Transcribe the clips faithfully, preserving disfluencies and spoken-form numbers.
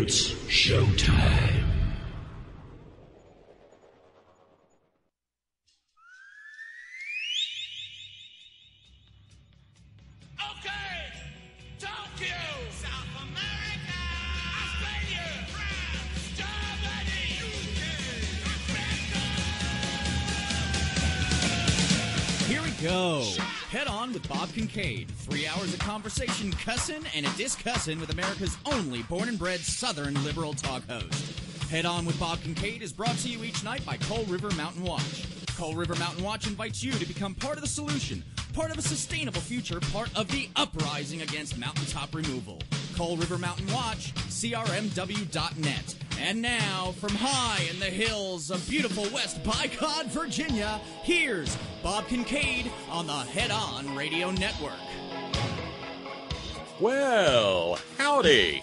It's showtime. Go. Head on with Bob Kincaid. Three hours of conversation, cussin' and a discussin' with America's only born and bred Southern liberal talk host. Head on with Bob Kincaid is brought to you each night by Coal River Mountain Watch. Coal River Mountain Watch invites you to become part of the solution, part of a sustainable future, part of the uprising against mountaintop removal. Coal River Mountain Watch, C R M W dot net. And now, from high in the hills of beautiful West Bicod, Virginia, here's Bob Kincaid on the Head On Radio Network. Well, howdy.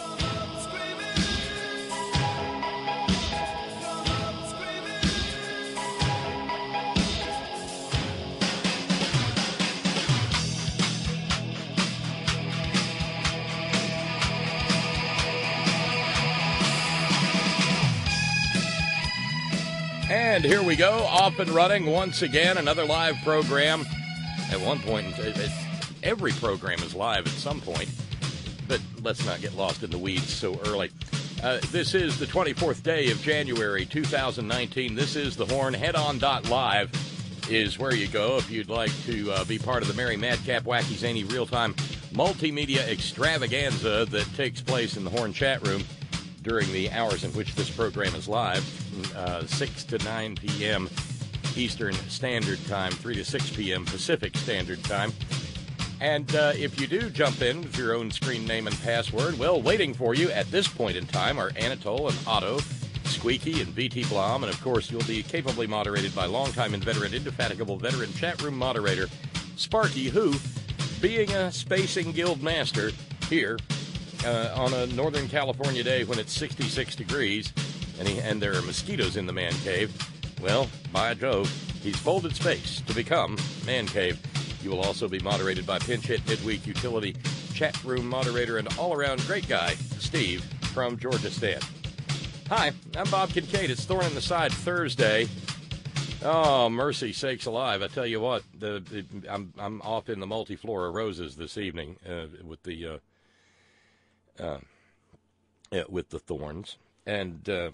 And here we go, off and running once again, another live program. At one point, every program is live at some point, but let's not get lost in the weeds so early. Uh, this is the twenty-fourth day of January, two thousand nineteen. This is The Horn. Head On dot live is where you go if you'd like to uh, be part of the Merry Madcap Wacky Zany real-time multimedia extravaganza that takes place in the Horn chat room during the hours in which this program is live, uh, six to nine p.m. Eastern Standard Time, three to six p.m. Pacific Standard Time. And uh, if you do jump in with your own screen name and password, well, waiting for you at this point in time are Anatole and Otto, Squeaky and V T Blom, and of course you'll be capably moderated by longtime inveterate, indefatigable veteran chat room moderator Sparky, who, being a spacing guild master here, Uh, on a Northern California day when it's sixty-six degrees and, he, and there are mosquitoes in the man cave, well, by Jove, he's folded space to become Man Cave. You will also be moderated by pinch hit midweek utility chat room moderator and all-around great guy, Steve from Georgia State. Hi, I'm Bob Kincaid. It's Thorn-in-the-Side Thursday. Oh, mercy sakes alive. I tell you what, the, the, I'm, I'm off in the multiflora roses this evening uh, with the... Uh, Uh, yeah, with the thorns, and uh,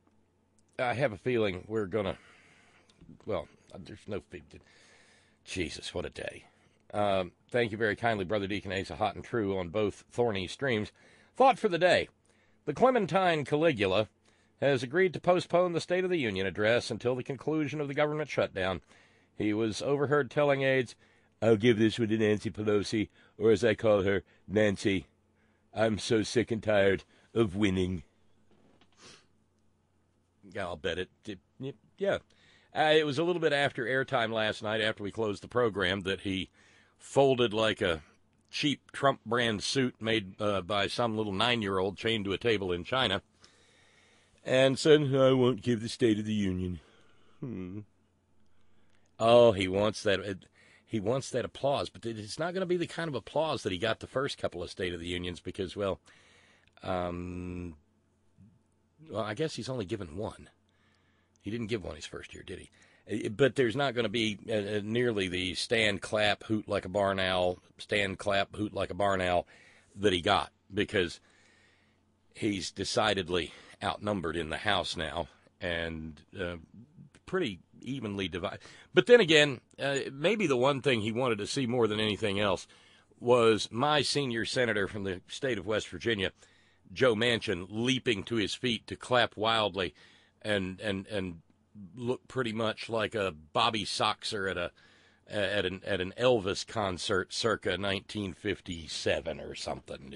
I have a feeling we're gonna, well, there's no, Jesus, what a day. Um, thank you very kindly, Brother Deacon Asa, hot and true on both thorny streams. Thought for the day. The Clementine Caligula has agreed to postpone the State of the Union address until the conclusion of the government shutdown. He was overheard telling aides, "I'll give this one to Nancy Pelosi," or as I call her, Nancy. I'm so sick and tired of winning. Yeah, I'll bet it. it yeah. Uh, it was a little bit after airtime last night, after we closed the program, that he folded like a cheap Trump brand suit made uh, by some little nine-year-old chained to a table in China and said, "I won't give the State of the Union." Hmm. Oh, he wants that. It, He wants that applause, but it's not going to be the kind of applause that he got the first couple of State of the Unions because, well, um, well, I guess he's only given one. He didn't give one his first year, did he? But there's not going to be uh, nearly the stand, clap, hoot like a barn owl, stand, clap, hoot like a barn owl that he got because he's decidedly outnumbered in the House now and uh, pretty evenly divided. But then again, uh, maybe the one thing he wanted to see more than anything else was my senior senator from the state of West Virginia, Joe Manchin, leaping to his feet to clap wildly and and and look pretty much like a Bobby Soxer at a at an at an Elvis concert circa nineteen fifty-seven or something.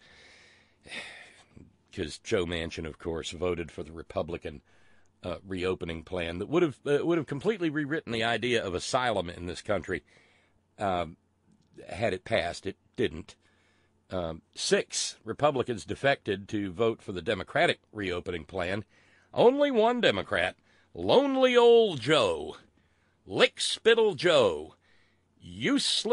Because Joe Manchin, of course, voted for the Republican Uh, reopening plan that would have uh, would have completely rewritten the idea of asylum in this country um, had it passed. It didn't. Um, six Republicans defected to vote for the Democratic reopening plan. Only one Democrat, lonely old Joe, Lick-Spittle Joe,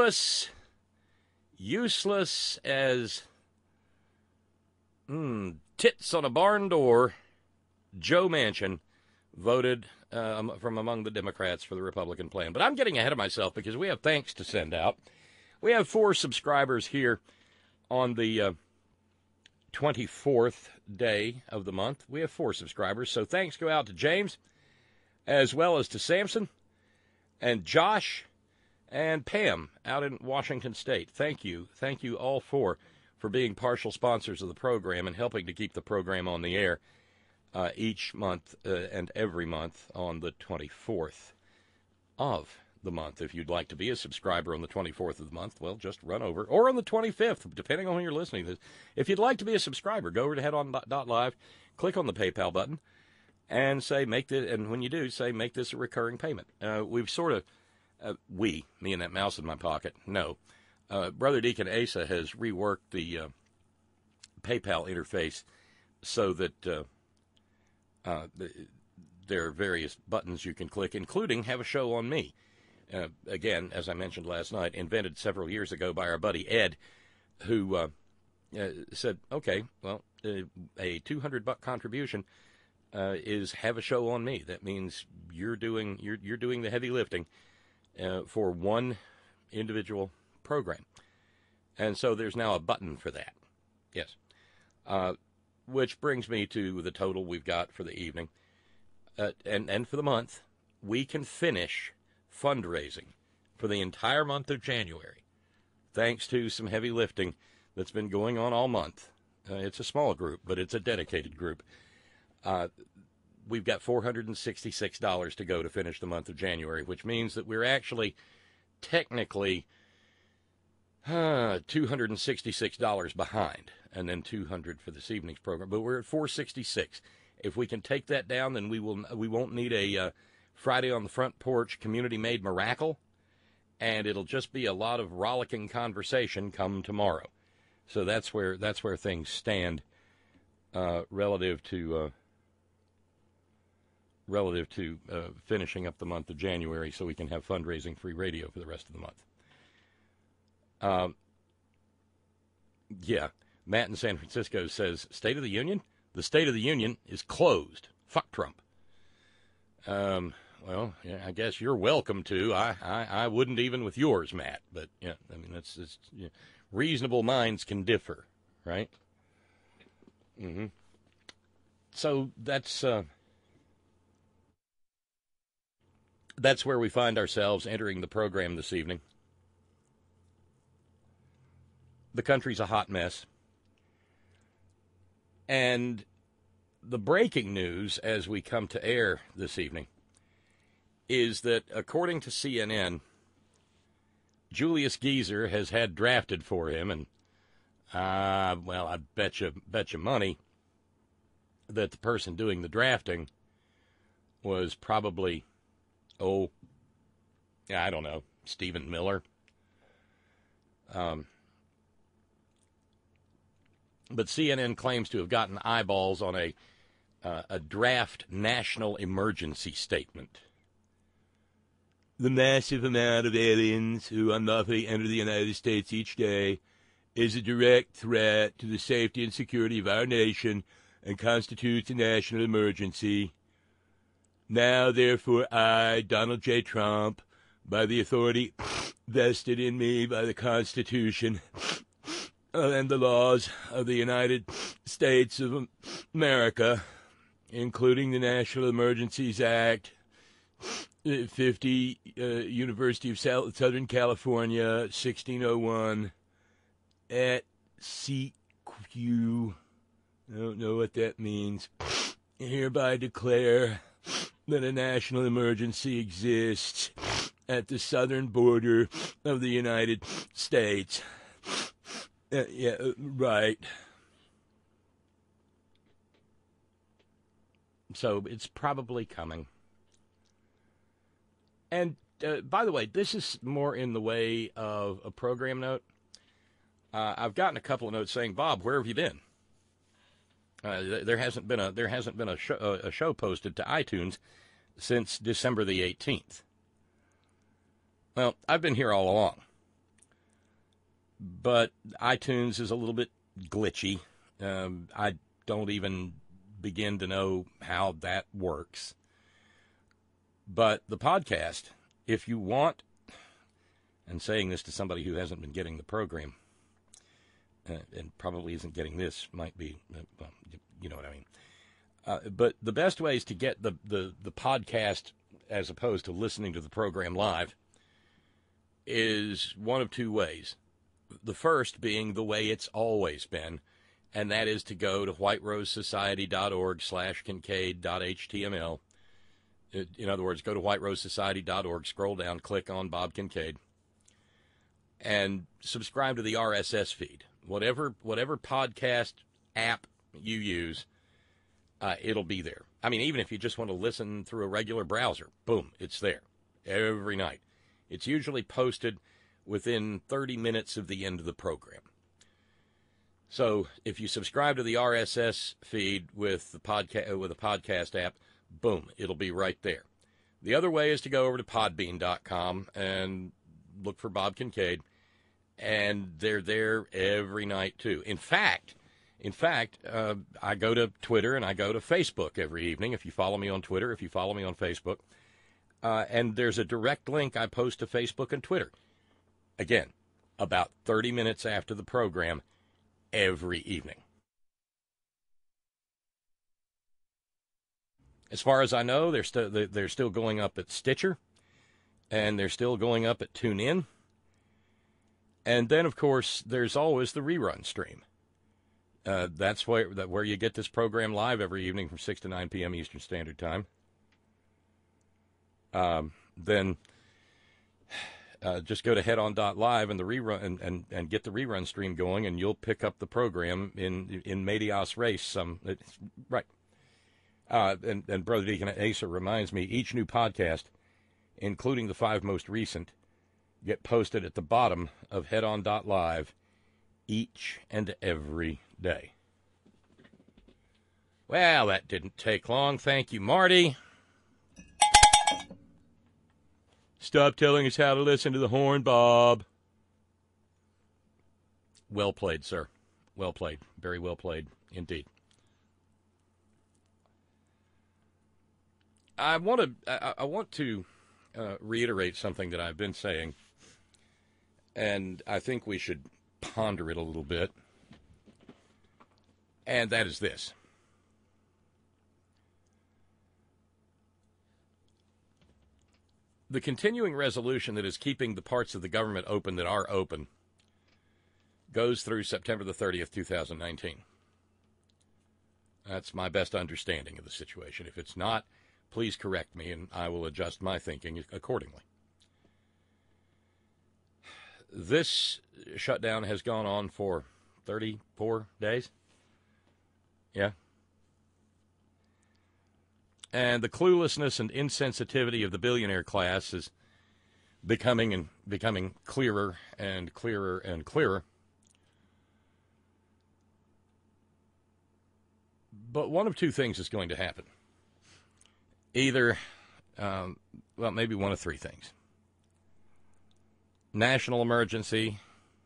useless, useless as, hmm, tits on a barn door, Joe Manchin voted uh, from among the Democrats for the Republican plan. But I'm getting ahead of myself because we have thanks to send out. We have four subscribers here on the uh, twenty-fourth day of the month. We have four subscribers, so thanks go out to James, as well as to Samson, and Josh, and Pam out in Washington State. Thank you. Thank you all four for being partial sponsors of the program and helping to keep the program on the air uh, each month uh, and every month on the twenty-fourth of the month. If you'd like to be a subscriber on the twenty-fourth of the month, well, just run over. Or on the twenty-fifth, depending on when you're listening to this. If you'd like to be a subscriber, go over to head on dot live, click on the PayPal button, and say, make this, and when you do, say, make this a recurring payment. Uh, we've sort of, uh, we, me and that mouse in my pocket, no. Uh, Brother Deacon Asa has reworked the uh, PayPal interface so that uh, uh, the, there are various buttons you can click, including have a show on me. Uh, again, as I mentioned last night, invented several years ago by our buddy Ed, who uh, uh, said, okay, well, uh, a two hundred buck contribution Uh, is have a show on me. That means you're doing you're you're doing the heavy lifting uh, for one individual program, and so there's now a button for that. Yes, uh, which brings me to the total we've got for the evening, uh, and and for the month. We can finish fundraising for the entire month of January, thanks to some heavy lifting that's been going on all month. Uh, it's a small group, but it's a dedicated group. Uh, we've got four hundred sixty-six dollars to go to finish the month of January, which means that we're actually technically uh, two hundred sixty-six dollars behind, and then two hundred dollars for this evening's program. But we're at four hundred sixty-six dollars. If we can take that down, then we will. We won't need a uh, Friday on the Front Porch community-made miracle, and it'll just be a lot of rollicking conversation come tomorrow. So that's where that's where things stand uh, relative to. Uh, relative to uh, finishing up the month of January so we can have fundraising free radio for the rest of the month. Um, yeah, Matt in San Francisco says, State of the Union? The State of the Union is closed. Fuck Trump. Um, well, yeah, I guess you're welcome to. I, I, I wouldn't even with yours, Matt. But, yeah, I mean, that's, that's yeah. Reasonable minds can differ, right? Mm-hmm. So that's... Uh, That's where we find ourselves entering the program this evening. The country's a hot mess. And the breaking news as we come to air this evening is that, according to C N N, Julius Geezer has had drafted for him, and, uh, well, I bet you, bet you money that the person doing the drafting was probably... Oh, yeah, I don't know, Stephen Miller. Um, but C N N claims to have gotten eyeballs on a uh, a draft national emergency statement. The massive amount of aliens who unlawfully enter the United States each day is a direct threat to the safety and security of our nation and constitutes a national emergency. Now, therefore, I, Donald J. Trump, by the authority vested in me by the Constitution and the laws of the United States of America, including the National Emergencies Act, fifty, uh, University of Southern California, sixteen oh one, et seq. I don't know what that means. Hereby declare that a national emergency exists at the southern border of the United States. Uh, yeah, right. So it's probably coming. And, uh, by the way, this is more in the way of a program note. Uh, I've gotten a couple of notes saying, Bob, where have you been? Uh, there hasn't been a there hasn't been a show, a show posted to iTunes since December the eighteenth. Well, I've been here all along, but iTunes is a little bit glitchy. Um, I don't even begin to know how that works. But the podcast, if you want, and saying this to somebody who hasn't been getting the program, uh, and probably isn't getting this, might be, uh, well, you know what I mean. Uh, but the best ways to get the, the, the podcast as opposed to listening to the program live is one of two ways. The first being the way it's always been, and that is to go to whiterosesociety.org slash Kincaid.html. In other words, go to whiterosesociety dot org, scroll down, click on Bob Kincaid, and subscribe to the R S S feed. Whatever whatever podcast app you use, uh, it'll be there. I mean, even if you just want to listen through a regular browser, boom, it's there every night. It's usually posted within thirty minutes of the end of the program. So if you subscribe to the R S S feed with the podca- with a podcast app, boom, it'll be right there. The other way is to go over to podbean dot com and look for Bob Kincaid, and they're there every night too. In fact, in fact, uh, I go to Twitter and I go to Facebook every evening. If you follow me on Twitter, if you follow me on Facebook, uh, and there's a direct link I post to Facebook and Twitter. Again, about thirty minutes after the program every evening. As far as I know, they're still they're still going up at Stitcher, and they're still going up at TuneIn. And then, of course, there's always the rerun stream. Uh, that's where that where you get this program live every evening from six to nine p.m. Eastern Standard Time. Um, then uh, just go to head on dot live and the rerun and, and, and get the rerun stream going, and you'll pick up the program in in medias res. Some it's, right. Uh, and, and Brother Deacon Asa reminds me, each new podcast, including the five most recent, get posted at the bottom of head on dot live each and every day. Well, that didn't take long. Thank you, Marty. Stop telling us how to listen to the horn, Bob. Well played, sir. Well played. Very well played indeed. I want to I, I want to uh, reiterate something that I've been saying, and I think we should ponder it a little bit, and that is this. The continuing resolution that is keeping the parts of the government open that are open goes through September the thirtieth, two thousand nineteen. That's my best understanding of the situation. If it's not, please correct me, and I will adjust my thinking accordingly. This shutdown has gone on for thirty-four days. Yeah. And the cluelessness and insensitivity of the billionaire class is becoming and becoming clearer and clearer and clearer. But one of two things is going to happen. Either, um, well, maybe one of three things. National emergency,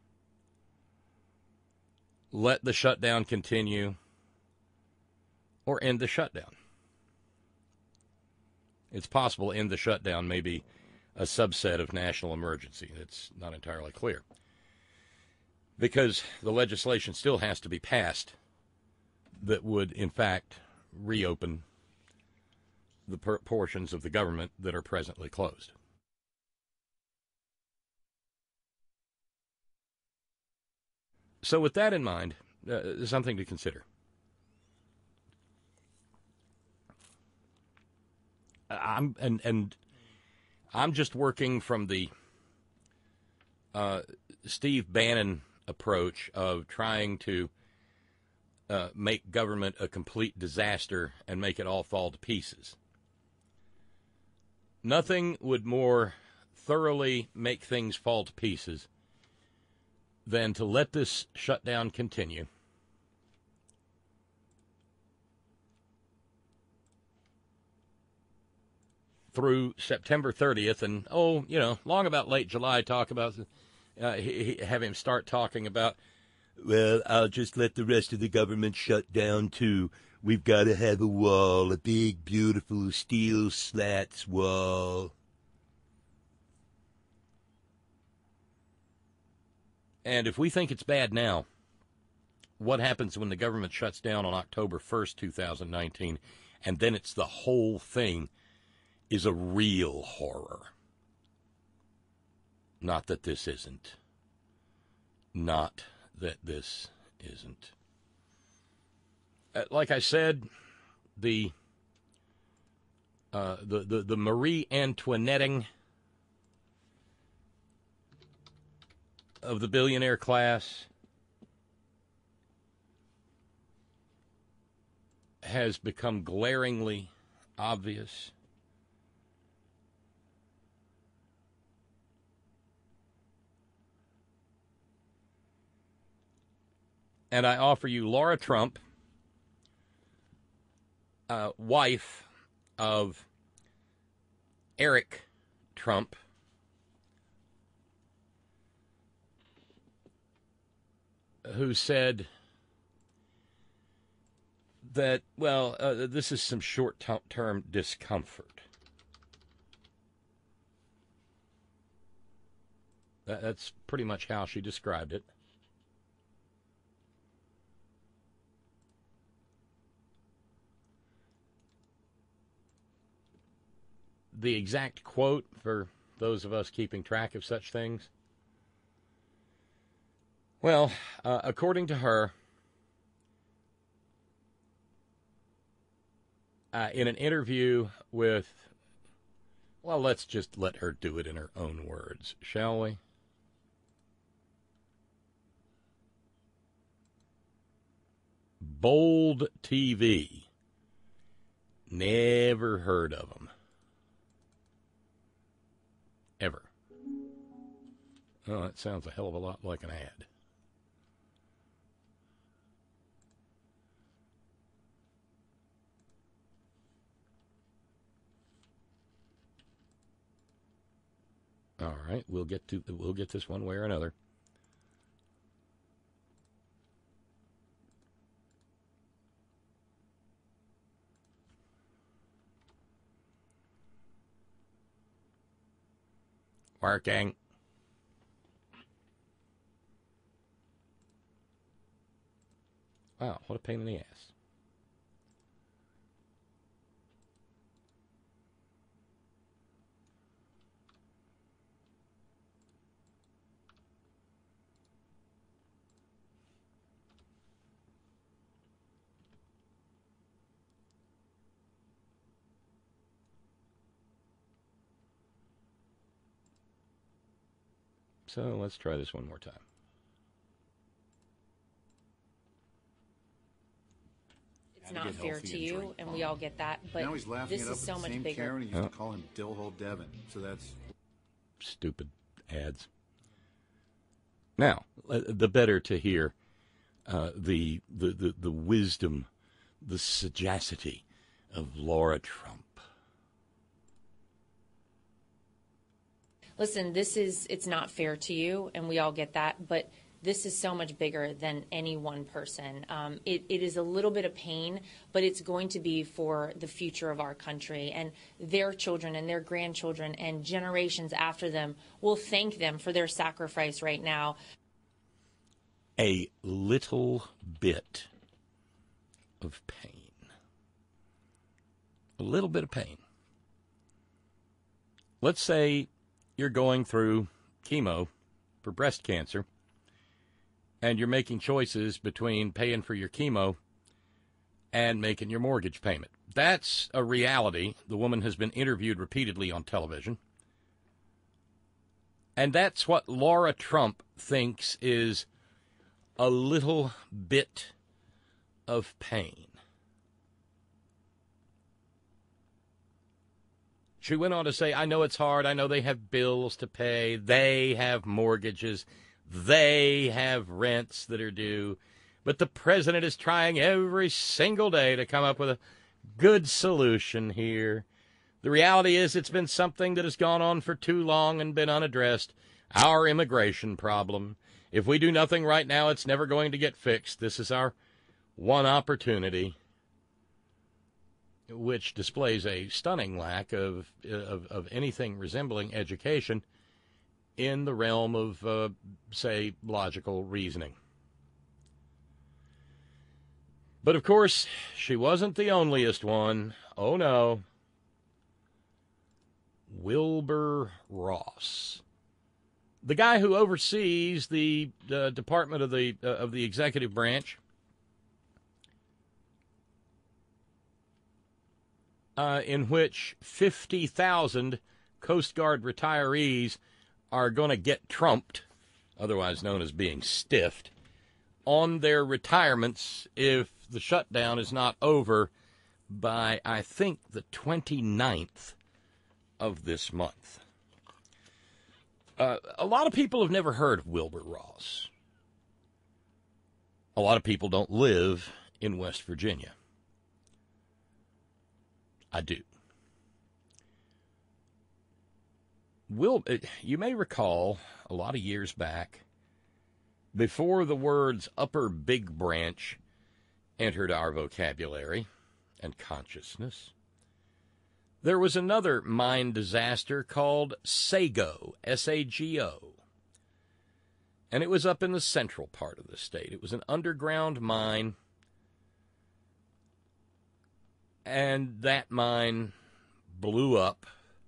let the shutdown continue, or end the shutdown. It's possible end the shutdown may be a subset of national emergency. It's not entirely clear. Because the legislation still has to be passed that would, in fact, reopen the per- portions of the government that are presently closed. So with that in mind, uh, something to consider. I'm and and I'm just working from the uh, Steve Bannon approach of trying to uh, make government a complete disaster and make it all fall to pieces. Nothing would more thoroughly make things fall to pieces than to let this shutdown continue. Through September thirtieth, and, oh, you know, long about late July, talk about, uh, he, he, have him start talking about well, I'll just let the rest of the government shut down, too. We've got to have a wall, a big, beautiful steel slats wall. And if we think it's bad now, what happens when the government shuts down on October first, two thousand nineteen, and then it's the whole thing is a real horror? Not that this isn't. Not that this isn't. Uh, like I said, the, uh, the, the, the Marie Antoinetting of the billionaire class has become glaringly obvious. And I offer you Laura Trump, uh, wife of Eric Trump, who said that, well, uh, this is some short-term discomfort. That's pretty much how she described it. The exact quote, for those of us keeping track of such things, well, uh, according to her, uh, in an interview with, well, let's just let her do it in her own words, shall we? Bold T V. Never heard of them. Ever. Oh, that sounds a hell of a lot like an ad. All right, we'll get to we'll get this one way or another. Working. Wow, what a pain in the ass. So let's try this one more time. It's not fair to you, and we all get that, but now he's laughing this it up is at so the much same bigger. Karen. He used Oh. to call him Dillhole Devin, so that's Stupid ads. Now, uh, the better to hear uh, the, the, the, the wisdom, the sagacity of Laura Trump. Listen, this is, it's not fair to you, and we all get that, but this is so much bigger than any one person. Um, it, it is a little bit of pain, but it's going to be for the future of our country, and their children and their grandchildren and generations after them will thank them for their sacrifice right now. A little bit of pain. A little bit of pain. Let's say you're going through chemo for breast cancer, and you're making choices between paying for your chemo and making your mortgage payment. That's a reality. The woman has been interviewed repeatedly on television. And that's what Laura Trump thinks is a little bit of pain. She went on to say, I know it's hard. I know they have bills to pay. They have mortgages. They have rents that are due. But the president is trying every single day to come up with a good solution here. The reality is it's been something that has gone on for too long and been unaddressed. Our immigration problem. If we do nothing right now, it's never going to get fixed. This is our one opportunity, which displays a stunning lack of of, of anything resembling education in the realm of, uh, say, logical reasoning. But, of course, she wasn't the onlyest one. Oh, no. Wilbur Ross, the guy who oversees the uh, Department of the uh, of the Executive Branch, uh, in which fifty thousand Coast Guard retirees are going to get trumped, otherwise known as being stiffed, on their retirements if the shutdown is not over by, I think, the twenty-ninth of this month. Uh, a lot of people have never heard of Wilbur Ross. A lot of people don't live in West Virginia. I do. Wil- you may recall a lot of years back, before the words Upper Big Branch entered our vocabulary and consciousness, there was another mine disaster called Sago, S A G O. And it was up in the central part of the state. It was an underground mine. And that mine blew up.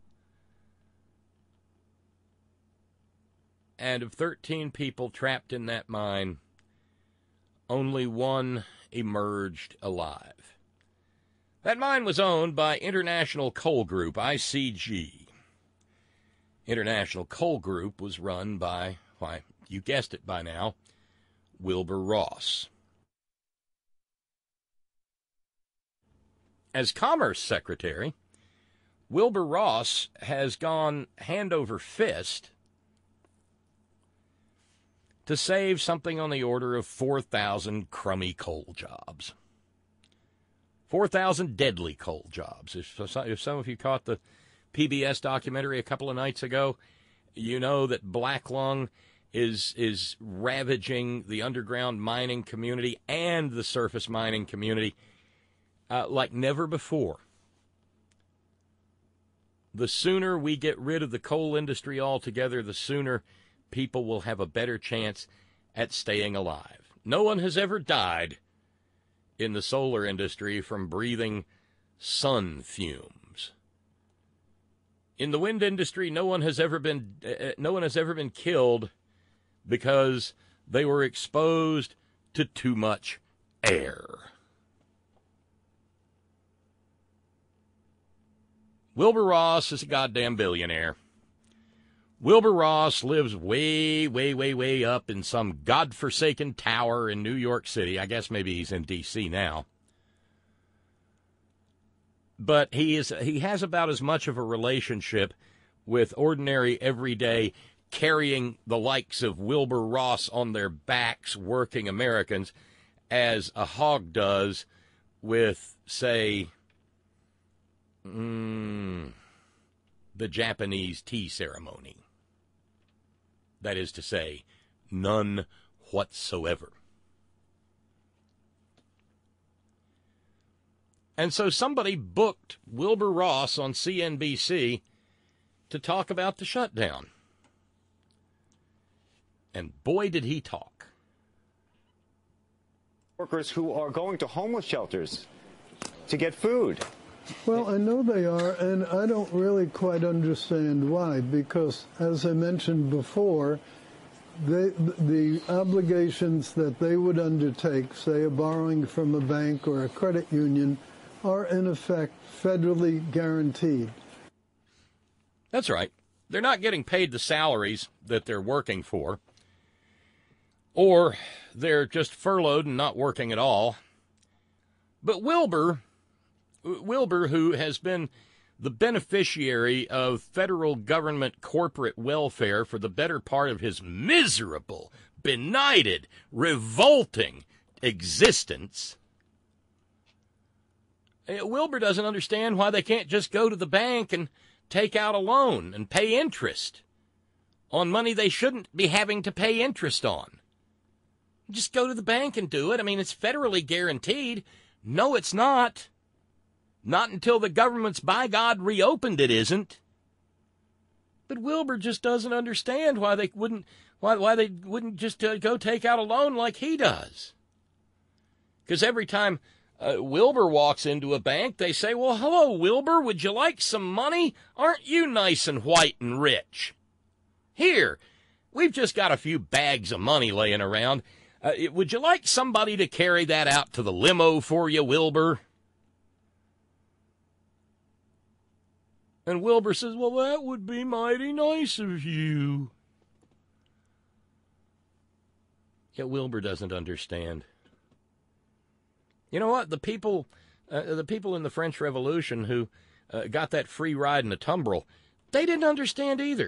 And of thirteen people trapped in that mine, only one emerged alive. That mine was owned by International Coal Group, I C G. International Coal Group was run by, why, you guessed it by now, Wilbur Ross. As Commerce Secretary, Wilbur Ross has gone hand over fist to save something on the order of four thousand crummy coal jobs. four thousand deadly coal jobs. If, if some of you caught the P B S documentary a couple of nights ago, you know that black lung is is ravaging the underground mining community and the surface mining community uh, like never before. The sooner we get rid of the coal industry altogether, the sooner people will have a better chance at staying alive. No one has ever died in the solar industry from breathing sun fumes. In the wind industry, no one has ever been uh, no one has ever been killed because they were exposed to too much air. Wilbur Ross is a goddamn billionaire. Wilbur Ross lives way, way, way, way up in some godforsaken tower in New York City. I guess maybe he's in D C now. But he is he has about as much of a relationship with ordinary, everyday, carrying the likes of Wilbur Ross on their backs working Americans as a hog does with, say, mm, the Japanese tea ceremony. That is to say, none whatsoever. And so somebody booked Wilbur Ross on C N B C to talk about the shutdown. And boy, did he talk. Workers who are going to homeless shelters to get food. Well, I know they are, and I don't really quite understand why, because, as I mentioned before, they, the obligations that they would undertake, say a borrowing from a bank or a credit union, are in effect federally guaranteed. That's right. They're not getting paid the salaries that they're working for, or they're just furloughed and not working at all. But Wilbur... Wilbur, who has been the beneficiary of federal government corporate welfare for the better part of his miserable, benighted, revolting existence, Wilbur doesn't understand why they can't just go to the bank and take out a loan and pay interest on money they shouldn't be having to pay interest on. Just go to the bank and do it. I mean, it's federally guaranteed. No, it's not. Not until the government's, by God, reopened it isn't. But Wilbur just doesn't understand why they wouldn't why why they wouldn't just uh, go take out a loan like he does. Because every time uh, Wilbur walks into a bank, they say, well, hello, Wilbur, would you like some money? Aren't you nice and white and rich? Here, we've just got a few bags of money laying around. Uh, would you like somebody to carry that out to the limo for you, Wilbur? And Wilbur says, well, that would be mighty nice of you. Yet Wilbur doesn't understand. You know what? The people, uh, the people in the French Revolution who uh, got that free ride in a tumbril, they didn't understand either.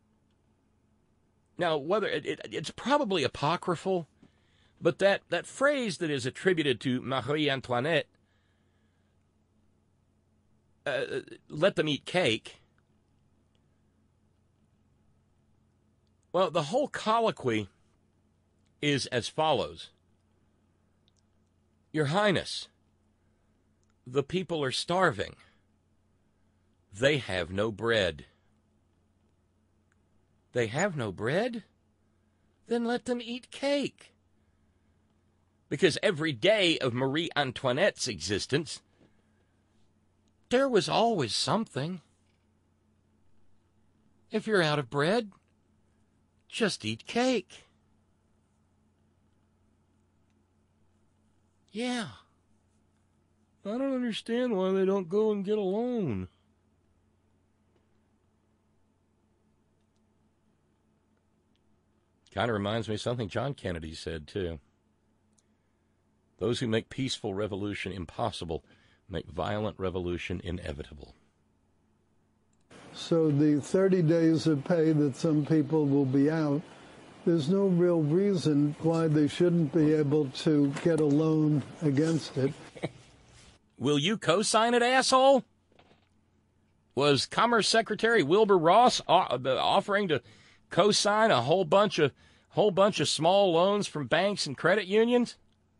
Now, whether it, it, it's probably apocryphal, but that, that phrase that is attributed to Marie Antoinette, Uh, let them eat cake. Well, the whole colloquy is as follows. Your Highness, the people are starving. They have no bread. They have no bread? Then let them eat cake. Because every day of Marie Antoinette's existence, there was always something. If you're out of bread, just eat cake. Yeah. I don't understand why they don't go and get a loan. Kind of reminds me of something John Kennedy said, too. Those who make peaceful revolution impossible make violent revolution inevitable. So the thirty days of pay that some people will be out, there's no real reason why they shouldn't be able to get a loan against it. Will you co-sign it, asshole? Was Commerce Secretary Wilbur Ross offering to co-sign a whole bunch of whole bunch of small loans from banks and credit unions?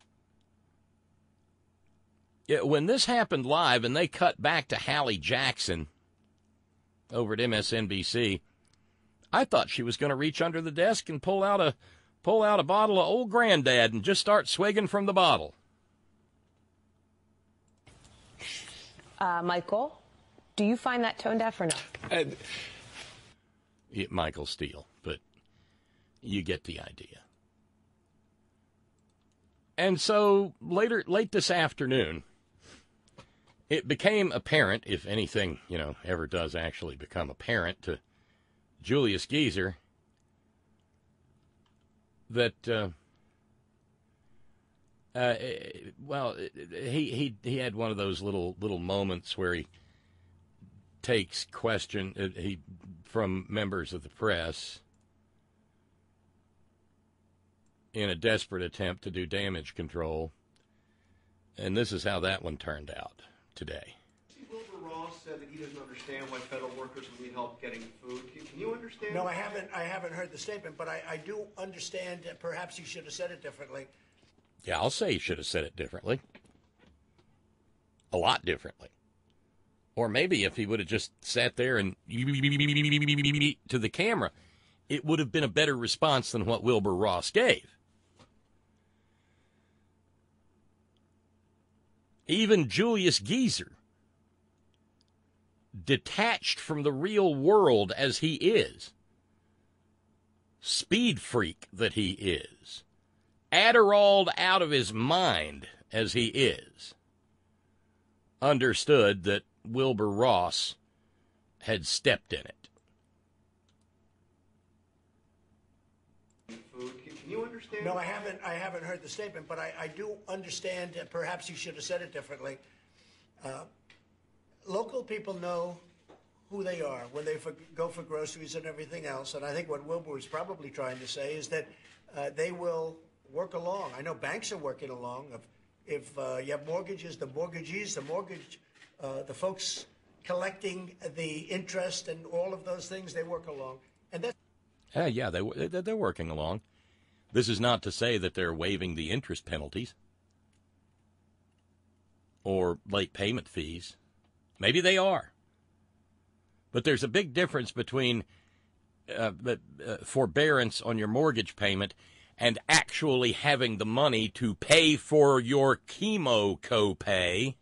Yeah, when this happened live and they cut back to Hallie Jackson over at M S N B C, I thought she was going to reach under the desk and pull out a pull out a bottle of Old Granddad and just start swigging from the bottle. Uh, Michael, do you find that tone deaf or no? Uh, yeah, Michael Steele, but you get the idea. And so later, late this afternoon, it became apparent, if anything, you know, ever does actually become apparent to Julius Geezer, that, uh, uh, well, he, he he had one of those little little moments where he takes question uh, he from members of the press in a desperate attempt to do damage control, and this is how that one turned out today. Wilbur Ross said that he doesn't understand why federal workers need help getting food. Can, can you understand? No, I haven't. I haven't heard the statement, but I, I do understand. That perhaps he should have said it differently. Yeah, I'll say he should have said it differently, a lot differently, or maybe if he would have just sat there and to the camera, it would have been a better response than what Wilbur Ross gave. Even Julius Geezer, detached from the real world as he is, speed freak that he is, Adderalled out of his mind as he is, understood that Wilbur Ross had stepped in it. Can you understand? No, I haven't. I haven't heard the statement, but I, I do understand. That perhaps he should have said it differently. Uh, local people know who they are when they for, go for groceries and everything else. And I think what Wilbur was probably trying to say is that uh, they will work along. I know banks are working along. If, if uh, you have mortgages, the mortgagees, the mortgage, uh, the folks collecting the interest and all of those things, they work along. And that's Uh, yeah, they, they're working along. This is not to say that they're waiving the interest penalties or late payment fees. Maybe they are. But there's a big difference between uh, uh, forbearance on your mortgage payment and actually having the money to pay for your chemo copay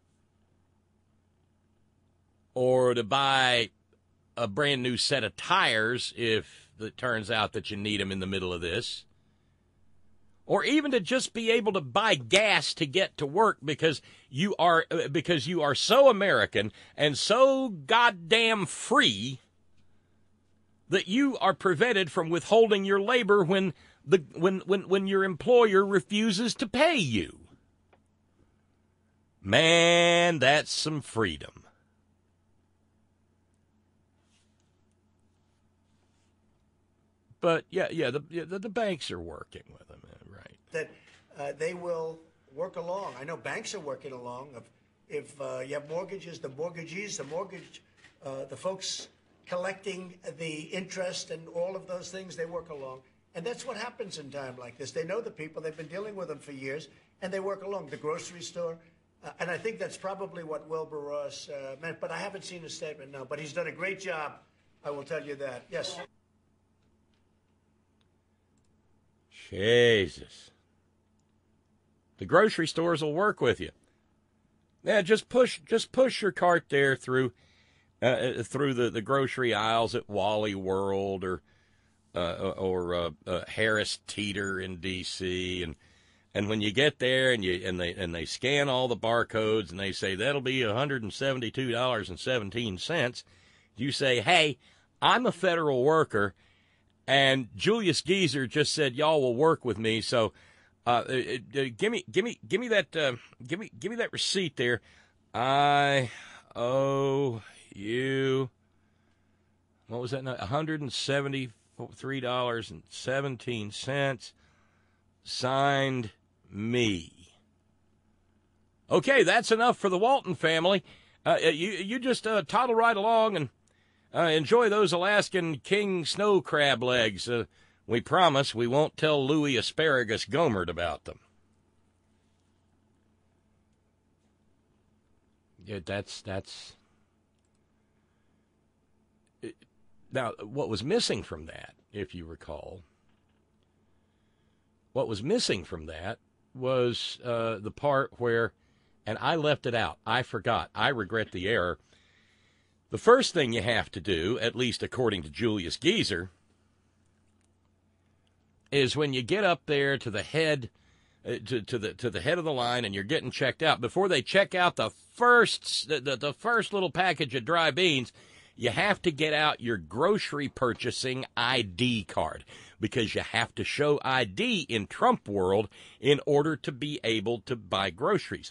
or to buy a brand new set of tires if it turns out that you need them in the middle of this, or even to just be able to buy gas to get to work because you are because you are so American and so goddamn free that you are prevented from withholding your labor when the when when when your employer refuses to pay you. Man, that's some freedom. But yeah, yeah, the the, the banks are working with them, right? That uh, they will work along. I know banks are working along. If, if uh, you have mortgages, the mortgagees, the mortgage, uh, the folks collecting the interest and all of those things, they work along. And that's what happens in time like this. They know the people. They've been dealing with them for years, and they work along. The grocery store. Uh, and I think that's probably what Wilbur Ross uh, meant. But I haven't seen his statement, no. But he's done a great job. I will tell you that. Yes. Jesus. The grocery stores will work with you. Yeah, just push just push your cart there through uh, through the, the grocery aisles at Wally World or uh, or uh, uh, Harris Teeter in D C and and when you get there and you and they and they scan all the barcodes and they say that'll be one hundred seventy-two dollars and seventeen cents, you say, "Hey, I'm a federal worker. And Julius Geezer just said, "Y'all will work with me." So, uh, uh, give me, give me, give me that, uh, give me, give me that receipt there. I owe you. What was that? One hundred seventy-three dollars and seventeen cents. Signed, me. Okay, that's enough for the Walton family. Uh, you, you just uh, toddle right along and. Uh, enjoy those Alaskan king snow crab legs. Uh, we promise we won't tell Louis Asparagus Gomert about them. Yeah, that's that's. Now, what was missing from that, if you recall, what was missing from that was uh, the part where, and I left it out. I forgot. I regret the error. The first thing you have to do, at least according to Julius Geezer, is when you get up there to the head, uh, to, to the to the head of the line, and you're getting checked out. Before they check out the first the, the, the first little package of dry beans, you have to get out your grocery purchasing I D card because you have to show I D in Trump world in order to be able to buy groceries.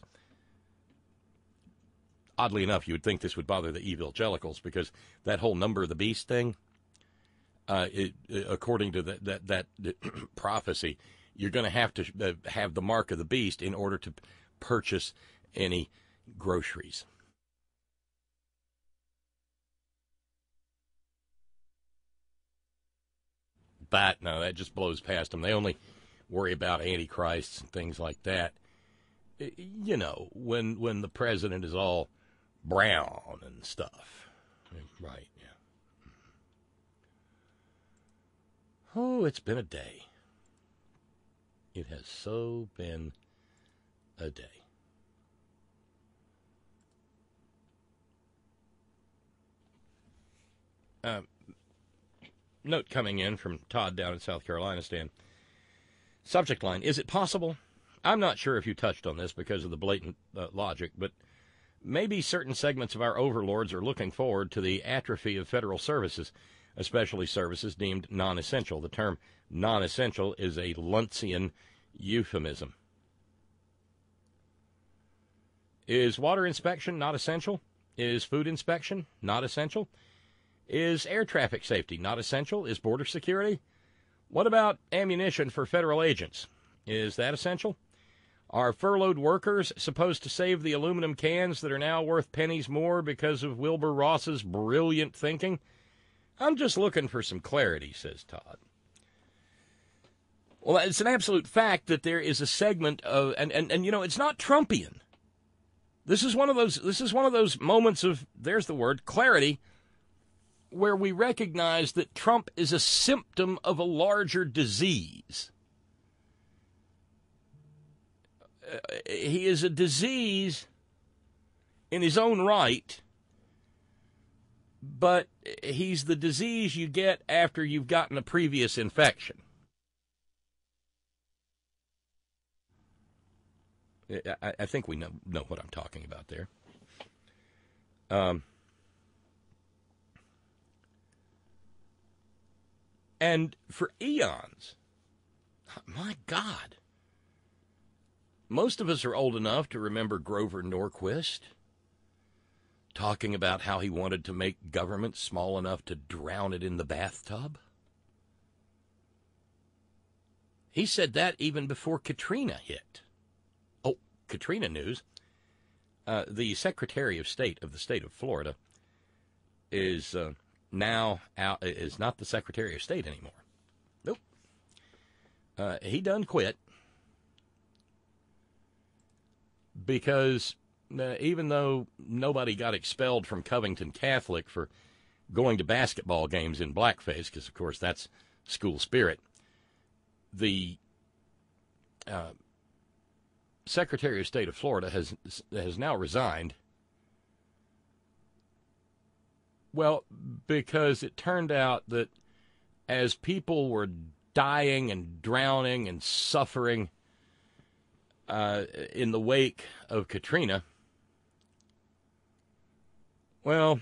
Oddly enough, you would think this would bother the evangelicals because that whole number of the beast thing, uh, it, according to the, that, that prophecy, you're going to have to uh, have the mark of the beast in order to purchase any groceries. But, no, that just blows past them. They only worry about antichrists and things like that. You know, when when the president is all brown and stuff. Right, yeah. Oh, it's been a day. It has so been a day. Uh, note coming in from Todd down in South Carolina, Stan. Subject line, is it possible? I'm not sure if you touched on this because of the blatant uh, logic, but maybe certain segments of our overlords are looking forward to the atrophy of federal services, especially services deemed non-essential. The term non-essential is a Luntzian euphemism. Is water inspection not essential? Is food inspection not essential? Is air traffic safety not essential? Is border security? What about ammunition for federal agents? Is that essential? Are furloughed workers supposed to save the aluminum cans that are now worth pennies more because of Wilbur Ross's brilliant thinking? I'm just looking for some clarity, says Todd. Well, it's an absolute fact that there is a segment of, and, and, and you know, it's not Trumpian. This is one of those, this is one of those moments of, there's the word, clarity, where we recognize that Trump is a symptom of a larger disease. Uh, he is a disease in his own right, but he's the disease you get after you've gotten a previous infection. I, I think we know, know what I'm talking about there. Um, and for eons, my God, most of us are old enough to remember Grover Norquist talking about how he wanted to make government small enough to drown it in the bathtub. He said that even before Katrina hit. Oh, Katrina news. Uh, the Secretary of State of the state of Florida is uh, now out, is not the Secretary of State anymore. Nope. Uh, he done quit because uh, even though nobody got expelled from Covington Catholic for going to basketball games in blackface, because, of course, that's school spirit, the uh, Secretary of State of Florida has has now resigned. Well, because it turned out that as people were dying and drowning and suffering uh, in the wake of Katrina, well,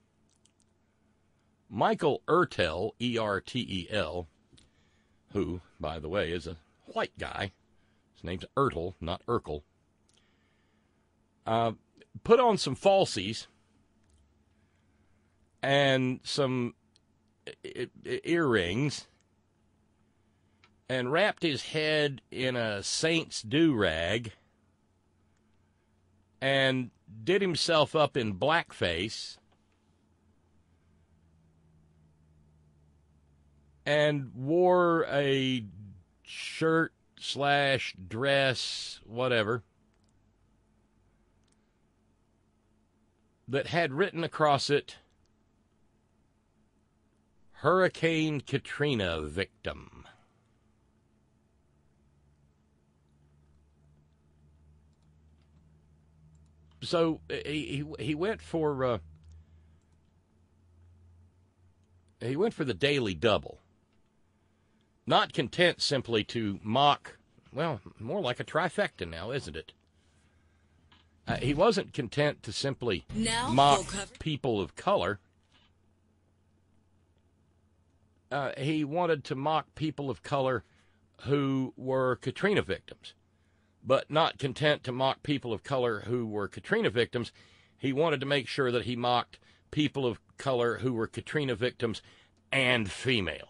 Michael Ertel, E R T E L, who, by the way, is a white guy, his name's Ertel, not Urkel, uh, put on some falsies and some I- I- earrings and wrapped his head in a saint's do-rag and did himself up in blackface and wore a shirt slash dress, whatever, that had written across it, Hurricane Katrina victim. So he he, he went for uh, he went for the Daily Double. Not content simply to mock, well, more like a trifecta now, isn't it? Uh, he wasn't content to simply now mock people of color. Uh, he wanted to mock people of color who were Katrina victims. But not content to mock people of color who were Katrina victims, he wanted to make sure that he mocked people of color who were Katrina victims and female.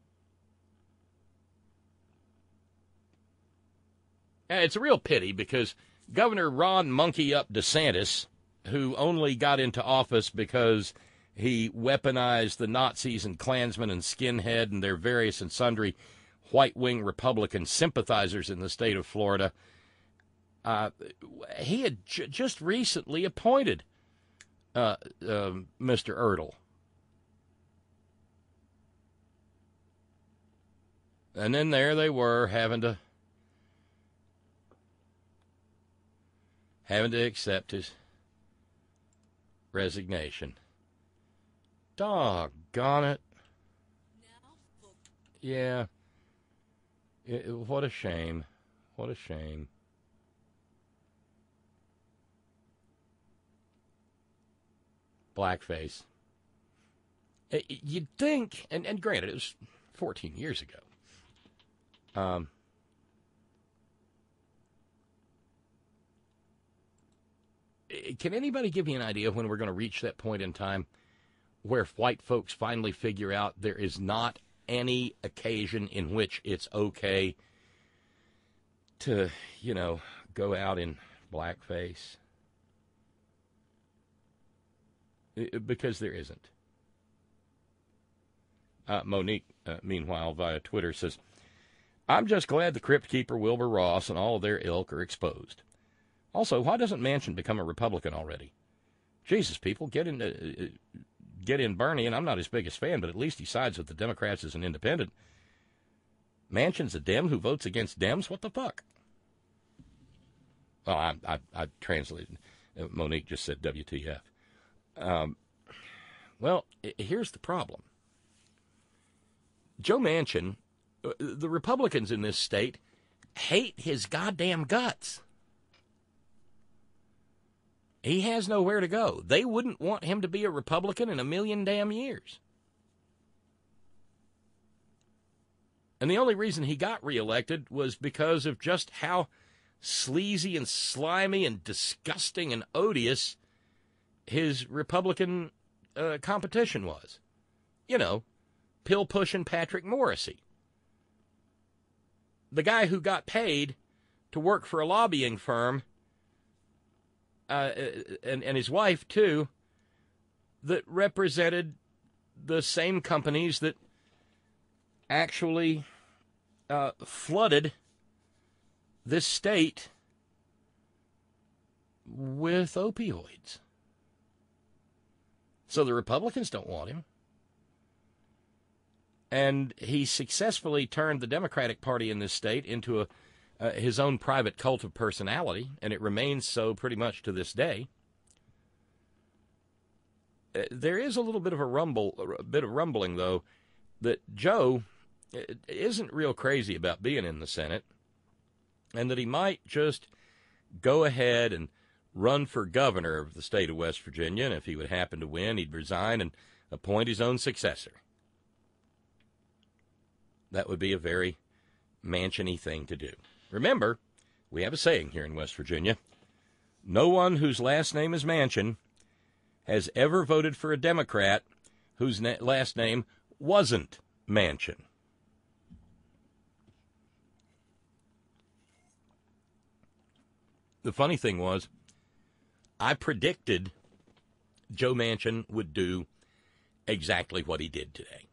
And it's a real pity because Governor Ron Monkey Up DeSantis, who only got into office because he weaponized the Nazis and Klansmen and skinhead and their various and sundry white-wing Republican sympathizers in the state of Florida, uh, he had j- just recently appointed uh, uh, Mister Ertel. And then there they were having to having to accept his resignation. Doggone it. Yeah. It, what a shame. What a shame. Blackface. You'd think, and, and granted, it was fourteen years ago. Um, can anybody give me an idea when we're going to reach that point in time where white folks finally figure out there is not any occasion in which it's okay to, you know, go out in blackface? Because there isn't. Uh, Monique, uh, meanwhile, via Twitter says, I'm just glad the Crypt Keeper, Wilbur Ross, and all of their ilk are exposed. Also, why doesn't Manchin become a Republican already? Jesus, people, get in, uh, get in Bernie, and I'm not his biggest fan, but at least he sides with the Democrats as an independent. Manchin's a Dem who votes against Dems? What the fuck? Well, I, I, I translated. Monique just said W T F. Um, well, here's the problem. Joe Manchin, the Republicans in this state, hate his goddamn guts. He has nowhere to go. They wouldn't want him to be a Republican in a million damn years. And the only reason he got reelected was because of just how sleazy and slimy and disgusting and odious his Republican uh, competition was. You know, pill-pushing Patrick Morrissey. The guy who got paid to work for a lobbying firm, uh, and, and his wife, too, that represented the same companies that actually uh, flooded this state with opioids. So the Republicans don't want him. And he successfully turned the Democratic Party in this state into a, uh, his own private cult of personality, and it remains so pretty much to this day. Uh, there is a little bit of a rumble, a bit of rumbling, though, that Joe isn't real crazy about being in the Senate, and that he might just go ahead and run for governor of the state of West Virginia, and if he would happen to win, he'd resign and appoint his own successor. That would be a very Manchin-y thing to do. Remember, we have a saying here in West Virginia, no one whose last name is Manchin has ever voted for a Democrat whose na- last name wasn't Manchin. The funny thing was, I predicted Joe Manchin would do exactly what he did today.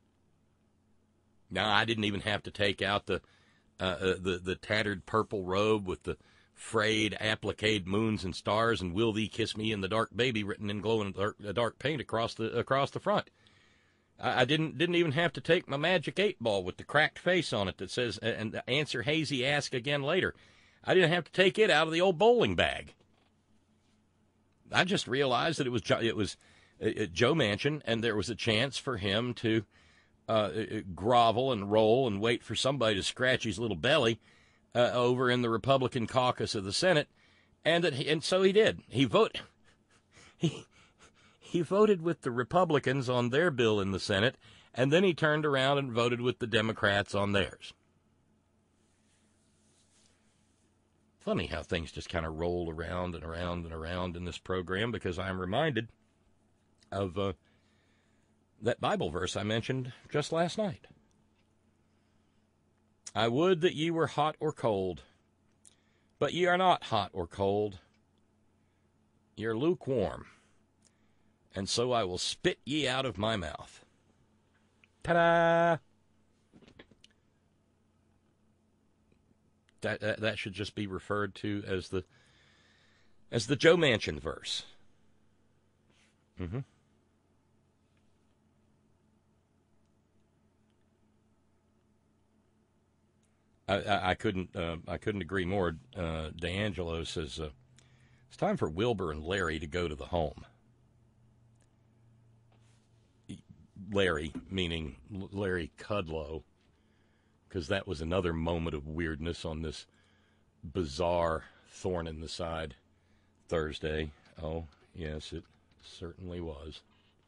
Now, I didn't even have to take out the uh, uh, the, the tattered purple robe with the frayed appliqued moons and stars and "Will Thee Kiss Me in the Dark, Baby" written in glowing dark, dark paint across the across the front. I, I didn't didn't even have to take my magic eight ball with the cracked face on it that says "and answer hazy, ask again later." I didn't have to take it out of the old bowling bag. I just realized that it was it was uh, Joe Manchin, and there was a chance for him to uh, grovel and roll and wait for somebody to scratch his little belly uh, over in the Republican caucus of the Senate, and that he, and so he did. He vote he he voted with the Republicans on their bill in the Senate, and then he turned around and voted with the Democrats on theirs. Funny how things just kind of roll around and around and around in this program, because I'm reminded of uh, that Bible verse I mentioned just last night. I would that ye were hot or cold, but ye are not hot or cold. Ye are lukewarm, and so I will spit ye out of my mouth. Ta-da! That, that that should just be referred to as the as the Joe Manchin verse. Mm-hmm. I, I, I couldn't uh, I couldn't agree more. Uh, D'Angelo says uh, it's time for Wilbur and Larry to go to the home. Larry, meaning Larry Kudlow, because that was another moment of weirdness on this bizarre Thorn-in-the-Side Thursday. Oh, yes, it certainly was.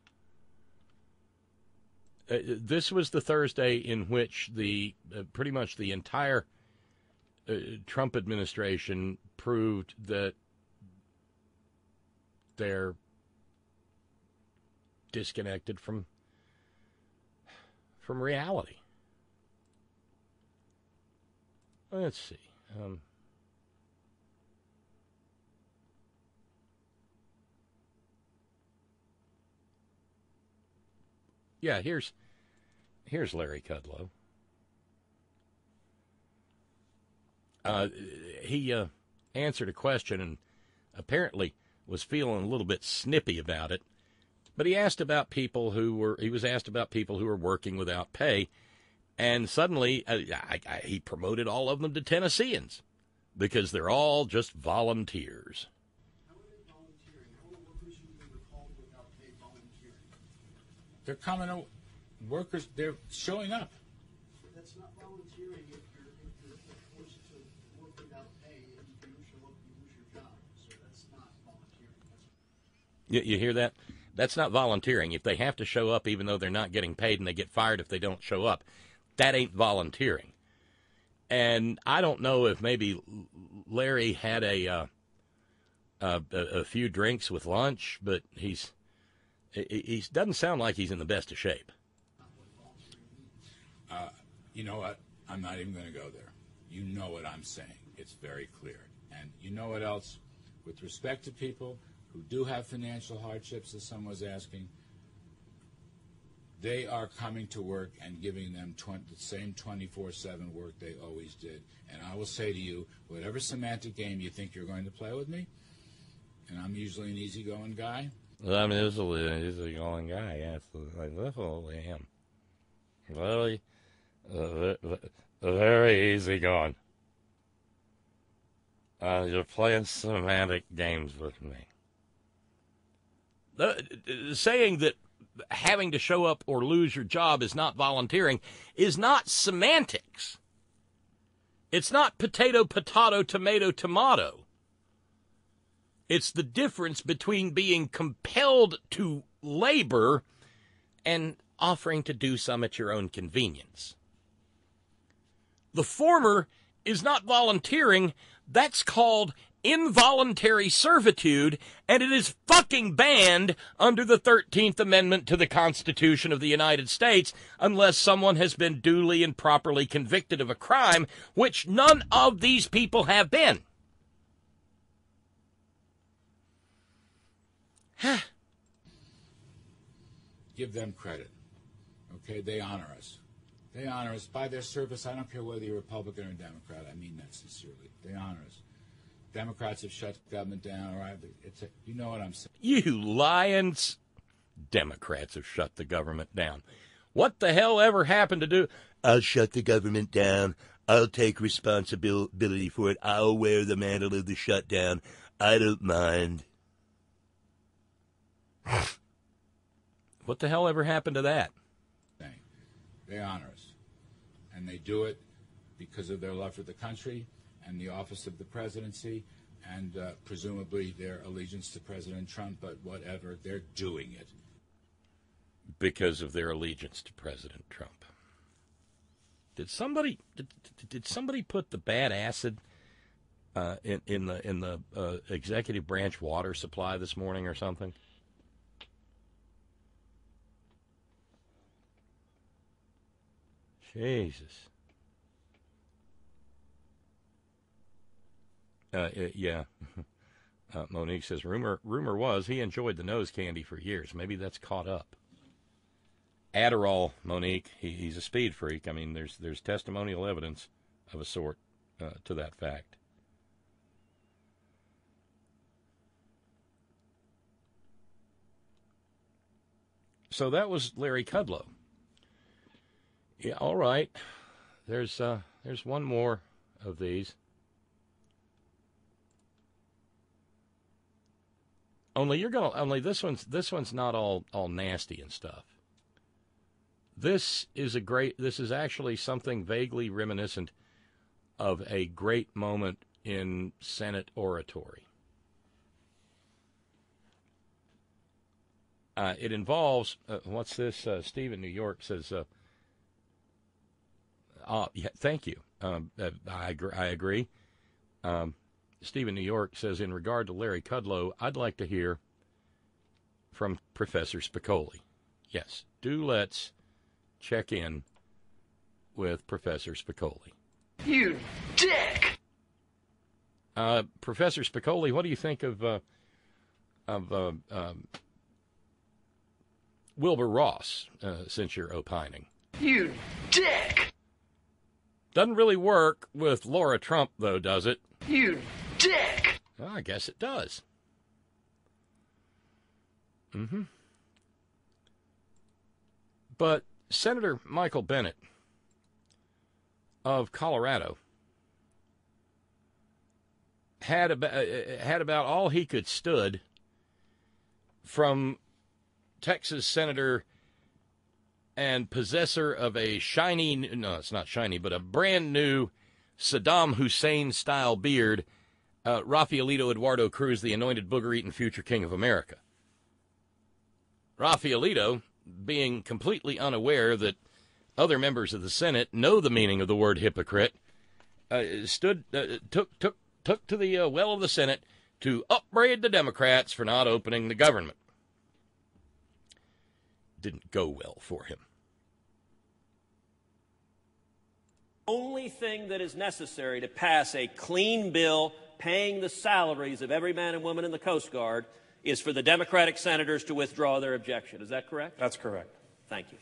Uh, this was the Thursday in which the uh, pretty much the entire uh, Trump administration proved that they're disconnected from from reality. Let's see. Um, yeah, here's Here's Larry Kudlow. Uh, he uh, answered a question and apparently was feeling a little bit snippy about it. But he asked about people who were, he was asked about people who were working without pay. And suddenly uh, I, I, he promoted all of them to Tennesseans because they're all just volunteers. They're coming to workers, they're showing up. That's not volunteering if you're, if you're forced to work without pay and you lose your, you lose your job. So that's not volunteering. You, you hear that? That's not volunteering. If they have to show up even though they're not getting paid and they get fired if they don't show up, that ain't volunteering. And I don't know if maybe Larry had a uh, a, a few drinks with lunch, but he's he, he doesn't sound like he's in the best of shape. Uh, you know what? I'm not even going to go there. You know what I'm saying. It's very clear. And you know what else? With respect to people who do have financial hardships, as someone was asking, they are coming to work and giving them twenty, the same twenty-four seven work they always did. And I will say to you, whatever semantic game you think you're going to play with me, and I'm usually an easygoing guy. Well, I'm usually an easygoing guy, yes. I definitely am. Very, uh, very easygoing. Uh, you're playing semantic games with me. The, saying that having to show up or lose your job is not volunteering is not semantics. It's not potato, potato, tomato, tomato. It's the difference between being compelled to labor and offering to do some at your own convenience. The former is not volunteering. That's called involuntary servitude, and it is fucking banned under the thirteenth Amendment to the Constitution of the United States unless someone has been duly and properly convicted of a crime, which none of these people have been. Give them credit. Okay, they honor us. They honor us by their service. I don't care whether you're Republican or Democrat. I mean that sincerely. They honor us. Democrats have shut the government down. All right, it's a, you know what I'm saying. You lions. Democrats have shut the government down. What the hell ever happened to do? I'll shut the government down. I'll take responsibility for it. I'll wear the mantle of the shutdown. I don't mind. What the hell ever happened to that? They honor us. And they do it because of their love for the country and the office of the presidency and uh, presumably their allegiance to President Trump, but whatever, they're doing it. Because of their allegiance to President Trump. Did somebody did, did somebody put the bad acid uh, in, in the in the uh, executive branch water supply this morning or something? Jesus. Uh, yeah. Uh, Monique says, rumor rumor was he enjoyed the nose candy for years. Maybe that's caught up. Adderall, Monique, he, he's a speed freak. I mean, there's there's testimonial evidence of a sort uh, to that fact. So that was Larry Kudlow. Yeah, all right. There's uh, there's one more of these. Only you're gonna only this one's this one's not all, all nasty and stuff. This is a great this is actually something vaguely reminiscent of a great moment in Senate oratory. Uh, it involves uh, what's this? Uh, Steve in New York says. Uh, uh, yeah, thank you. Um, uh, I agree. I agree. Um, Steve in New York says, in regard to Larry Kudlow, I'd like to hear from Professor Spicoli. Yes, do let's check in with Professor Spicoli. You dick! Uh, Professor Spicoli, what do you think of uh, of uh, um, Wilbur Ross, uh, since you're opining? You dick! Doesn't really work with Laura Trump, though, does it? You dick! Well, I guess it does. Mm-hmm. But Senator Michael Bennet of Colorado had about, uh, had about all he could stood from Texas Senator and possessor of a shiny, no, it's not shiny, but a brand new Saddam Hussein-style beard, uh, Rafaelito Eduardo Cruz, the anointed booger-eating future king of America. Rafaelito, being completely unaware that other members of the Senate know the meaning of the word hypocrite, uh, stood, uh, took, took, took to the uh, well of the Senate to upbraid the Democrats for not opening the government. Didn't go well for him. Only thing that is necessary to pass a clean bill paying the salaries of every man and woman in the Coast Guard is for the Democratic senators to withdraw their objection. Is that correct? That's correct. Thank you.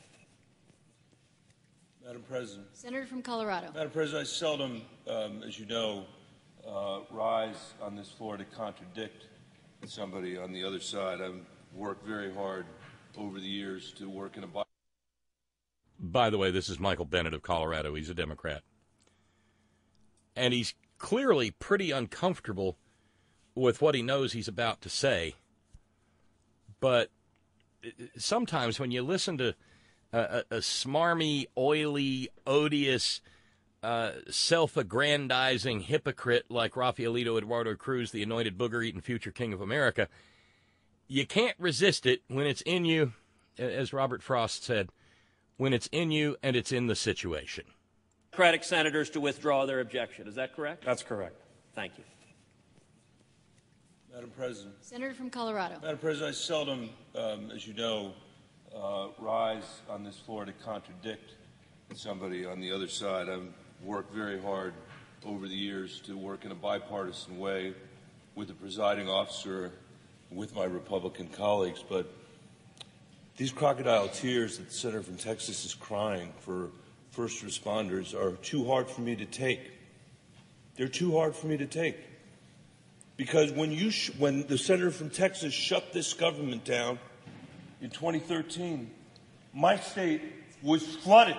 Madam President. Senator from Colorado. Madam President, I seldom, um, as you know, uh, rise on this floor to contradict somebody on the other side. I've worked very hard over the years to work in a... By the way, this is Michael Bennet of Colorado. He's a Democrat. And he's clearly pretty uncomfortable with what he knows he's about to say. But sometimes when you listen to a, a, a smarmy, oily, odious, uh, self-aggrandizing hypocrite like Rafaelito Eduardo Cruz, the anointed booger-eating future king of America, you can't resist it when it's in you, as Robert Frost said, when it's in you and it's in the situation. Democratic senators to withdraw their objection. Is that correct? That's correct. Thank you. Madam President. Senator from Colorado. Madam President, I seldom, um, as you know, uh, rise on this floor to contradict somebody on the other side. I've worked very hard over the years to work in a bipartisan way with the presiding officer, with my Republican colleagues, but these crocodile tears that the senator from Texas is crying for first responders are too hard for me to take. They're too hard for me to take. Because when, you sh- when the senator from Texas shut this government down in twenty thirteen, my state was flooded.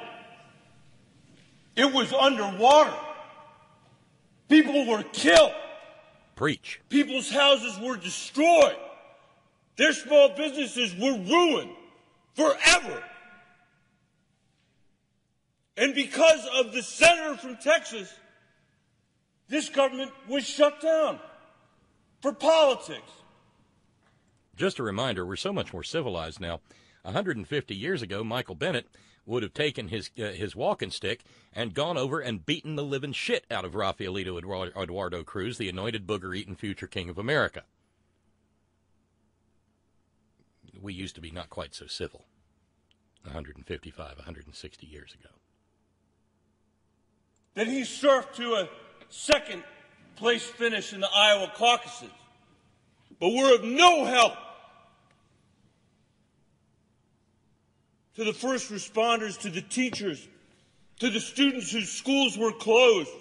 It was underwater. People were killed. Preach. People's houses were destroyed. Their small businesses were ruined forever. And because of the senator from Texas, this government was shut down for politics. Just a reminder, we're so much more civilized now. one hundred fifty years ago, Michael Bennet would have taken his uh, his walking stick and gone over and beaten the living shit out of Rafaelito Eduardo Cruz, the anointed booger-eating future king of America. We used to be not quite so civil one hundred fifty-five, one hundred sixty years ago. Then he surfed to a second place finish in the Iowa caucuses. But we're of no help to the first responders, to the teachers, to the students whose schools were closed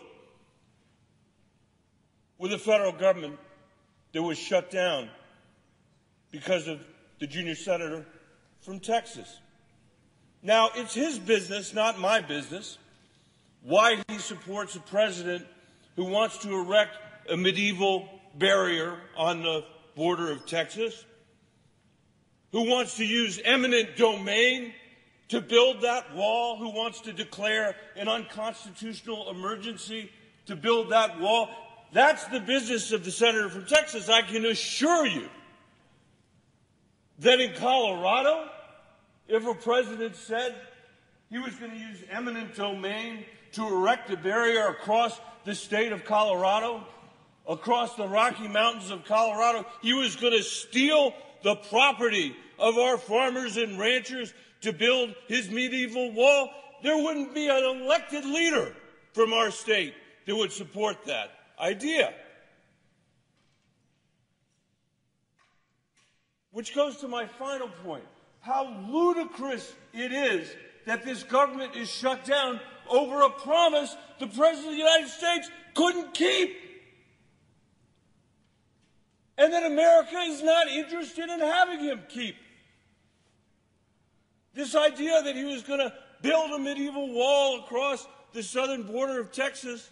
with a federal government that was shut down because of the junior senator from Texas. Now, it's his business, not my business, why he supports a president who wants to erect a medieval barrier on the border of Texas, who wants to use eminent domain to build that wall, who wants to declare an unconstitutional emergency to build that wall. That's the business of the senator from Texas. I can assure you that in Colorado, if a president said he was going to use eminent domain to erect a barrier across the state of Colorado, across the Rocky Mountains of Colorado, he was going to steal the property of our farmers and ranchers to build his medieval wall, there wouldn't be an elected leader from our state that would support that idea. Which goes to my final point, how ludicrous it is that this government is shut down over a promise the President of the United States couldn't keep. And that America is not interested in having him keep. This idea that he was going to build a medieval wall across the southern border of Texas,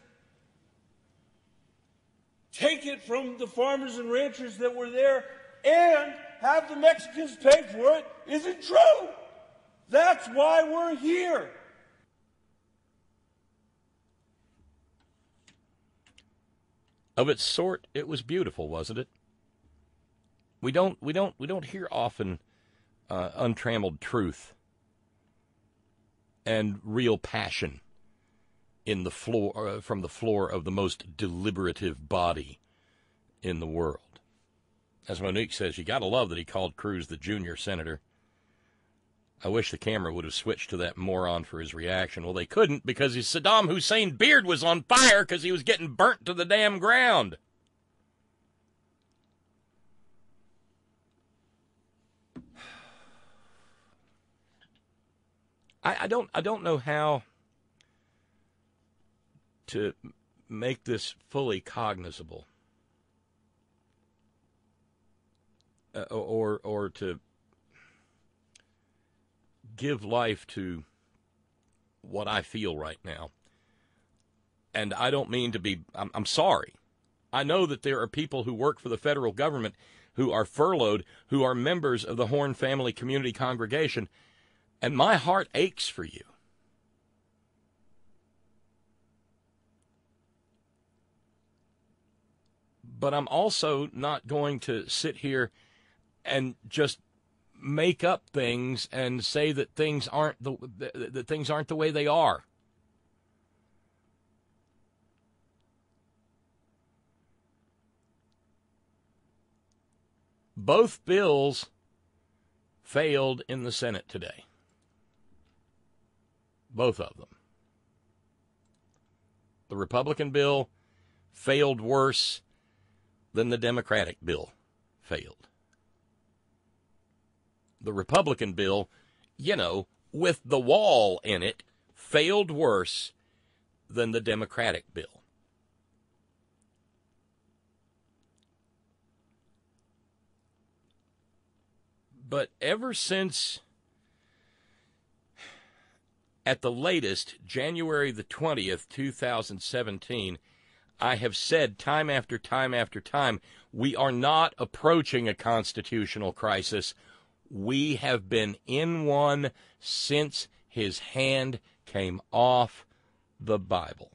take it from the farmers and ranchers that were there, and have the Mexicans pay for it, isn't true. That's why we're here. Of its sort, it was beautiful, wasn't it? We don't, we don't, we don't hear often uh, untrammeled truth and real passion in the floor uh, from the floor of the most deliberative body in the world. As Monique says, you got to love that he called Cruz the junior senator. I wish the camera would have switched to that moron for his reaction. Well, they couldn't because his Saddam Hussein beard was on fire because he was getting burnt to the damn ground. I, I don't I don't know how to make this fully cognizable. Uh, or or to give life to what I feel right now. And I don't mean to be, I'm, I'm sorry. I know that there are people who work for the federal government who are furloughed, who are members of the Horn Family Community Congregation, and my heart aches for you. But I'm also not going to sit here and just make up things and say that things aren't the that things aren't the way they are. Both bills failed in the Senate today. Both of them. The Republican bill failed worse than the Democratic bill failed. The Republican bill, you know, with the wall in it, failed worse than the Democratic bill. But ever since, at the latest, January the twentieth, two thousand seventeen, I have said time after time after time, we are not approaching a constitutional crisis. We have been in one since his hand came off the Bible.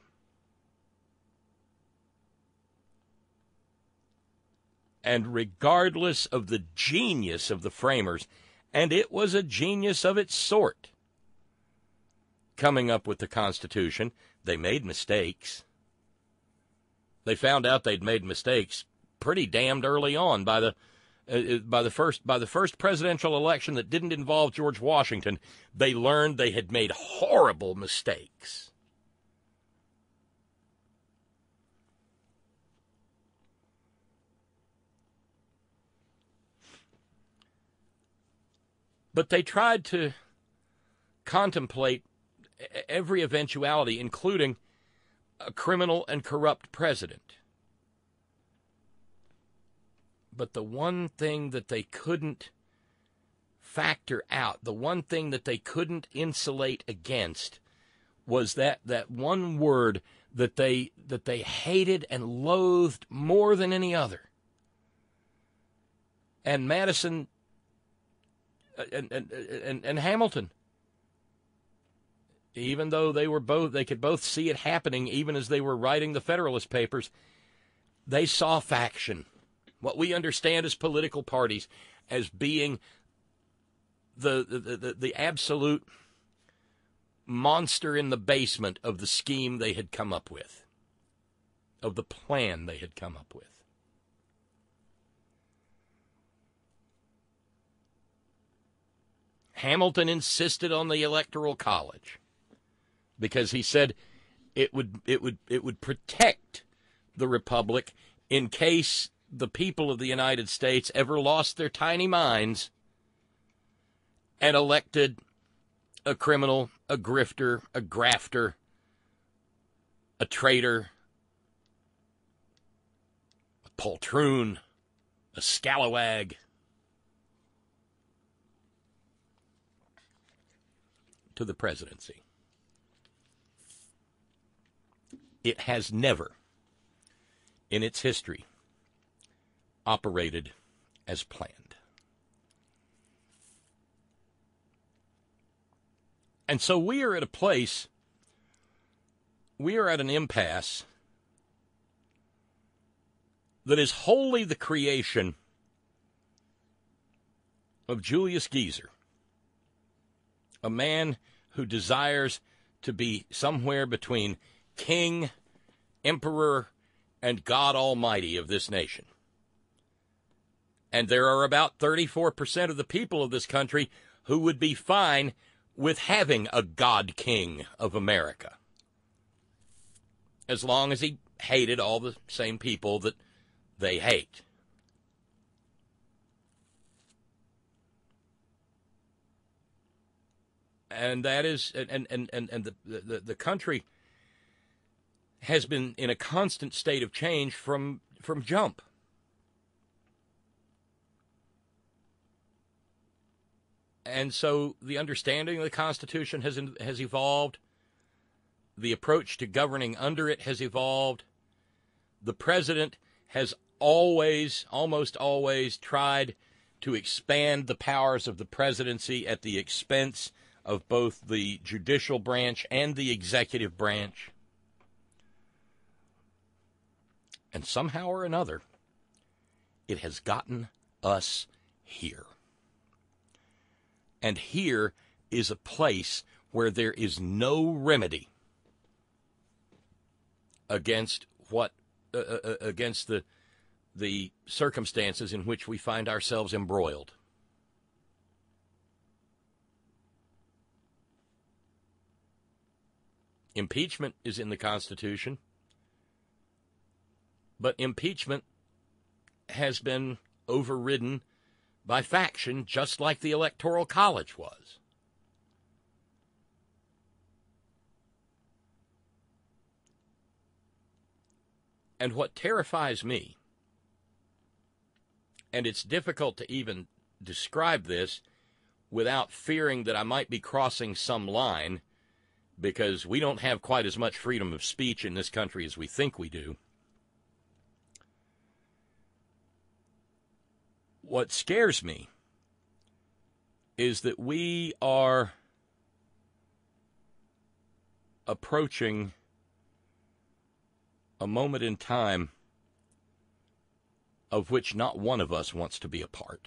And regardless of the genius of the framers, and it was a genius of its sort, coming up with the Constitution, they made mistakes. They found out they'd made mistakes pretty damned early on by the Uh, by the first by the first presidential election that didn't involve George Washington. They learned they had made horrible mistakes. But they tried to contemplate every eventuality, including a criminal and corrupt president. But the one thing that they couldn't factor out, the one thing that they couldn't insulate against, was that, that one word that they that they hated and loathed more than any other. And Madison and and and, and Hamilton, even though they were both they could both see it happening, even as they were writing the Federalist Papers, they saw faction. What we understand as political parties as being the, the, the, the absolute monster in the basement of the scheme they had come up with, of the plan they had come up with. Hamilton insisted on the Electoral College because he said it would it would it would protect the Republic in case the people of the United States ever lost their tiny minds and elected a criminal, a grifter, a grafter, a traitor, a poltroon, a scalawag, to the presidency. It has never, in its history, operated as planned. And so we are at a place, we are at an impasse that is wholly the creation of Julius Geezer, a man who desires to be somewhere between king, emperor, and God Almighty of this nation. And there are about thirty-four percent of the people of this country who would be fine with having a God King of America, as long as he hated all the same people that they hate. And that is, and, and, and, and the, the, the country has been in a constant state of change from, from jump. And so the understanding of the Constitution has has evolved. The approach to governing under it has evolved. The president has always, almost always, tried to expand the powers of the presidency at the expense of both the judicial branch and the executive branch. And somehow or another, it has gotten us here. And here is a place where there is no remedy against what uh, uh, against the the circumstances in which we find ourselves embroiled. Impeachment is in the Constitution, but impeachment has been overridden by faction, just like the Electoral College was. And what terrifies me, and it's difficult to even describe this without fearing that I might be crossing some line, because we don't have quite as much freedom of speech in this country as we think we do. What scares me is that we are approaching a moment in time of which not one of us wants to be a part.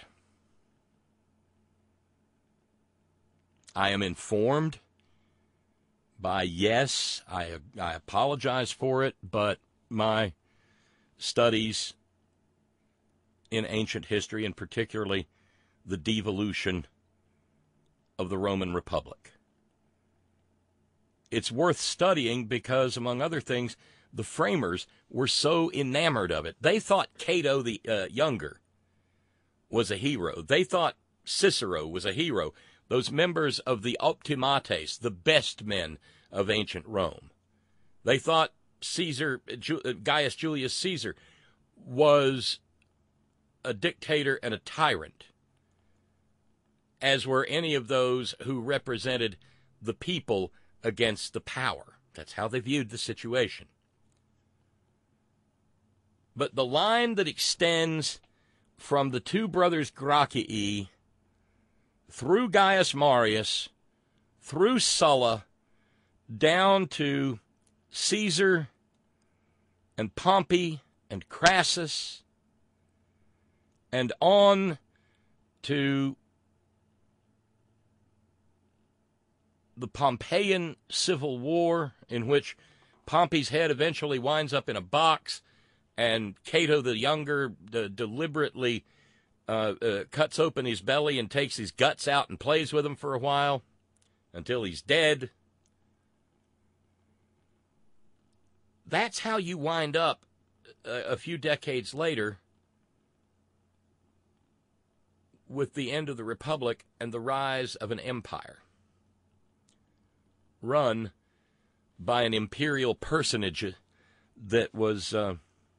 I am informed by, yes, I, I apologize for it, but my studies in ancient history, and particularly the devolution of the Roman Republic. It's worth studying because, among other things, the framers were so enamored of it. They thought Cato the uh, Younger was a hero. They thought Cicero was a hero. Those members of the optimates, the best men of ancient Rome. They thought Caesar, Gaius Julius Caesar was a dictator and a tyrant, as were any of those who represented the people against the power. That's how they viewed the situation. But the line that extends from the two brothers Gracchii through Gaius Marius, through Sulla, down to Caesar and Pompey and Crassus, and on to the Pompeian Civil War, in which Pompey's head eventually winds up in a box, and Cato the Younger d- deliberately uh, uh, cuts open his belly and takes his guts out and plays with them for a while until he's dead. That's how you wind up a, a few decades later with the end of the Republic and the rise of an empire. run by an imperial personage that was uh,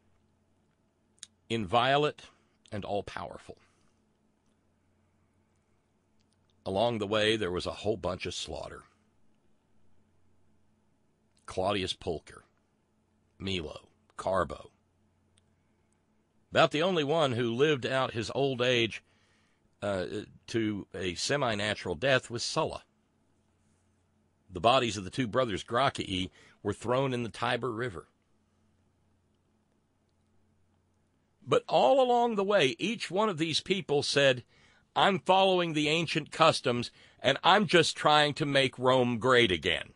inviolate and all-powerful. Along the way, there was a whole bunch of slaughter. Claudius Pulcher, Milo, Carbo. About the only one who lived out his old age uh, to a semi-natural death was Sulla. The bodies of the two brothers Gracchii were thrown in the Tiber River. But all along the way, each one of these people said, I'm following the ancient customs, and I'm just trying to make Rome great again.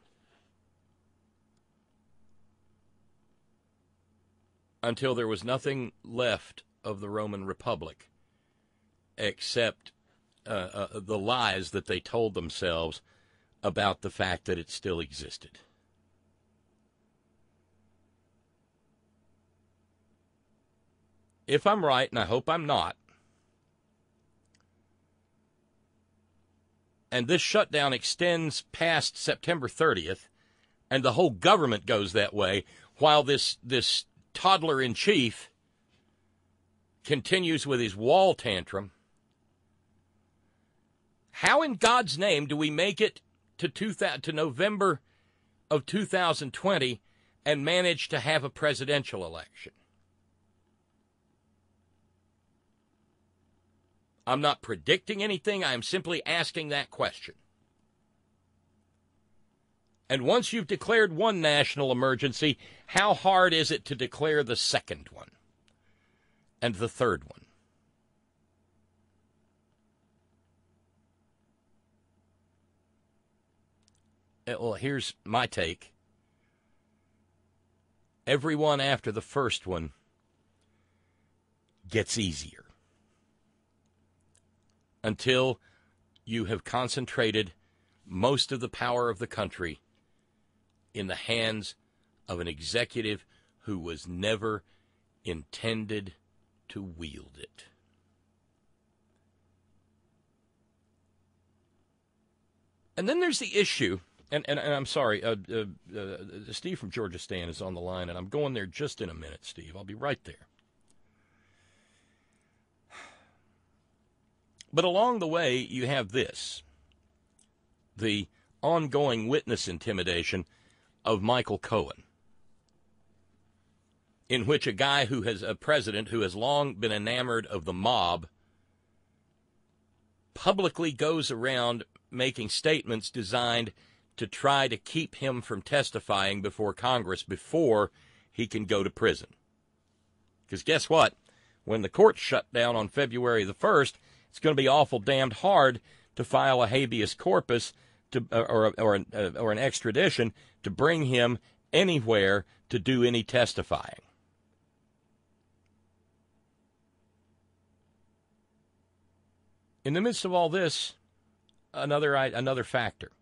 Until there was nothing left of the Roman Republic except uh, uh, the lies that they told themselves about the fact that it still existed. If I'm right, and I hope I'm not, and this shutdown extends past September thirtieth, and the whole government goes that way, while this this toddler-in-chief continues with his wall tantrum, how in God's name do we make it to, two thousand, to November of two thousand twenty and manage to have a presidential election? I'm not predicting anything. I'm simply asking that question. And once you've declared one national emergency, how hard is it to declare the second one and the third one? Well, here's my take. Everyone after the first one gets easier until you have concentrated most of the power of the country in the hands of an executive who was never intended to wield it. And then there's the issue, and, and, and I'm sorry, uh, uh, uh, Steve from Georgia Stan is on the line, and I'm going there just in a minute, Steve. I'll be right there. But along the way, you have this, the ongoing witness intimidation of Michael Cohen, in which a guy who has, a president who has long been enamored of the mob, publicly goes around making statements designed to try to keep him from testifying before Congress before he can go to prison. Because guess what? When the court shut down on February the first, it's going to be awful damned hard to file a habeas corpus to, or, or, an, uh, or an extradition to bring him anywhere to do any testifying. In the midst of all this, another another factor.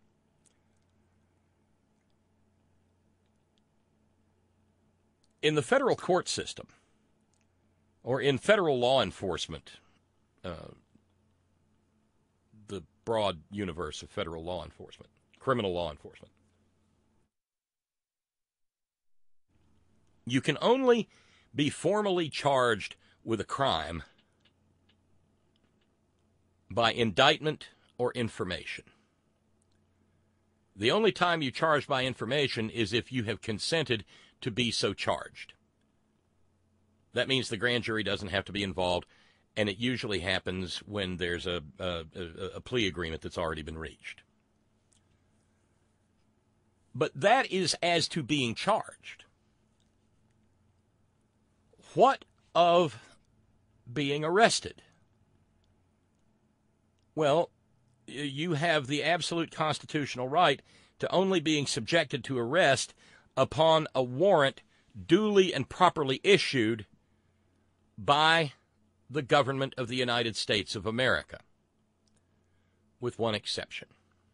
In the federal court system, or in federal law enforcement, uh, the broad universe of federal law enforcement, criminal law enforcement, you can only be formally charged with a crime by indictment or information. The only time you charge by information is if you have consented to be so charged. That means the grand jury doesn't have to be involved, and it usually happens when there's a, a, a plea agreement that's already been reached. But that is as to being charged. What of being arrested? Well, you have the absolute constitutional right to only being subjected to arrest upon a warrant duly and properly issued by the government of the United States of America, with one exception.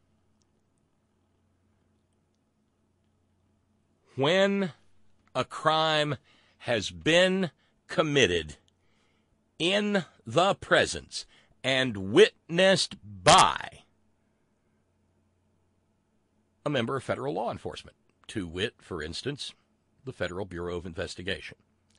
When a crime has been committed in the presence and witnessed by a member of federal law enforcement, to wit, for instance, the Federal Bureau of Investigation.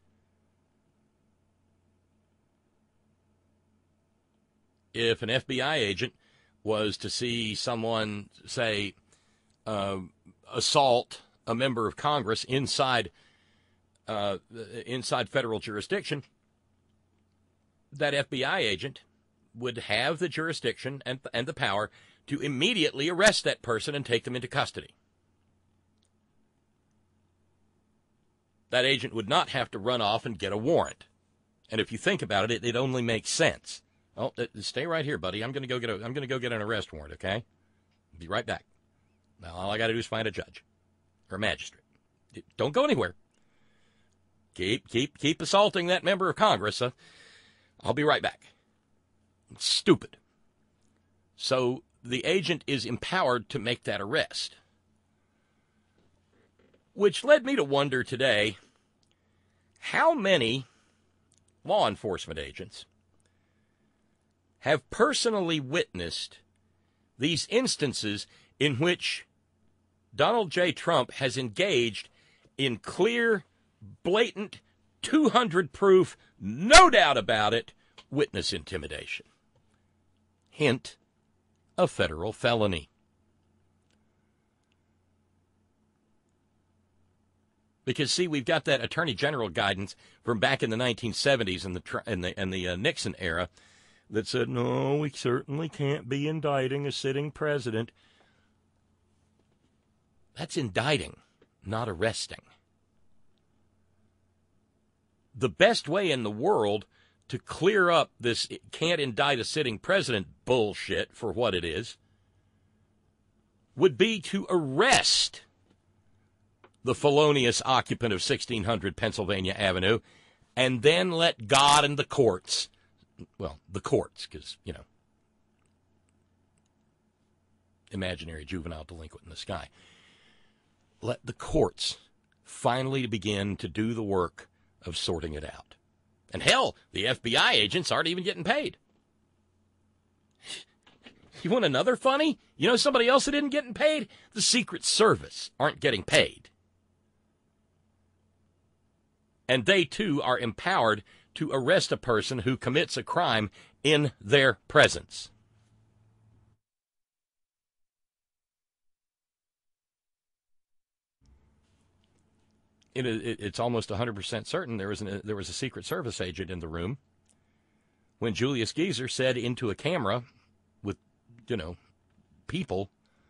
If an F B I agent was to see someone, say, uh, assault a member of Congress inside uh, inside federal jurisdiction, that F B I agent would have the jurisdiction and, and the power to immediately arrest that person and take them into custody. That agent would not have to run off and get a warrant. And if you think about it, it, it only makes sense. Oh, stay right here, buddy. I'm going to go get a, I'm going to go get an arrest warrant, okay? Be right back. Now, all I got to do is find a judge or a magistrate. Don't go anywhere. Keep, keep, keep assaulting that member of Congress. Uh, I'll be right back. It's stupid. So the agent is empowered to make that arrest. Which led me to wonder today, how many law enforcement agents have personally witnessed these instances in which Donald J. Trump has engaged in clear, blatant, two hundred proof, no doubt about it, witness intimidation. Hint, a federal felony. Because, see, we've got that Attorney General guidance from back in the nineteen seventies and the and the, and the uh, Nixon era that said, no, we certainly can't be indicting a sitting president. That's indicting, not arresting. The best way in the world to clear up this can't indict a sitting president bullshit for what it is would be to arrest the felonious occupant of sixteen hundred Pennsylvania Avenue and then let God and the courts, well, the courts, because, you know, imaginary juvenile delinquent in the sky, let the courts finally begin to do the work of sorting it out. And hell, the F B I agents aren't even getting paid. You want another funny? You know somebody else that isn't getting paid? The Secret Service aren't getting paid. And they, too, are empowered to arrest a person who commits a crime in their presence. It, it, it's almost one hundred percent certain there was, an, there was a Secret Service agent in the room when Julius Geezer said into a camera with, you know, people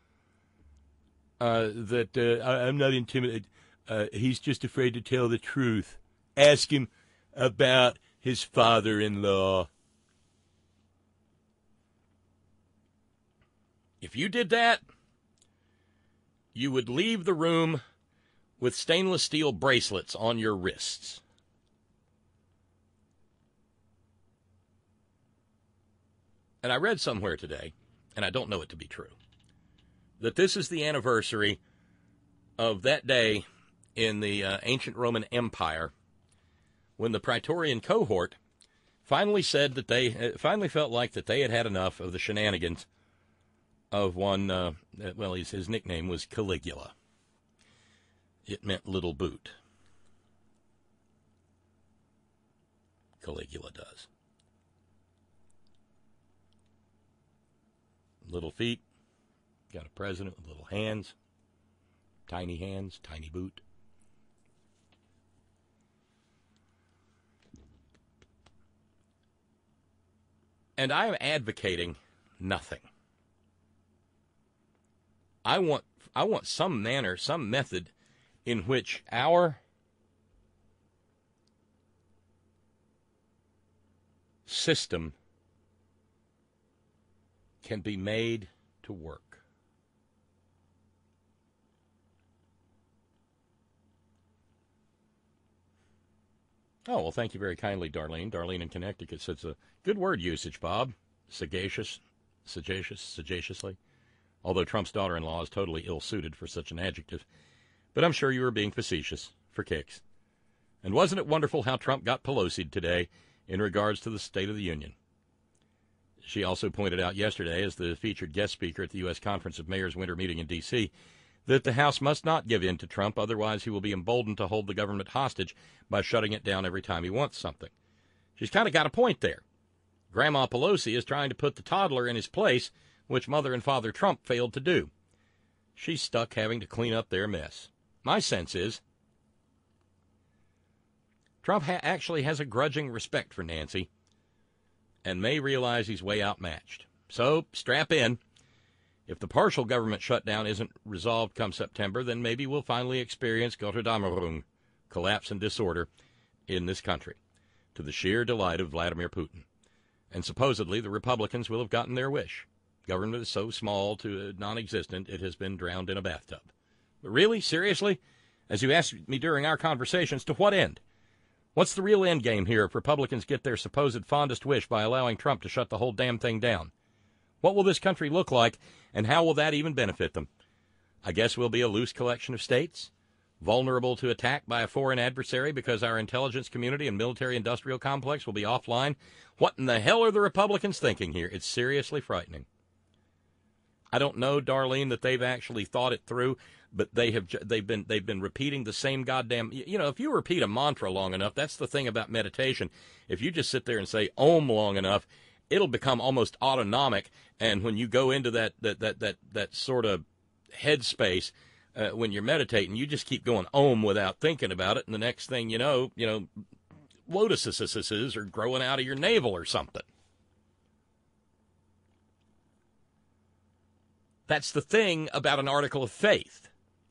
uh, that uh, I, I'm not intimidated. Uh, he's just afraid to tell the truth. Ask him about his father-in-law. If you did that, you would leave the room with stainless steel bracelets on your wrists. And I read somewhere today, and I don't know it to be true, that this is the anniversary of that day in the uh, ancient Roman Empire when the Praetorian cohort finally said that they uh, finally felt like that they had had enough of the shenanigans of one, uh, well, his, his nickname was Caligula. It meant little boot. Caligula does. Little feet, got a president with little hands, tiny hands, tiny boot. And I am advocating nothing. I want I want some manner, some method in which our system can be made to work. Oh, well, thank you very kindly, Darlene. Darlene in Connecticut says a good word usage, Bob. Sagacious, sagacious, sagaciously. Although Trump's daughter-in-law is totally ill-suited for such an adjective. But I'm sure you were being facetious, for kicks. And wasn't it wonderful how Trump got Pelosi'd today in regards to the State of the Union? She also pointed out yesterday, as the featured guest speaker at the U S Conference of Mayors winter meeting in D C, that the House must not give in to Trump, otherwise he will be emboldened to hold the government hostage by shutting it down every time he wants something. She's kind of got a point there. Grandma Pelosi is trying to put the toddler in his place, which Mother and Father Trump failed to do. She's stuck having to clean up their mess. My sense is Trump ha- actually has a grudging respect for Nancy and may realize he's way outmatched. So, strap in. If the partial government shutdown isn't resolved come September, then maybe we'll finally experience Gotterdammerung, collapse and disorder, in this country, to the sheer delight of Vladimir Putin. And supposedly the Republicans will have gotten their wish. Government is so small to non-existent, it has been drowned in a bathtub. But really, seriously, as you asked me during our conversations, to what end? What's the real end game here if Republicans get their supposed fondest wish by allowing Trump to shut the whole damn thing down? What will this country look like, and how will that even benefit them? I guess we'll be a loose collection of states, vulnerable to attack by a foreign adversary because our intelligence community and military-industrial complex will be offline. What in the hell are the Republicans thinking here? It's seriously frightening. I don't know, Darlene, that they've actually thought it through, but they have they've been they've been repeating the same goddamn, you know, if you repeat a mantra long enough, that's the thing about meditation. If you just sit there and say Om long enough, it'll become almost autonomic, and when you go into that that that that, that sort of headspace uh, when you're meditating, you just keep going Om without thinking about it, and the next thing you know, you know, lotuses are growing out of your navel or something. That's the thing about an article of faith.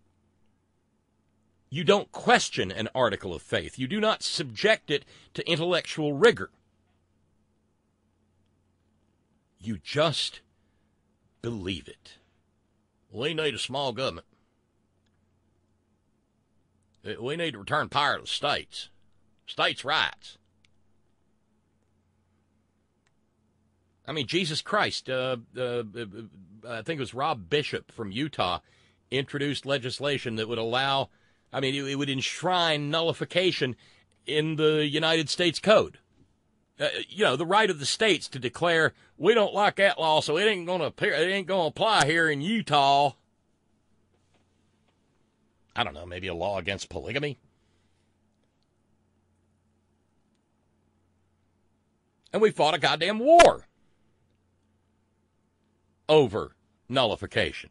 You don't question an article of faith. You do not subject it to intellectual rigor. You just believe it. We need a small government. We need to return power to the states. States' rights. I mean, Jesus Christ, uh, uh, I think it was Rob Bishop from Utah introduced legislation that would allow, I mean, it, it would enshrine nullification in the United States Code. Uh, you know, the right of the states to declare, we don't like that law, so it ain't going to appear, it ain't going to apply here in Utah. I don't know, maybe a law against polygamy. And we fought a goddamn war over nullification.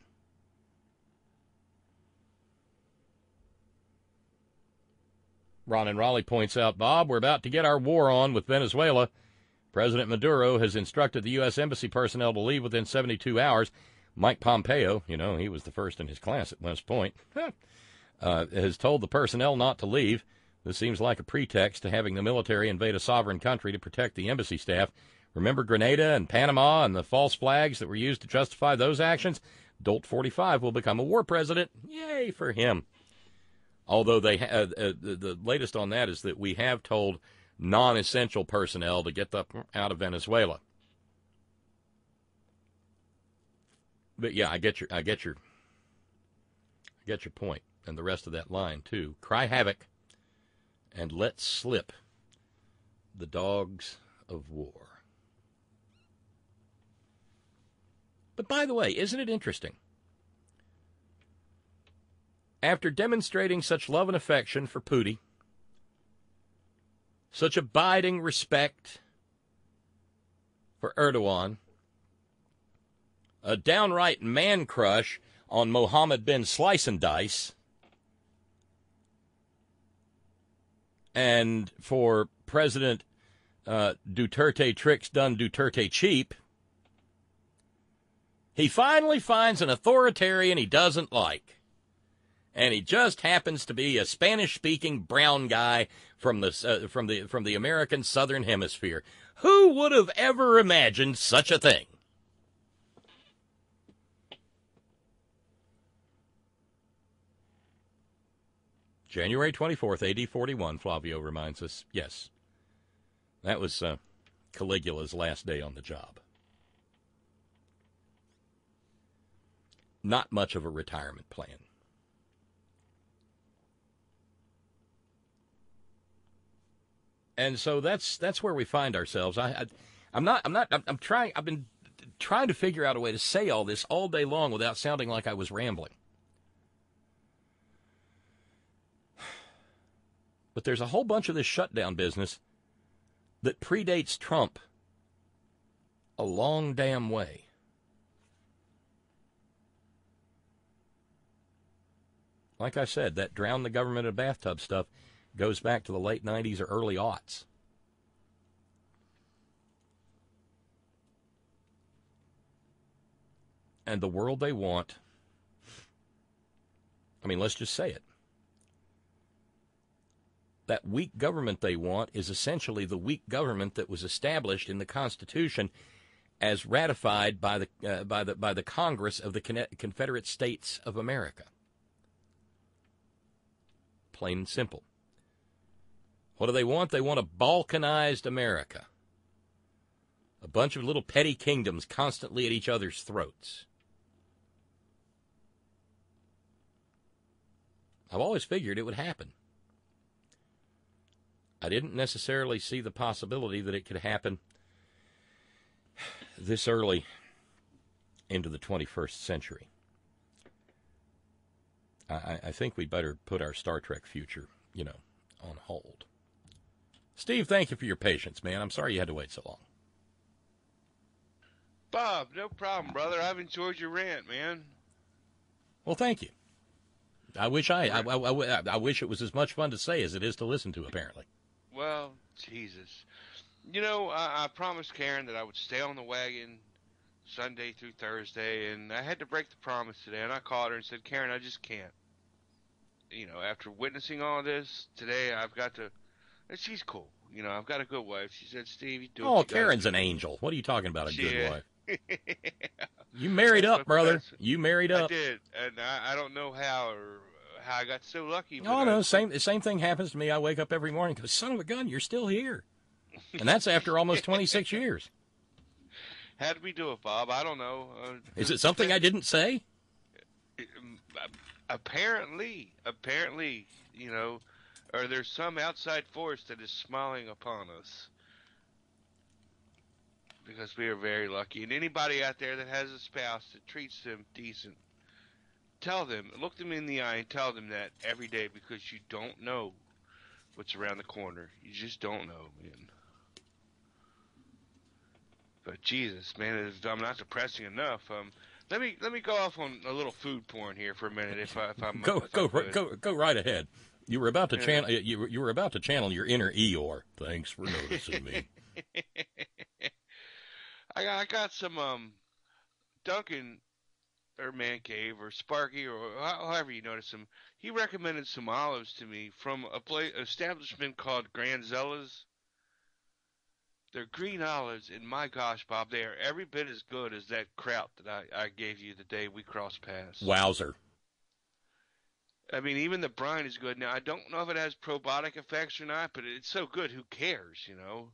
Ron and Raleigh points out, Bob, we're about to get our war on with Venezuela. President Maduro has instructed the U S Embassy personnel to leave within seventy-two hours. Mike Pompeo, you know, he was the first in his class at West Point, uh, has told the personnel not to leave. This seems like a pretext to having the military invade a sovereign country to protect the embassy staff. Remember Grenada and Panama and the false flags that were used to justify those actions? Dolt forty-five will become a war president. Yay for him. Although they ha- uh, uh, the, the latest on that is that we have told non-essential personnel to get the, out of Venezuela. But yeah, I get your I get your I get your point, and the rest of that line too. Cry havoc and let slip the dogs of war. But by the way, isn't it interesting? After demonstrating such love and affection for Pootie, such abiding respect for Erdogan, a downright man crush on Mohammed bin Slice and Dice, and for President uh, Duterte tricks done Duterte cheap, he finally finds an authoritarian he doesn't like. And he just happens to be a Spanish-speaking brown guy from the uh, from the from the American Southern Hemisphere. Who would have ever imagined such a thing? January twenty-fourth, A D forty-one, Flavio reminds us. Yes, that was uh, Caligula's last day on the job. Not much of a retirement plan. And so that's that's where we find ourselves. I, I I'm not I'm not I'm, I'm trying I've been trying to figure out a way to say all this all day long without sounding like I was rambling. But there's a whole bunch of this shutdown business that predates Trump a long damn way. Like I said, that drown the government in a bathtub stuff goes back to the late nineties or early aughts. And the world they want, I mean, let's just say it. That weak government they want is essentially the weak government that was established in the Constitution as ratified by the uh, by the by the Congress of the Con- Confederate States of America. Plain and simple. What do they want? They want a balkanized America. A bunch of little petty kingdoms constantly at each other's throats. I've always figured it would happen. I didn't necessarily see the possibility that it could happen this early into the twenty-first century. I, I think we better put our Star Trek future, you know, on hold. Steve, thank you for your patience, man. I'm sorry you had to wait so long. Bob, no problem, brother. I've enjoyed your rant, man. Well, thank you. I wish I, I, I, I, I wish it was as much fun to say as it is to listen to, apparently. Well, Jesus. You know, I, I promised Karen that I would stay on the wagon Sunday through Thursday, and I had to break the promise today, and I called her and said, Karen, I just can't. You know, after witnessing all this, today I've got to, and she's cool. You know, I've got a good wife. She said, Steve, you do Oh, what you Karen's gotta an do. angel. What are you talking about, a She good is. wife? You married up, brother. You married I up. did, and I, I don't know how or how I got so lucky. but Oh, I- no, same, the same thing happens to me. I wake up every morning and go, son of a gun, you're still here. And that's after almost twenty-six years. How did we do it, Bob? I don't know. Uh, Is it something I didn't say? Apparently, apparently, you know, or there's some outside force that is smiling upon us. Because we are very lucky. And anybody out there that has a spouse that treats them decent, tell them, look them in the eye and tell them that every day, because you don't know what's around the corner. You just don't know, man. But Jesus, man, it- I'm not depressing enough. Um, let me let me go off on a little food porn here for a minute, if I if I'm Go, if I go, could. go, go right ahead. You were about to Yeah. channel. You were, you were about to channel your inner Eeyore. Thanks for noticing me. I got, I got some um, Duncan or Man Cave or Sparky or ho- however you notice him. He recommended some olives to me from a place establishment called Grand Zella's. They're green olives, and my gosh, Bob, they are every bit as good as that kraut that I, I gave you the day we crossed paths. Wowzer. I mean, even the brine is good. Now, I don't know if it has probiotic effects or not, but it's so good, who cares, you know?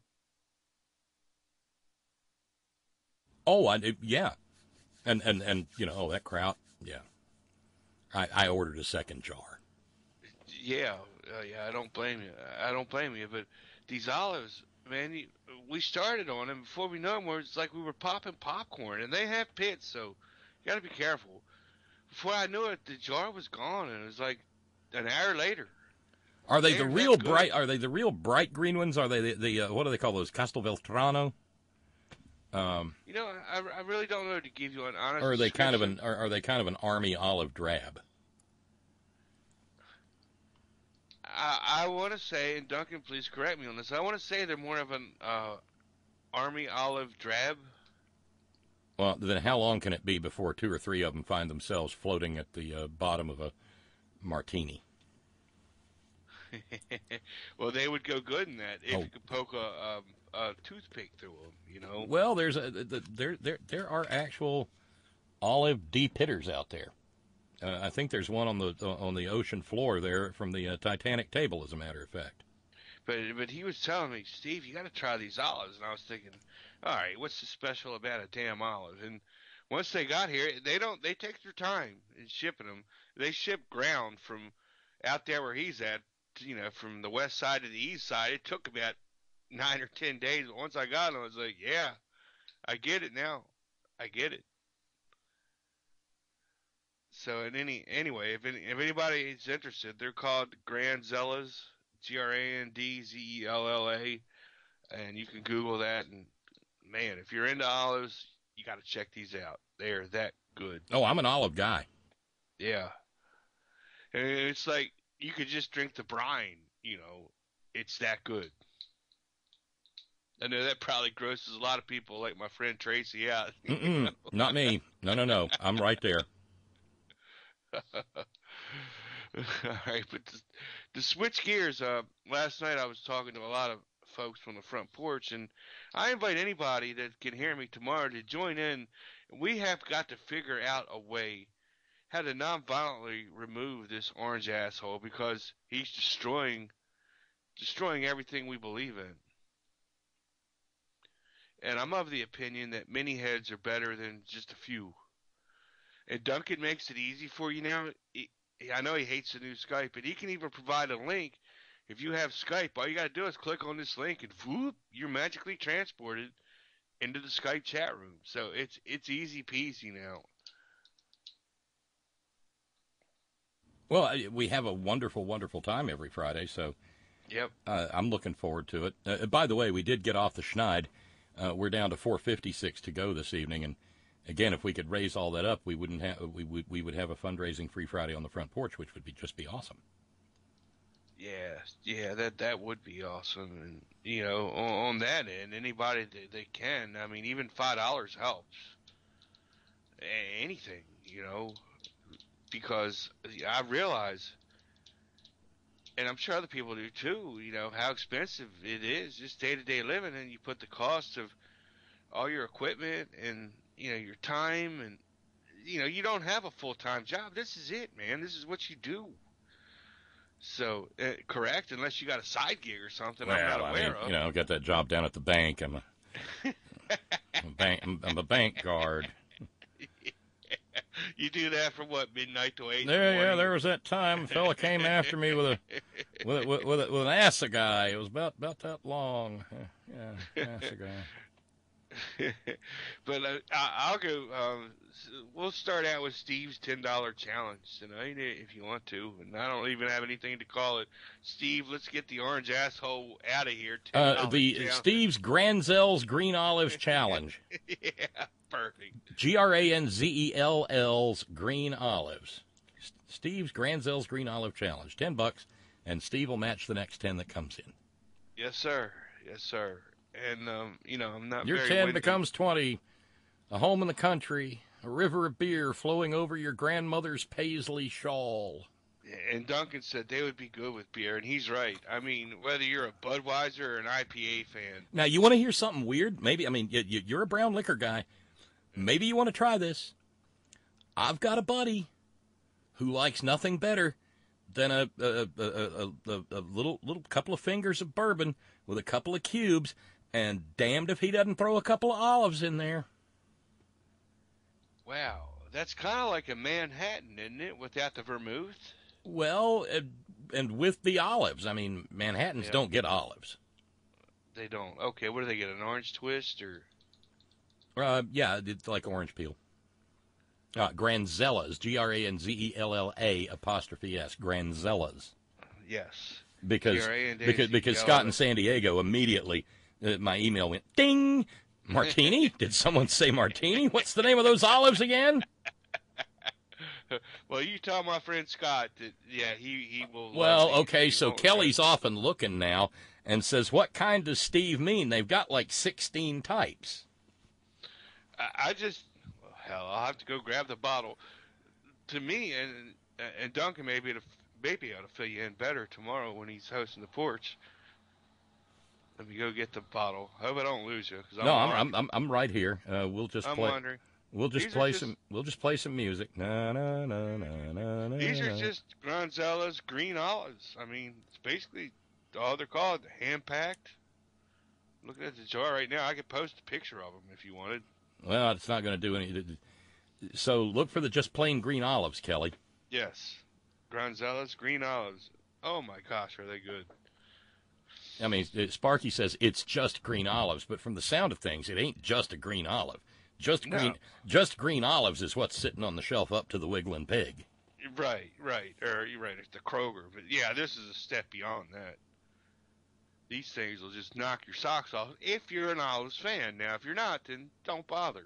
Oh, I, yeah. And, and, and, you know, oh, that kraut, yeah. I, I ordered a second jar. Yeah, uh, yeah, I don't blame you. I don't blame you, but these olives, man, you, we started on them before we know them. It's like we were popping popcorn, and they have pits, so you got to be careful. Before I knew it, the jar was gone, and it was like an hour later. Are they They're the that real good. bright? Are they the real bright green ones? Are they the, the uh, what do they call those? Castelveltrano? Um, You know, I, I really don't know to give you an honest. or are they kind of description. an? Are, are they kind of an army olive drab? I, I want to say, and Duncan, please correct me on this. I want to say they're more of an uh, army olive drab. Well, then how long can it be before two or three of them find themselves floating at the uh, bottom of a martini? Well, they would go good in that if Oh. you could poke a, um, a toothpick through them. You know. Well, there's a the, there there there are actual olive de-pitters out there. Uh, I think there's one on the on the ocean floor there from the uh, Titanic table, as a matter of fact. But but he was telling me, Steve, you got to try these olives, and I was thinking, all right, what's so special about a damn olive? And once they got here, they don't they take their time in shipping them. They ship ground from out there where he's at, you know, from the west side to the east side. It took about nine or ten days. But once I got them, I was like, yeah, I get it now. I get it. So in any anyway, if any, if anybody is interested, they're called Grand Zella's G R A N D Z E L L A, and you can Google that. And man, if you're into olives, you got to check these out. They're that good. Oh, I'm an olive guy. Yeah. And it's like you could just drink the brine, you know. It's that good. I know that probably grosses a lot of people like my friend Tracy out. Mm-mm, not me. No, no, no. I'm right there. All right, but to, to switch gears, uh, last night I was talking to a lot of folks from the front porch, and I invite anybody that can hear me tomorrow to join in. We have got to figure out a way how to non-violently remove this orange asshole because he's destroying, destroying everything we believe in. And I'm of the opinion that many heads are better than just a few. And Duncan makes it easy for you now. He, I know he hates the new Skype, but he can even provide a link. If you have Skype, all you got to do is click on this link, and whoop, you're magically transported into the Skype chat room. So it's it's easy peasy now. Well, we have a wonderful, wonderful time every Friday, so yep. uh, I'm looking forward to it. Uh, by the way, we did get off the schneid. Uh, we're down to four fifty-six to go this evening, and again, if we could raise all that up, we wouldn't have we would we would have a fundraising free Friday on the front porch, which would be just be awesome. Yeah, yeah, that that would be awesome, and you know, on, on that end, anybody that they can, I mean, even five dollars helps. A- anything, you know, because I realize, and I'm sure other people do too, you know, how expensive it is just day to day living, and you put the cost of all your equipment and you know your time, and you know you don't have a full time job. This is it, man. This is what you do. So, uh, correct? Unless you got a side gig or something Well, I'm not I aware mean, of. you know, I've got that job down at the bank. I'm a, I'm a bank. I'm, I'm a bank guard. You do that from what, midnight to eight? There, in the yeah, morning? there was that time a fella came after me with a with a, with, with, a, with an assegai. It was about about that long. Yeah, assegai. But uh, I- I'll go. Um, we'll start out with Steve's ten dollar challenge tonight, if you want to. And I don't even have anything to call it. Steve, let's get the orange asshole out of here. Uh, the challenge. Steve's Granzell's Green Olives Challenge. Yeah, perfect. G R A N Z E L L's Green Olives. S- Steve's Granzell's Green Olive Challenge. Ten bucks, and Steve will match the next ten that comes in. Yes, sir. Yes, sir. And um, you know, I'm not. Your very ten windy. becomes twenty. A home in the country. A river of beer flowing over your grandmother's paisley shawl. And Duncan said they would be good with beer, and he's right. I mean, whether you're a Budweiser or an I P A fan. Now, you want to hear something weird? Maybe, I mean, you, you, you're a brown liquor guy. Maybe you want to try this. I've got a buddy who likes nothing better than a a, a, a, a, a little little couple of fingers of bourbon with a couple of cubes, and damned if he doesn't throw a couple of olives in there. Wow, that's kind of like a Manhattan, isn't it, without the vermouth? Well, uh, and with the olives. I mean, Manhattans Yeah. don't get olives. They don't. Okay, what do they get, an orange twist or? Uh, yeah, it's like orange peel. Uh, Granzellas, G R A N Z E L L A apostrophe S, Granzellas. Yes. Because G R A N D because because Scott in San Diego immediately, uh, my email went ding. Martini? Did someone say martini? What's the name of those olives again? Well, you tell my friend Scott that yeah he he will. Well, love okay, these. He so won't- Kelly's off and looking now and says, "What kind does Steve mean? They've got like sixteen types." I, I just hell, I'll have to go grab the bottle. To me, and and Duncan maybe to maybe ought to fill you in better tomorrow when he's hosting the porch. Let me go get the bottle. Hope I don't lose you. Cause I'm No, I'm wondering. I'm I'm, I'm right here. Uh, we'll just I'm play. wondering. We'll just These are play just- some. We'll just play some music. Na na na na na na. These are na. just Granzella's green olives. I mean, it's basically all they're called, hand packed. Looking at the jar right now, I could post a picture of them if you wanted. Well, it's not going to do any. So look for the just plain green olives, Kelly. Yes, Granzella's green olives. Oh my gosh, are they good? I mean, Sparky says it's just green olives, but from the sound of things, it ain't just a green olive. Just No. green, just green olives is what's sitting on the shelf up to the Wiggling Pig. Right, right, or you're right. It's the Kroger, but yeah, this is a step beyond that. these things will just knock your socks off if you're an Olives fan. Now, if you're not, then don't bother.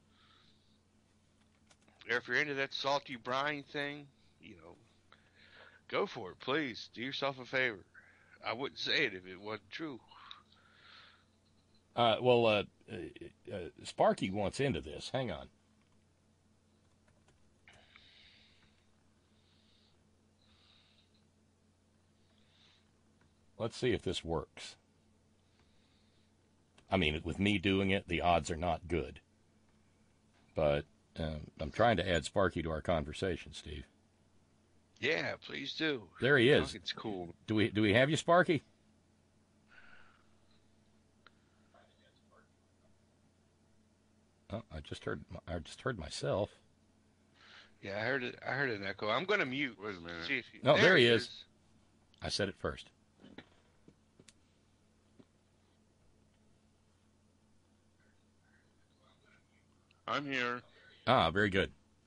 Or if you're into that salty brine thing, you know, go for it, please. Do yourself a favor. I wouldn't say it if it wasn't true. Uh, well, uh, uh, uh, Sparky wants into this. Hang on. Let's see if this works. I mean, with me doing it, the odds are not good. But um, I'm trying to add Sparky to our conversation, Steve. Yeah, please do. There he is. It's cool. Do we do we have you, Sparky? Oh, I just heard. I just heard myself. Yeah, I heard it. I heard an echo. I'm going to mute. Wait a minute. See if you, No, there, there he is. is. I said it first. I'm here. Ah, very good.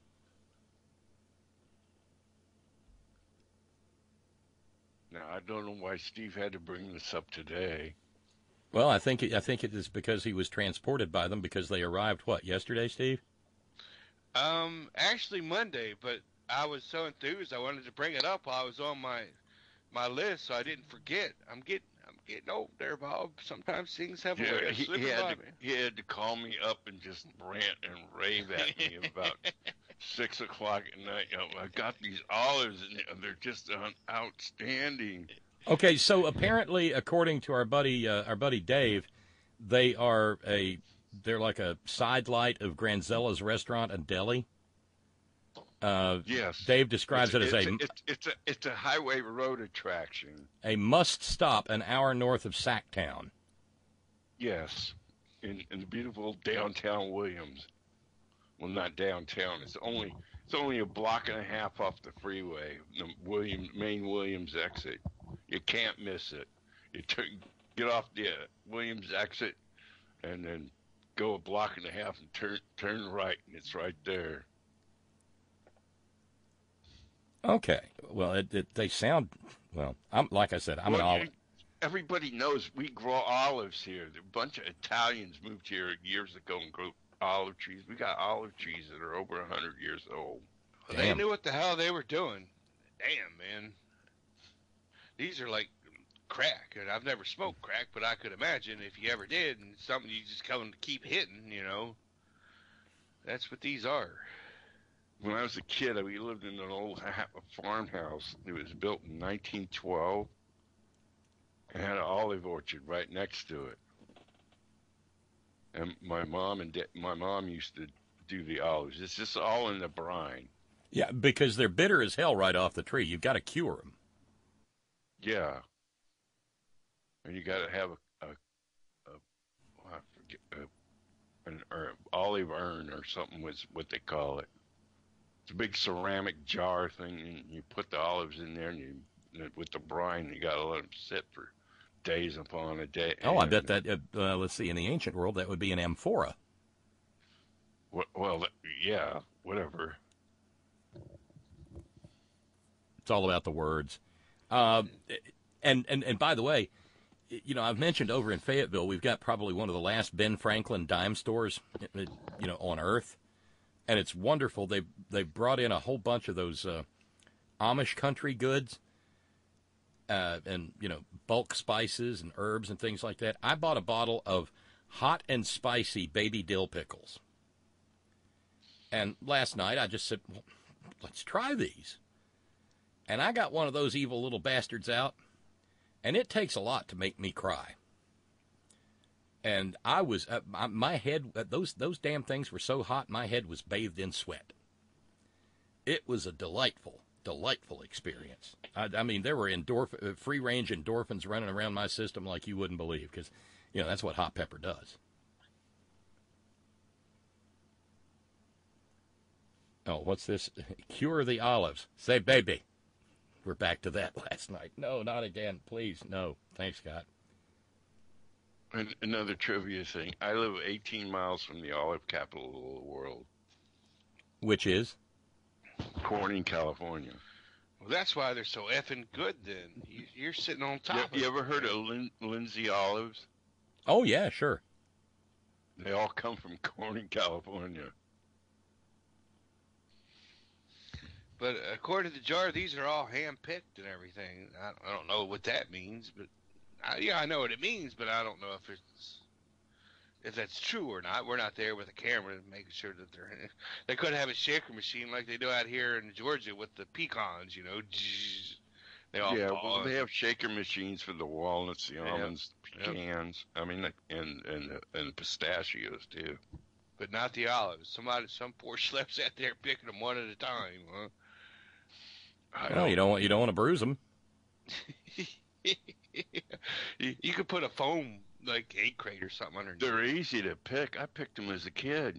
Now, I don't know why Steve had to bring this up today. Well, I think it, I think it is because he was transported by them because they arrived, what, yesterday, Steve? Um, actually Monday, but I was so enthused I wanted to bring it up while I was on my my list, so I didn't forget. I'm getting I'm getting old there, Bob. Sometimes things have a way Yeah, of he, slipping he, had by to, me. he had to call me up and just rant and rave at me about six o'clock at night. You know, I got these olives, and they're just uh, outstanding. Okay, so apparently, according to our buddy uh, our buddy Dave, they are a they're like a side light of Granzella's restaurant and deli. Uh, Yes, Dave describes it's, it as it's, a it's, it's a it's a highway road attraction. a must stop an hour north of Sacktown. Yes, in in the beautiful downtown Williams. Well, not downtown. It's only it's only a block and a half off the freeway, the William main Williams exit. You can't miss it. You t- get off the uh, Williams exit, and then go a block and a half and turn turn right, and it's right there. Okay, well, it, it, they sound well. I'm like I said, I'm well, an olive. Everybody knows we grow olives here. A bunch of Italians moved here years ago and grew olive trees. We got olive trees that are over a hundred years old. Well, they knew what the hell they were doing. Damn, man. These are like crack, and I've never smoked crack, but I could imagine if you ever did, and it's something you just come to keep hitting, you know. That's what these are. When I was a kid, we lived in an old ha- farmhouse. It was built in nineteen twelve. It had an olive orchard right next to it. And my mom and da- my mom used to do the olives. It's just all in the brine. Yeah, because they're bitter as hell right off the tree. You've got to cure them. Yeah. And you got to have a, a, a oh, I forget, a, an or olive urn or something was what they call it. It's a big ceramic jar thing, and you put the olives in there, and you with the brine, you got to let them sit for days upon a day. Oh, I bet that. Uh, uh, let's see. In the ancient world, that would be an amphora. Well, well, yeah, whatever. It's all about the words. Uh, and, and and by the way, you know, I've mentioned over in Fayetteville, we've got probably one of the last Ben Franklin dime stores, you know, on Earth. And it's wonderful. They they brought in a whole bunch of those uh, Amish country goods, uh, and you know, bulk spices and herbs and things like that. I bought a bottle of hot and spicy baby dill pickles. And last night I just said, well, let's try these. And I got one of those evil little bastards out, and it takes a lot to make me cry. And I was, uh, my, my head, uh, those those damn things were so hot, my head was bathed in sweat. It was a delightful, delightful experience. I, I mean, there were endorph- uh, free-range endorphins running around my system like you wouldn't believe, because, you know, that's what hot pepper does. Oh, what's this? Cure the olives. Say, baby. We're back to that last night. No, not again. Please, no. Thanks, Scott. And another trivia thing. I live eighteen miles from the olive capital of the world. Which is? Corning, California. Well, that's why they're so effing good. Then you, you're sitting on top. You, of you it, ever heard man. of Lin, Lindsay olives? Oh yeah, sure. They all come from Corning, California. But according to the jar, these are all hand-picked and everything. I, I don't know what that means, but I, yeah, I know what it means, but I don't know if it's if that's true or not. We're not there with a camera making sure that they're. They could have a shaker machine like they do out here in Georgia with the pecans, you know. They all Yeah, fall. well, they have shaker machines for the walnuts, the Yep. almonds, Yep. pecans. I mean, and and and pistachios too. But not the olives. Somebody, some poor schlepp's out there picking them one at a time, huh? Well, you don't want you don't want to bruise them. you, you could put a foam like egg crate or something underneath. They're easy to pick. I picked them as a kid.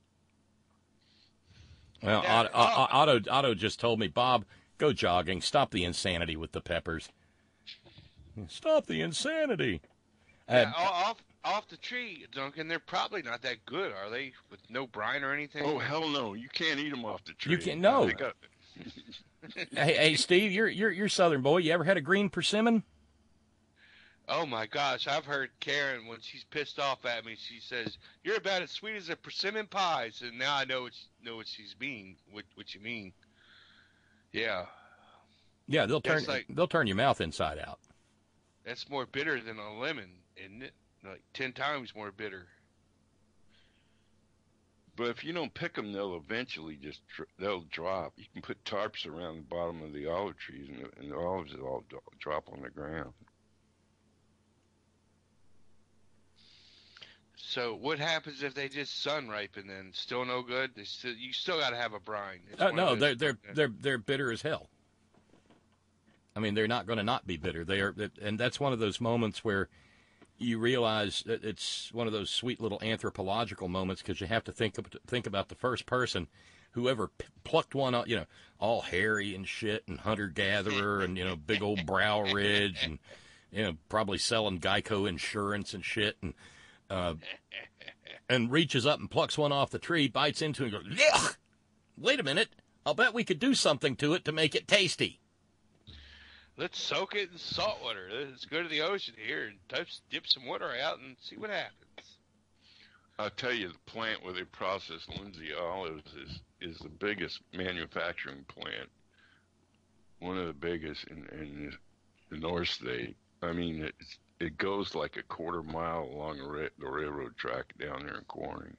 Well, Yeah, Otto, Otto Otto just told me, Bob, go jogging. Stop the insanity with the peppers. Stop the insanity. Yeah, Uh, off off the tree, Duncan. They're probably not that good, are they? With no brine or anything. Oh hell no! You can't eat them off the tree. You can't- no. They got- hey, hey, Steve, you're you're you're Southern boy. You ever had a green persimmon? Oh my gosh, I've heard Karen when she's pissed off at me. She says, "You're about as sweet as a persimmon pie." So now I know what she, know what she's mean. What what you mean? Yeah, Yeah, they'll turn That's like- they'll turn your mouth inside out. that's more bitter than a lemon, isn't it? Like ten times more bitter. But if you don't pick them, they'll eventually just dr- they'll drop. You can put tarps around the bottom of the olive trees, and the, and the olives will all do- drop on the ground. So what happens if they just sun ripen? Then still no good. They still, you still got to have a brine. It's Uh, one no, of they're those- they're they're they're bitter as hell. I mean, they're not going to not be bitter. They are, and that's one of those moments where you realize that it's one of those sweet little anthropological moments because you have to think of, think about the first person, whoever p- plucked one out, you know, all hairy and shit, and hunter gatherer, and you know, big old brow ridge, and you know, probably selling Geico insurance and shit, and uh, and reaches up and plucks one off the tree, bites into it, and goes, "Yuck! Wait a minute, I'll bet we could do something to it to make it tasty." Let's soak it in salt water. Let's go to the ocean here and dip, dip some water out and see what happens. I'll tell you, the plant where they process Lindsay olives is, is the biggest manufacturing plant, one of the biggest in, in the North State. I mean, it's, it goes like a quarter mile along the, ra- the railroad track down there in Corning.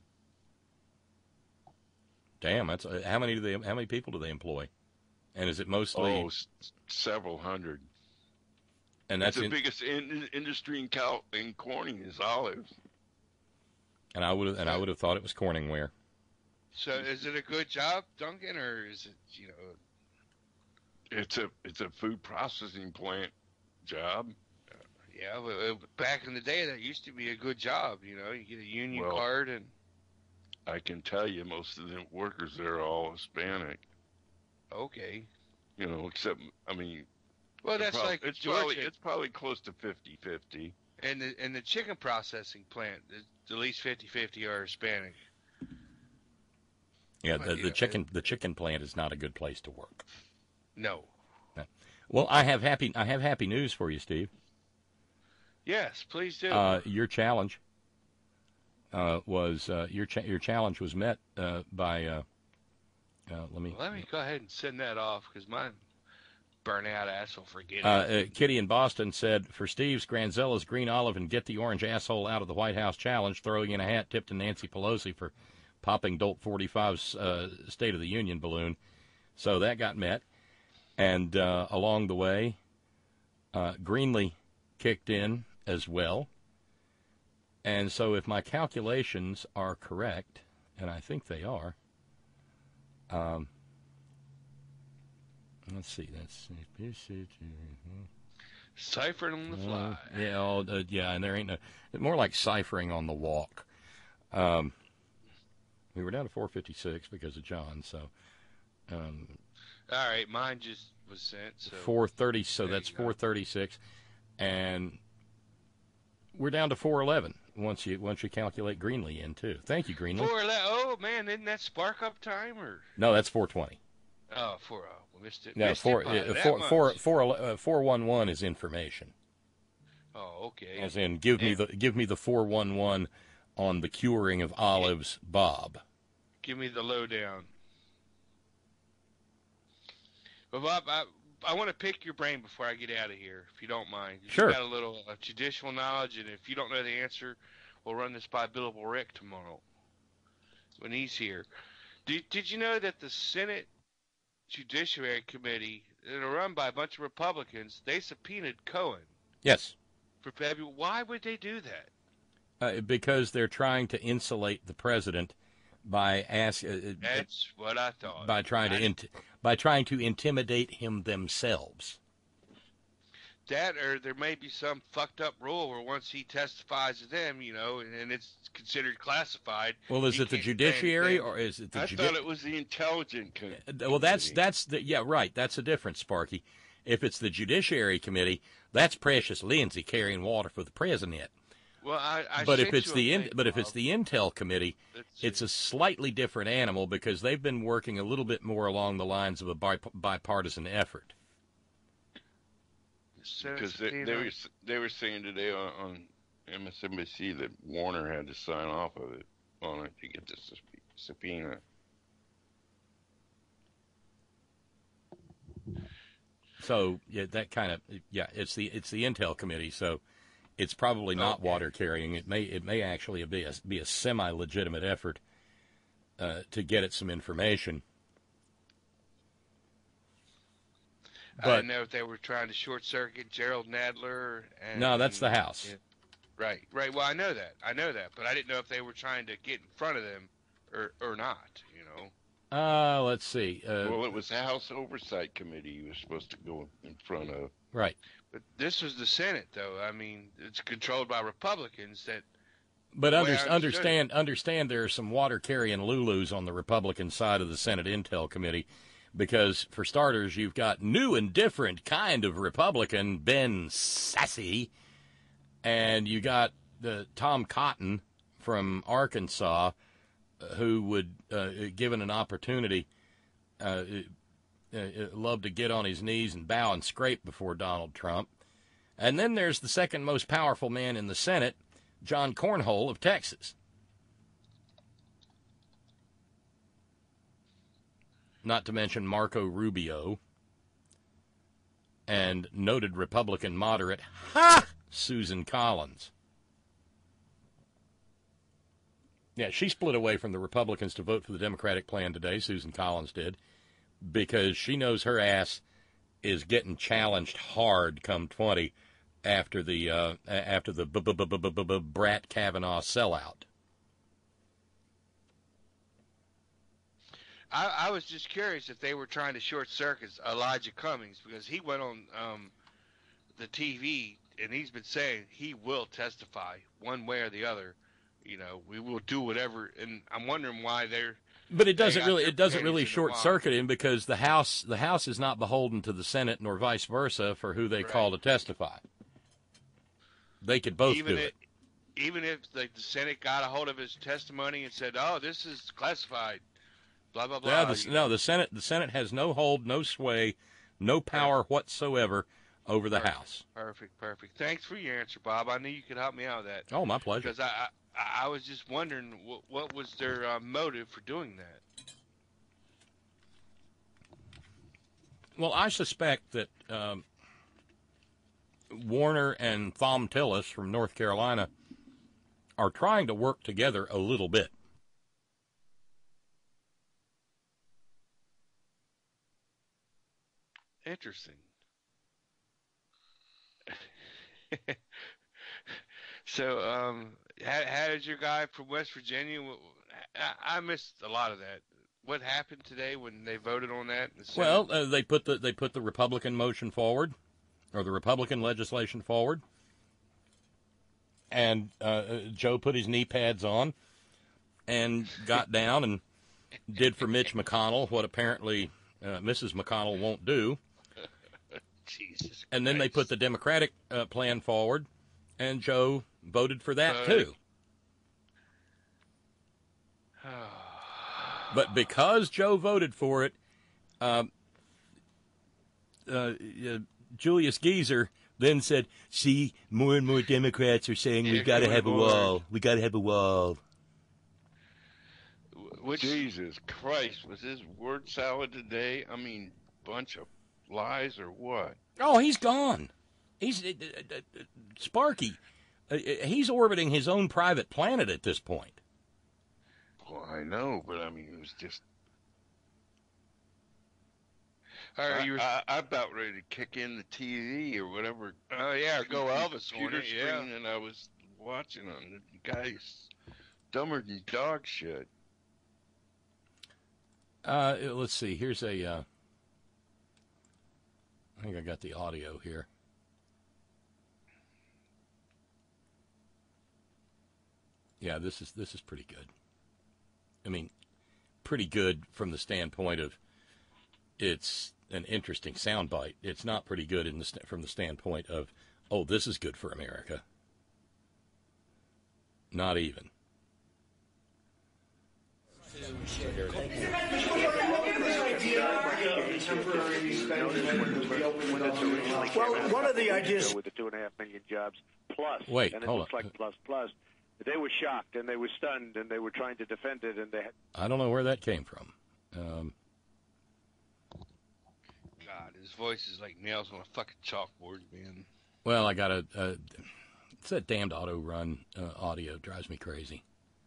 Damn, that's uh, how many do they? How many people do they employ? And is it mostly? Oh, s- several hundred. And that's it's the in, biggest in, industry in Cal in Corning is olives. and I would have and I would have thought it was Corningware. So is it a good job, Duncan, or is it, you know? It's a it's a food processing plant job. Yeah, but back in the day, that used to be a good job. You know, you get a union Well, card and. I can tell you, most of the workers there are all Hispanic. Okay. You know, except I mean. Well, that's prob- like it's Georgia. probably it's probably close to fifty-fifty. And the and the chicken processing plant, at least fifty-fifty are Hispanic. Yeah, Well, the, yeah, the chicken the chicken plant is not a good place to work. No. Well, I have happy I have happy news for you, Steve. Yes, please do. Uh, your challenge uh, was uh, your cha- your challenge was met uh, by. Uh, uh, let me. Let me go ahead and send that off because my burnout ass will forget Uh, it. uh, Kitty in Boston said, for Steve's Granzella's green olive and get the orange asshole out of the White House challenge, throwing in a hat tip to Nancy Pelosi for popping Dolt forty-five's uh, State of the Union balloon. So that got met. And uh, along the way, uh, Greenlee kicked in as well. And so if my calculations are correct, and I think they are, um, let's see. That's Ciphering on the fly. Uh, yeah, oh, uh, yeah, and there ain't no. It's more like ciphering on the walk. Um, we were down to four fifty-six because of John, so. Um, All right, mine just was sent. So four thirty, so there that's you go. four thirty-six, and we're down to four eleven once you once you calculate Greenlee in too. Thank you, Greenlee. Four ele- Oh man, isn't that spark up time or? No, that's four twenty. Oh, four oh. We missed it. No, missed four, it by uh, that four, much. four, four, uh, four one one is information. Oh, okay. As in, give me And the give me the four one one on the curing of Olive's Bob. give me the lowdown. Well, Bob, I, I want to pick your brain before I get out of here, if you don't mind. Sure. You got a little uh, judicial knowledge, and if you don't know the answer, we'll run this by Billable Rick tomorrow when he's here. Did, did you know that the Senate Judiciary Committee, that are run by a bunch of Republicans, they subpoenaed Cohen? Yes. For February. Why would they do that? Uh, because they're trying to insulate the president by ask, uh, That's what I thought. by trying to int- by trying to intimidate him themselves. That, or there may be some fucked up rule where once he testifies to them, you know, and, and it's considered classified. Well, is he it the can't say judiciary anything. or is it the I judi- thought it was the intelligence committee. Well, that's that's the yeah right. That's a difference, Sparky. If it's the Judiciary Committee, that's Precious Lindsay carrying water for the president. Well, I, I but if sent it's you a the in, link, but if it's Bob. the Intel Committee, Let's it's a slightly different animal because they've been working a little bit more along the lines of a bi- bipartisan effort. Because they, they were they were saying today on, on M S N B C that Warner had to sign off of it on it to get the subpoena. So yeah, that kind of yeah, it's the it's the Intel Committee. So it's probably not Okay. water carrying. It may it may actually be a be a semi legitimate effort uh, to get at some information. I But didn't know if they were trying to short circuit Gerald Nadler. And, no, that's the House. Yeah. Right, right. Well, I know that. I know that. But I didn't know if they were trying to get in front of them or, or not, you know. Uh, let's see. Uh, well, it was the House Oversight Committee you were supposed to go in front of. Right. But this was the Senate, though. I mean, it's controlled by Republicans that. But the way under, I understood understand, understand there are some water-carrying Lulus on the Republican side of the Senate Intel Committee, because for starters, you've got new and different kind of Republican Ben Sasse, and you got the Tom Cotton from Arkansas, uh, who would, uh, given an opportunity, uh, uh, love to get on his knees and bow and scrape before Donald Trump. And then there's the second most powerful man in the Senate, John Cornhole of Texas. Not to mention Marco Rubio and noted Republican moderate, ha, Susan Collins. Yeah, she split away from the Republicans to vote for the Democratic plan today, Susan Collins did, because she knows her ass is getting challenged hard come twenty after the uh, after the b- b- b- b- b- b- Brat Kavanaugh sellout. I, I was just curious if they were trying to short circuit Elijah Cummings, because he went on um, the T V and he's been saying he will testify one way or the other. You know, we will do whatever, and I'm wondering why they're. But it they doesn't got really their it doesn't panties really in the short wire. circuit him, because the House the House is not beholden to the Senate nor vice versa for who they call to testify. They could both even do if, it. Even if like, the Senate got a hold of his testimony and said, "Oh, this is classified," blah blah blah. Yeah, the, no, the Senate the Senate has no hold, no sway, no power whatsoever over the Perfect, House. Perfect, perfect. Thanks for your answer, Bob. I knew you could help me out with that. Oh, my pleasure. Because I, I, I was just wondering what, what was their uh, motive for doing that. Well, I suspect that um, Warner and Thom Tillis from North Carolina are trying to work together a little bit. Interesting. So, um, how, how did your guy from West Virginia? I, I missed a lot of that. What happened today when they voted on that? In the Senate? Well, uh, they put the they put the Republican motion forward, or the Republican legislation forward, and uh, Joe put his knee pads on and got down and did for Mitch McConnell what apparently uh, Missus McConnell won't do. Jesus. And then they put the Democratic uh, plan forward, and Joe voted for that Voted. too. But because Joe voted for it, Um, uh, uh, Julius Geezer then said, see, more and more Democrats are saying Yeah, we've got to going have a hard. wall. We've got to have a wall. Which, Jesus Christ, was his word salad today? I mean, bunch of lies or what? Oh, he's gone. He's uh, uh, uh, Sparky. Uh, he's orbiting his own private planet at this point. Well, I know, but I mean, it was just. All right, I, you were, I, I'm about ready to kick in the T V or whatever. oh yeah, go Elvis on computer it, yeah. screen, and I was watching on the guy's dumber than dog shit. Uh, let's see. Here's a. Uh, I think I got the audio here. Yeah, this is this is pretty good. I mean, pretty good from the standpoint of it's an interesting soundbite. It's not pretty good in the st- from the standpoint of, oh, this is good for America. Not even. Well, one of the ideas with the two and a half million jobs plus, Wait, and it hold looks on. like plus plus. They were shocked and they were stunned and they were trying to defend it and they had. I don't know where that came from. Um, God, his voice is like nails on a fucking chalkboard, man. well, I got a. Uh, it's that damned auto run uh, audio drives me crazy.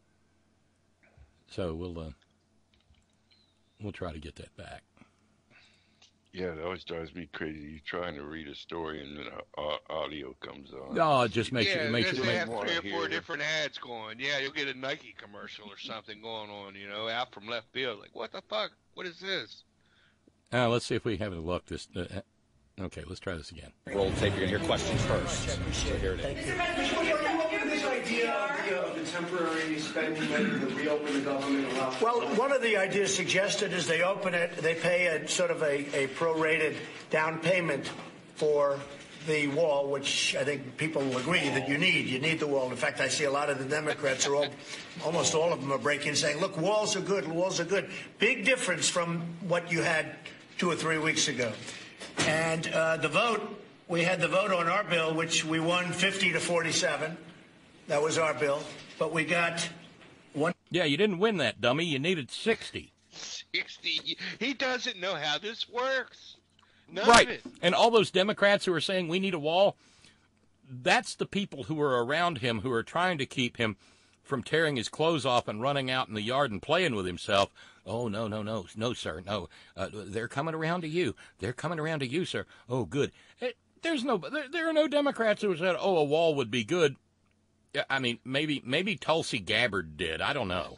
So we'll uh, we'll try to get that back. Yeah, that always drives me crazy. You're trying to read a story and then uh, audio comes on. No, it just makes yeah, it makes because it. they Make, have three or four hear. different ads going. Yeah, you'll get a Nike commercial or something going on, you know, out from left field. Like, what the fuck? What is this? uh, let's see if we have a look. This. Uh, okay, let's try this again. Roll tape. You're gonna hear questions first. So here it is. This idea of the temporary spending money to reopen the government allow. Well, one of the ideas suggested is they open it, they pay a sort of a, a prorated down payment for the wall, which I think people will agree that you need. You need the wall. In fact, I see a lot of the Democrats are all, almost all of them are breaking, saying, look, walls are good, walls are good. Big difference from what you had two or three weeks ago. And uh, the vote, we had the vote on our bill, which we won fifty to forty-seven. That was our bill. But we got one. Yeah, you didn't win that, dummy. You needed sixty. sixty. He doesn't know how this works. None right. of it. And all those Democrats who are saying we need a wall, that's the people who are around him who are trying to keep him from tearing his clothes off and running out in the yard and playing with himself. Oh, no, no, no, no, sir, no. Uh, they're coming around to you. They're coming around to you, sir. Oh, good. It, there's no, there, there are no Democrats who said, oh, a wall would be good. Yeah, I mean, maybe maybe Tulsi Gabbard did. I don't know.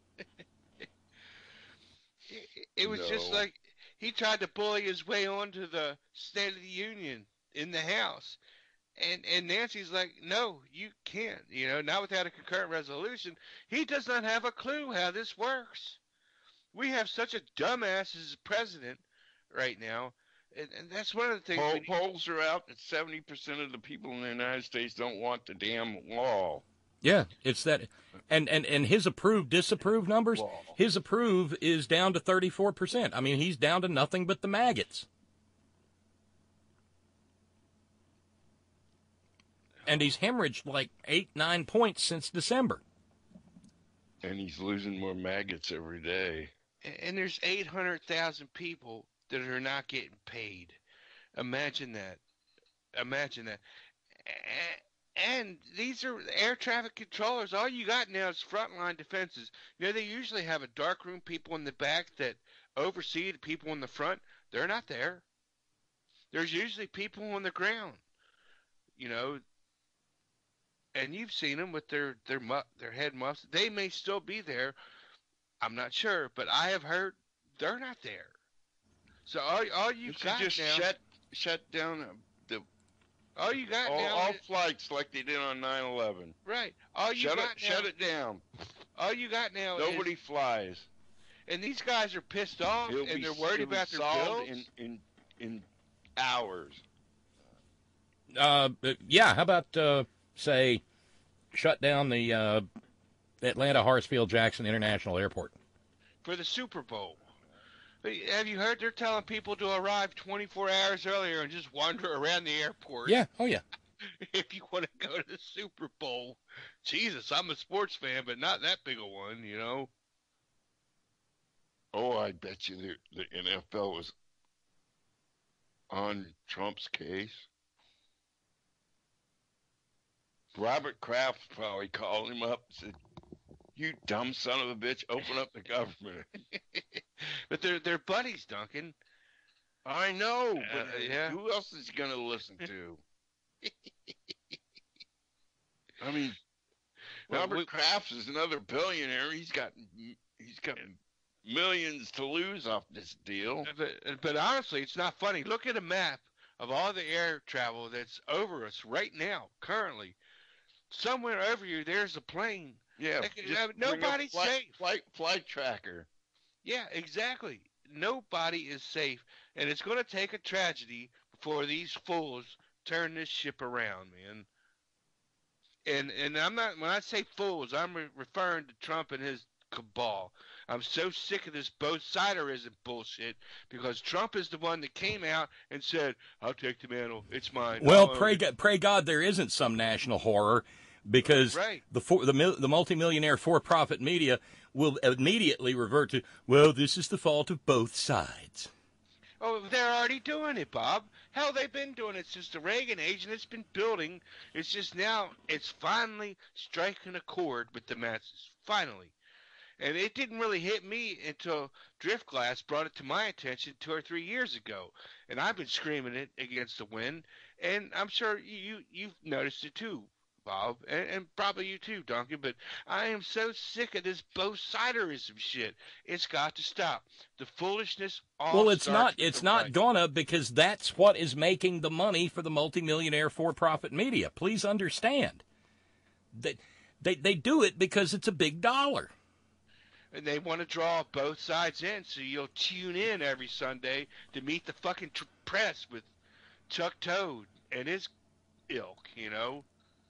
It was No. just like he tried to bully his way onto the State of the Union in the House. And and Nancy's like, no, you can't. You know, not without a concurrent resolution. He does not have a clue how this works. We have such a dumbass as president right now. And, and that's one of the things. Poll, when you- polls are out that seventy percent of the people in the United States don't want the damn wall. Yeah, it's that. And, and, and his approve, disapprove numbers, Wall. his approve is down to thirty-four percent. I mean, he's down to nothing but the maggots. And he's hemorrhaged like eight, nine points since December. And he's losing more maggots every day. and there's eight hundred thousand people that are not getting paid. Imagine that. Imagine that. And these are air traffic controllers. All you got now is frontline defenses. You know, they usually have a darkroom people in the back that oversee the people in the front. They're not there. There's usually people on the ground. You know, and you've seen them with their their mu- their head muffs. They may still be there. I'm not sure, but I have heard they're not there. So all all you You should got just now, shut shut down the all you got all, now, all is- flights like they did on nine eleven. right? All you Shut got it now, shut it down. all you got now Nobody is, flies. and these guys are pissed off, It'll and be, they're worried it'll be about their solved bills. in, in in hours. Uh, yeah, how about, uh, say, shut down the uh, Atlanta Hartsfield Jackson International Airport? For the Super Bowl. But have you heard they're telling people to arrive twenty-four hours earlier and just wander around the airport? Yeah. Oh, yeah. If you want to go to the Super Bowl. Jesus, I'm a sports fan, but not that big a one, you know? Oh, I bet you the, the N F L was on Trump's case. Robert Kraft probably called him up and said, "You dumb son of a bitch, open up the government." But they're they're buddies, Duncan. I know, but Uh, yeah. who else is he going to listen to? I mean, Well, Robert we- Kraft is another billionaire. He's got he's got millions to lose off this deal. But, but honestly, it's not funny. Look at a map of all the air travel that's over us right now, currently. Somewhere over you, there's a plane. Yeah, Like, just uh, bring a nobody's flight, safe. Flight, flight tracker. Yeah, exactly. Nobody is safe, and it's going to take a tragedy before these fools turn this ship around, man. And and I'm not when I say fools, I'm re- referring to Trump and his cabal. I'm so sick of this both-siderism bullshit because Trump is the one that came out and said, "I'll take the mantle. It's mine." Well, I'll pray own it." God, pray God there isn't some national horror, because Right. the for, the mil, the multimillionaire for-profit media will immediately revert to, well, this is the fault of both sides. Oh, they're already doing it, Bob. Hell, they've been doing it since the Reagan age, and it's been building. It's just now it's finally striking a chord with the masses. Finally. And it didn't really hit me until Driftglass brought it to my attention two or three years ago. And I've been screaming it against the wind. And I'm sure you, you've noticed it too, Bob. And, and probably you too, Duncan. But I am so sick of this both-siderism shit. It's got to stop. The foolishness all Well, it's not starts with it's the not right. gonna, because that's what is making the money for the multimillionaire for-profit media. Please understand. They, they, they do it because it's a big dollar. And they want to draw both sides in, so you'll tune in every Sunday to meet the fucking tr- press with Chuck Toad and his ilk, you know?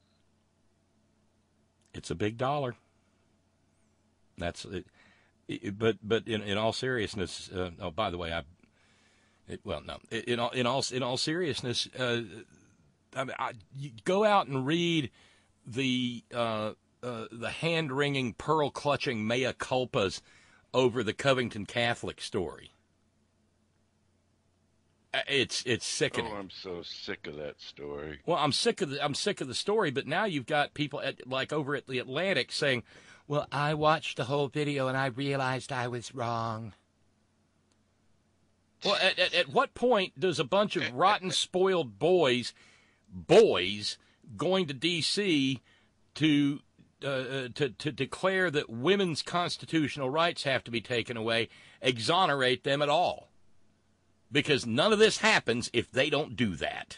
It's a big dollar. That's it. it but but in, in all seriousness, uh, oh, by the way, I it, well no in all in all in all seriousness, uh, I mean, I, you go out and read the uh, uh, the hand wringing, pearl clutching mea culpas over the Covington Catholic story. It's it's sickening. Oh, I'm so sick of that story. Well, I'm sick of the I'm sick of the story, but now you've got people at, like over at the Atlantic saying, "Well, I watched the whole video and I realized I was wrong." Well, at, at, at what point does a bunch of rotten, spoiled boys, boys, going to D C to uh, to to declare that women's constitutional rights have to be taken away, exonerate them at all? Because none of this happens if they don't do that.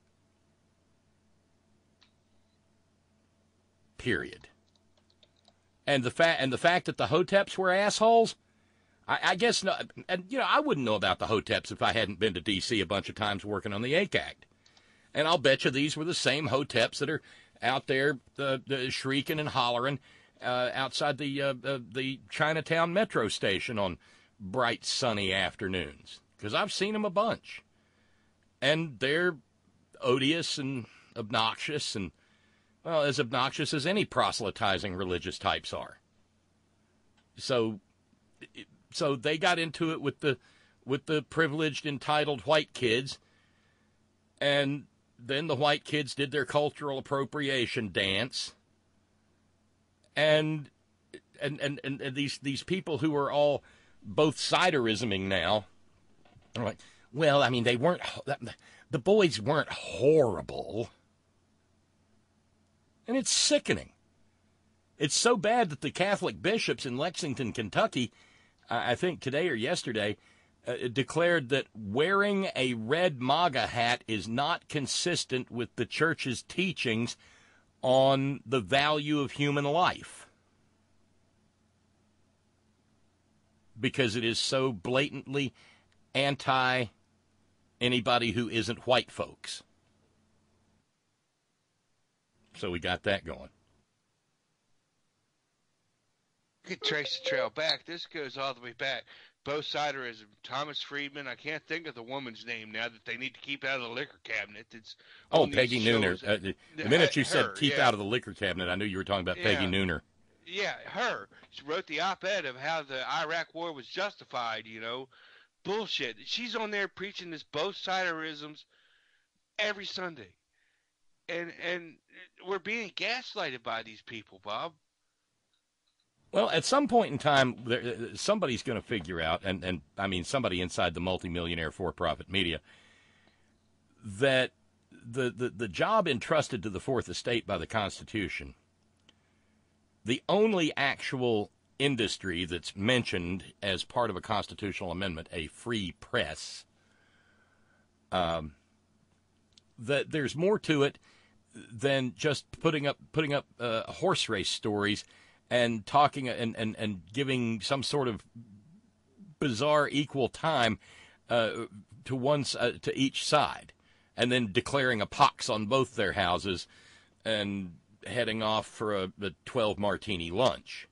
Period. And the fact and the fact that the Hoteps were assholes, I, I guess no. And you know, I wouldn't know about the Hoteps if I hadn't been to D C a bunch of times working on the A C A C. And I'll bet you these were the same Hoteps that are out there uh, uh, shrieking and hollering uh, outside the uh, uh, the Chinatown metro station on bright sunny afternoons. Because I've seen them a bunch. And they're odious and obnoxious and, well, as obnoxious as any proselytizing religious types are. So so they got into it with the with the privileged, entitled white kids, and then the white kids did their cultural appropriation dance. And and, and, and, and these, these people who are all both-siderisming now, like, well, I mean, they weren't, the boys weren't horrible. And it's sickening. It's so bad that the Catholic bishops in Lexington, Kentucky, I think today or yesterday, uh, declared that wearing a red MAGA hat is not consistent with the church's teachings on the value of human life. Because it is so blatantly anti anybody who isn't white folks. So we got that going. You can trace the trail back. This goes all the way back both siderism. Thomas Friedman. I can't think of the woman's name now that they need to keep out of the liquor cabinet. It's Oh, on these Peggy Nooner. shows. Uh, the, the minute you Her, said keep yeah. out of the liquor cabinet, I knew you were talking about Peggy Yeah. Nooner. Yeah, her. She wrote the op-ed of how the Iraq war was justified, you know. Bullshit. She's on there preaching this both siderisms every Sunday. And and we're being gaslighted by these people, Bob. Well, at some point in time, there, somebody's going to figure out, and, and I mean somebody inside the multimillionaire for-profit media, that the, the, the job entrusted to the Fourth Estate by the Constitution, the only actual industry that's mentioned as part of a constitutional amendment, a free press, um, that there's more to it than just putting up putting up uh, horse race stories and talking and, and, and giving some sort of bizarre equal time uh, to one uh, to each side, and then declaring a pox on both their houses and heading off for a, a twelve martini lunch.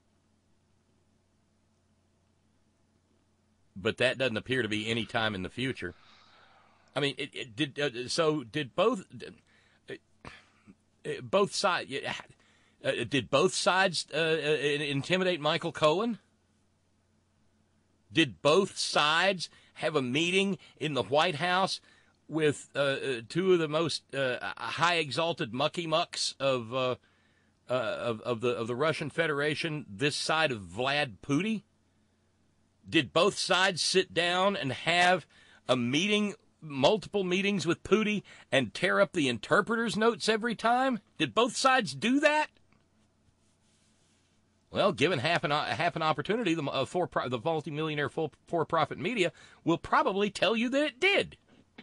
But that doesn't appear to be any time in the future. I mean, it, it did. Uh, so did both uh, both sides. Uh, did both sides uh, intimidate Michael Cohen? Did both sides have a meeting in the White House with uh, two of the most uh, high exalted mucky mucks of, uh, uh, of of the of the Russian Federation this side of Vlad Putin? Did both sides sit down and have a meeting, multiple meetings with Putin, and tear up the interpreter's notes every time? Did both sides do that? Well, given half an half an opportunity, the uh, for the multi-millionaire full for-profit media will probably tell you that it did.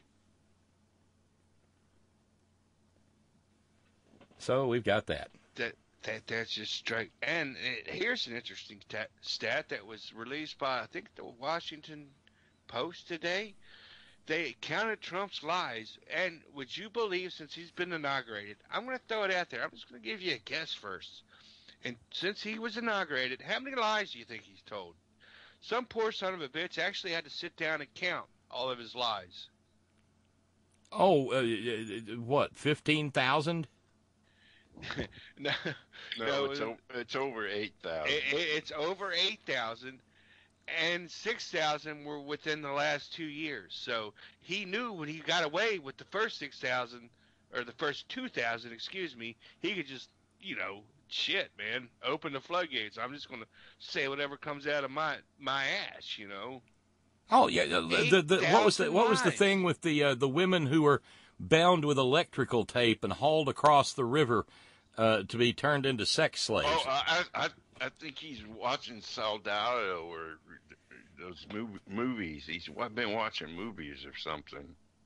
So we've got that. That that that's just straight. And it, here's an interesting ta- stat that was released by I think the Washington Post today. They counted Trump's lies, and would you believe, since he's been inaugurated, I'm going to throw it out there. I'm just going to give you a guess first. And since he was inaugurated, how many lies do you think he's told? Some poor son of a bitch actually had to sit down and count all of his lies. Oh, uh, what, fifteen thousand? no, no, no, it's, o- it's over eight thousand. It, it, it's over eight thousand, and six thousand were within the last two years. So he knew when he got away with the first six thousand, or the first two thousand, excuse me, he could just, you know, shit, man, open the floodgates. I'm just going to say whatever comes out of my my ass, you know. Oh yeah, the, the, the, what was the what was the lies. thing with the uh, the women who were bound with electrical tape and hauled across the river uh, to be turned into sex slaves? Oh, I, I I think he's watching Soldado or those mov- movies. He's been watching movies or something.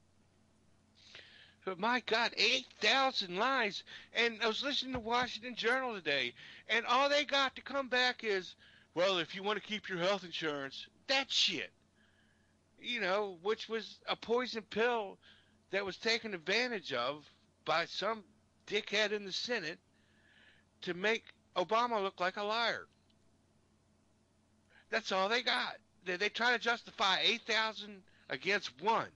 But my God, eight thousand lies. And I was listening to Washington Journal today, and all they got to come back is, well, if you want to keep your health insurance, that shit. You know, which was a poison pill that was taken advantage of by some dickhead in the Senate to make Obama look like a liar. That's all they got. They, they try to justify eight thousand against one.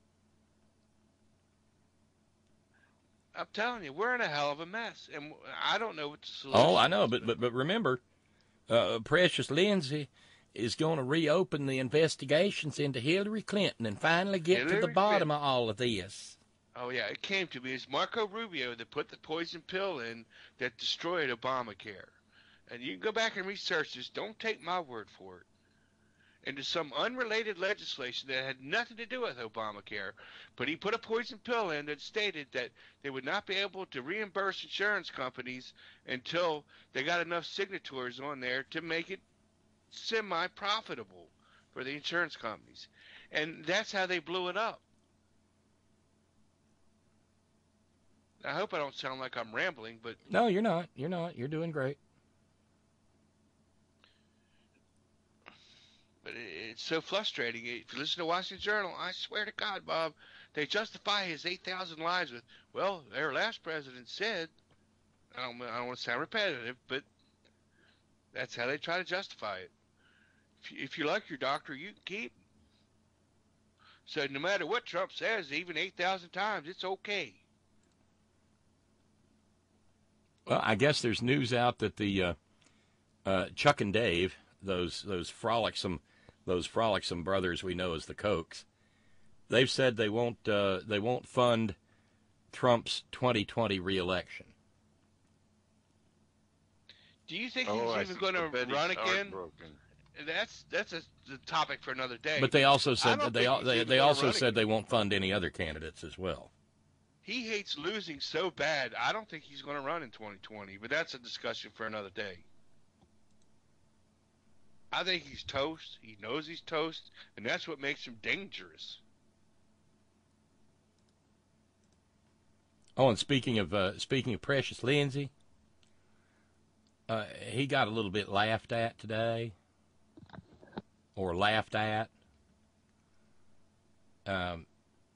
I'm telling you, we're in a hell of a mess, and I don't know what the solution is. Oh, I know, but but but remember, uh, Precious Lindsay is going to reopen the investigations into Hillary Clinton and finally get Hillary to the bottom Clinton. of all of this. Oh, yeah, it came to me. It's Marco Rubio that put the poison pill in that destroyed Obamacare. And you can go back and research this. Don't take my word for it. Into some unrelated legislation that had nothing to do with Obamacare. But he put a poison pill in that stated that they would not be able to reimburse insurance companies until they got enough signatories on there to make it semi-profitable for the insurance companies. And that's how they blew it up. I hope I don't sound like I'm rambling, but... No, you're not. You're not. You're doing great. But it's so frustrating. If you listen to Washington Journal, I swear to God, Bob, they justify his eight thousand lies with, well, their last president said, I don't, I don't want to sound repetitive, but that's how they try to justify it. If, if you like your doctor, you can keep him. So no matter what Trump says, even eight thousand times, it's okay. Well, I guess there's news out that the uh, uh, Chuck and Dave, those those frolicsome those frolicsome brothers we know as the Kochs, they've said they won't uh, they won't fund Trump's twenty twenty reelection. Do you think Oh, I he's even think going to Betty's run again? heartbroken. That's that's a the topic for another day. But they also I said don't they think al- he's they, even they gonna also run said again. they won't fund any other candidates as well. He hates losing so bad. I don't think he's going to run in twenty twenty. But that's a discussion for another day. I think he's toast. He knows he's toast, and that's what makes him dangerous. Oh, and speaking of uh, speaking of Precious Lindsay, uh, he got a little bit laughed at today, or laughed at. Um,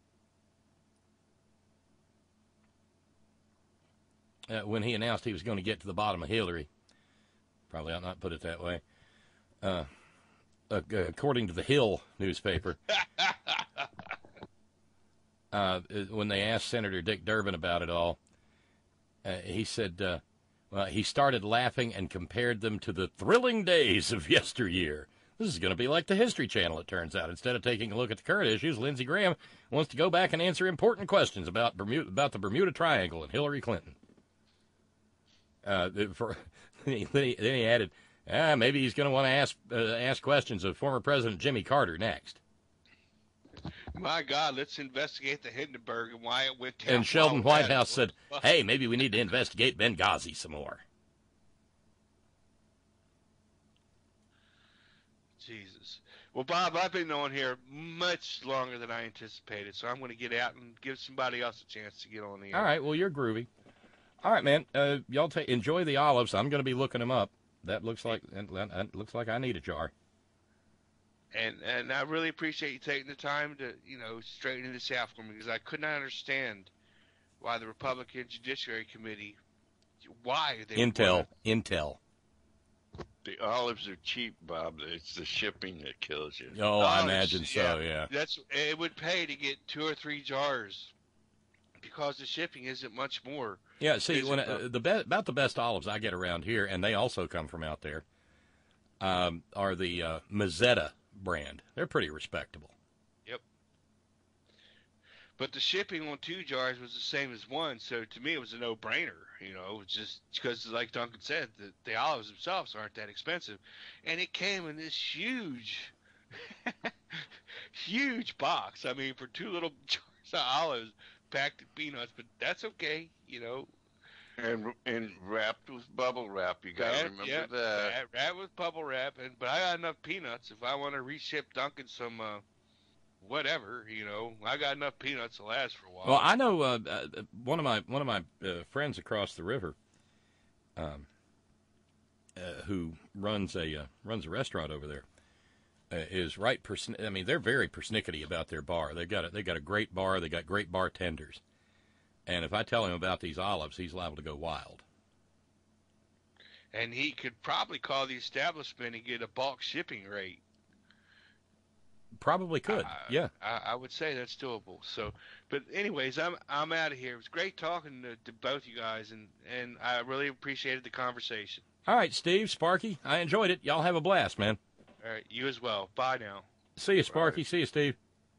uh, when he announced he was going to get to the bottom of Hillary, probably ought not put it that way. Uh, uh, according to the Hill newspaper. Uh, when they asked Senator Dick Durbin about it all, uh, he said, uh, well, he started laughing and compared them to the thrilling days of yesteryear. This is going to be like the History Channel, it turns out. Instead of taking a look at the current issues, Lindsey Graham wants to go back and answer important questions about Bermuda, about the Bermuda Triangle and Hillary Clinton. Uh, for, then, he, then he added, ah, maybe he's going to want to ask uh, ask questions of former President Jimmy Carter next. My God, let's investigate the Hindenburg and why it went down. And Sheldon while Whitehouse that- said, hey, maybe we need to investigate Benghazi some more. Jesus. Well, Bob, I've been on here much longer than I anticipated, so I'm going to get out and give somebody else a chance to get on the air. All right, well, you're groovy. All right, man, uh, y'all ta- enjoy the olives. I'm going to be looking them up. That looks like that, that looks like I need a jar. And and I really appreciate you taking the time to, you know, straighten this out for me, because I could not understand why the Republican Judiciary Committee, why they Intel, would- Intel. The olives are cheap, Bob. It's the shipping that kills you. Oh, I Oh, imagine it's- so, yeah. That's it would pay to get two or three jars, because the shipping isn't much more. Yeah, see, Is when it, uh, the be- about the best olives I get around here, and they also come from out there, um, are the uh, Mazzetta brand. They're pretty respectable. Yep. But the shipping on two jars was the same as one, so to me it was a no-brainer. You know, it was just because, like Duncan said, the, the olives themselves aren't that expensive, and it came in this huge, huge box. I mean, for two little jars of olives packed in peanuts, but that's okay. You know. And and wrapped with bubble wrap. You got to Wrap- remember yeah, that. Wrap, wrap with bubble wrap, and but I got enough peanuts if I want to reship Duncan some, uh, whatever. You know, I got enough peanuts to last for a while. Well, I know uh, uh, one of my one of my uh, friends across the river, um, uh, who runs a uh, runs a restaurant over there, uh, is right. Pers- I mean, they're very persnickety about their bar. They got a, they got a great bar. They got great bartenders. And if I tell him about these olives, he's liable to go wild. And he could probably call the establishment and get a bulk shipping rate. Probably could, Uh, yeah. I, I would say that's doable. So, but anyways, I'm I'm out of here. It was great talking to, to both you guys, and and I really appreciated the conversation. All right, Steve, Sparky, I enjoyed it. Y'all have a blast, man. All right, you as well. Bye now. See you, Sparky. See you, Steve.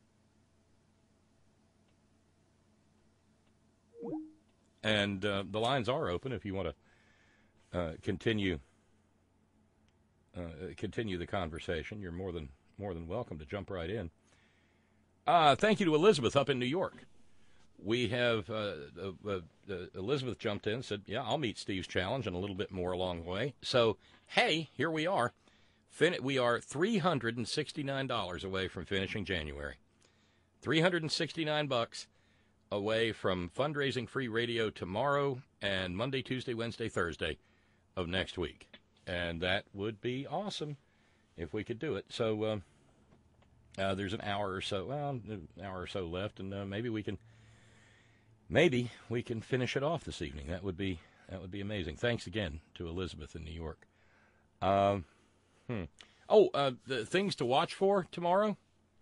And uh, the lines are open if you want to uh, continue uh, continue the conversation. You're more than more than welcome to jump right in. Uh, thank you to Elizabeth up in New York. We have uh, uh, uh, Elizabeth jumped in and said, yeah, I'll meet Steve's challenge and a little bit more along the way. So, hey, here we are. Fin- we are three hundred sixty-nine dollars away from finishing January. three hundred sixty-nine bucks away from fundraising free radio tomorrow and Monday, Tuesday, Wednesday, Thursday of next week. And that would be awesome if we could do it. So uh, uh, there's an hour or so, well, an hour or so left, and uh, maybe we can maybe we can finish it off this evening. That would be that would be amazing. Thanks again to Elizabeth in New York. Um, hmm. Oh, uh, the things to watch for tomorrow.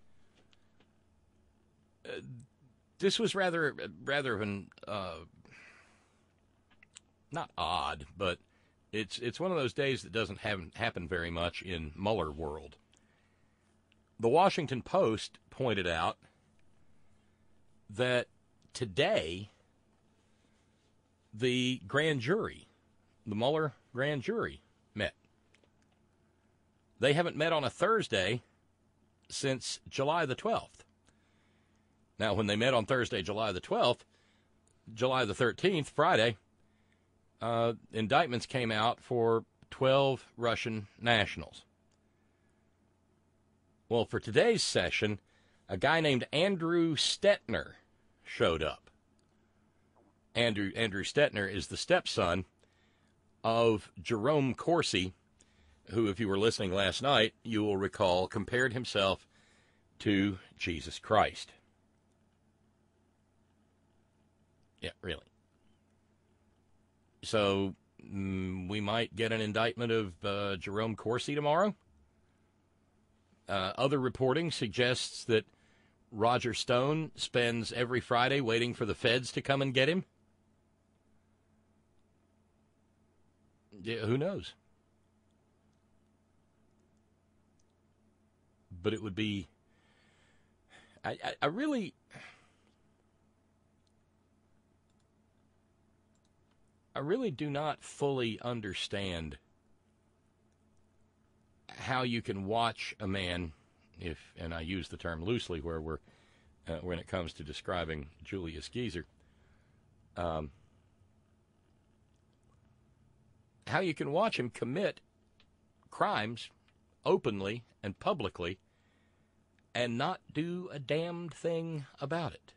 Uh, this was rather, rather of an uh, not odd, but it's it's one of those days that doesn't have, happen very much in Mueller world. The Washington Post pointed out that today the grand jury, the Mueller grand jury, met. They haven't met on a Thursday since July the twelfth. Now, when they met on Thursday, July the twelfth, July the thirteenth, Friday, uh, indictments came out for twelve Russian nationals. Well, for today's session, a guy named Andrew Stetner showed up. Andrew Andrew Stetner is the stepson of Jerome Corsi, who, if you were listening last night, you will recall, compared himself to Jesus Christ. Yeah, really. So, mm, we might get an indictment of uh, Jerome Corsi tomorrow. Uh, other reporting suggests that Roger Stone spends every Friday waiting for the feds to come and get him. Yeah, who knows? But it would be... I, I, I really... I really do not fully understand how you can watch a man, if, and I use the term loosely where we're, uh, when it comes to describing Julius Geezer, um, how you can watch him commit crimes openly and publicly and not do a damned thing about it.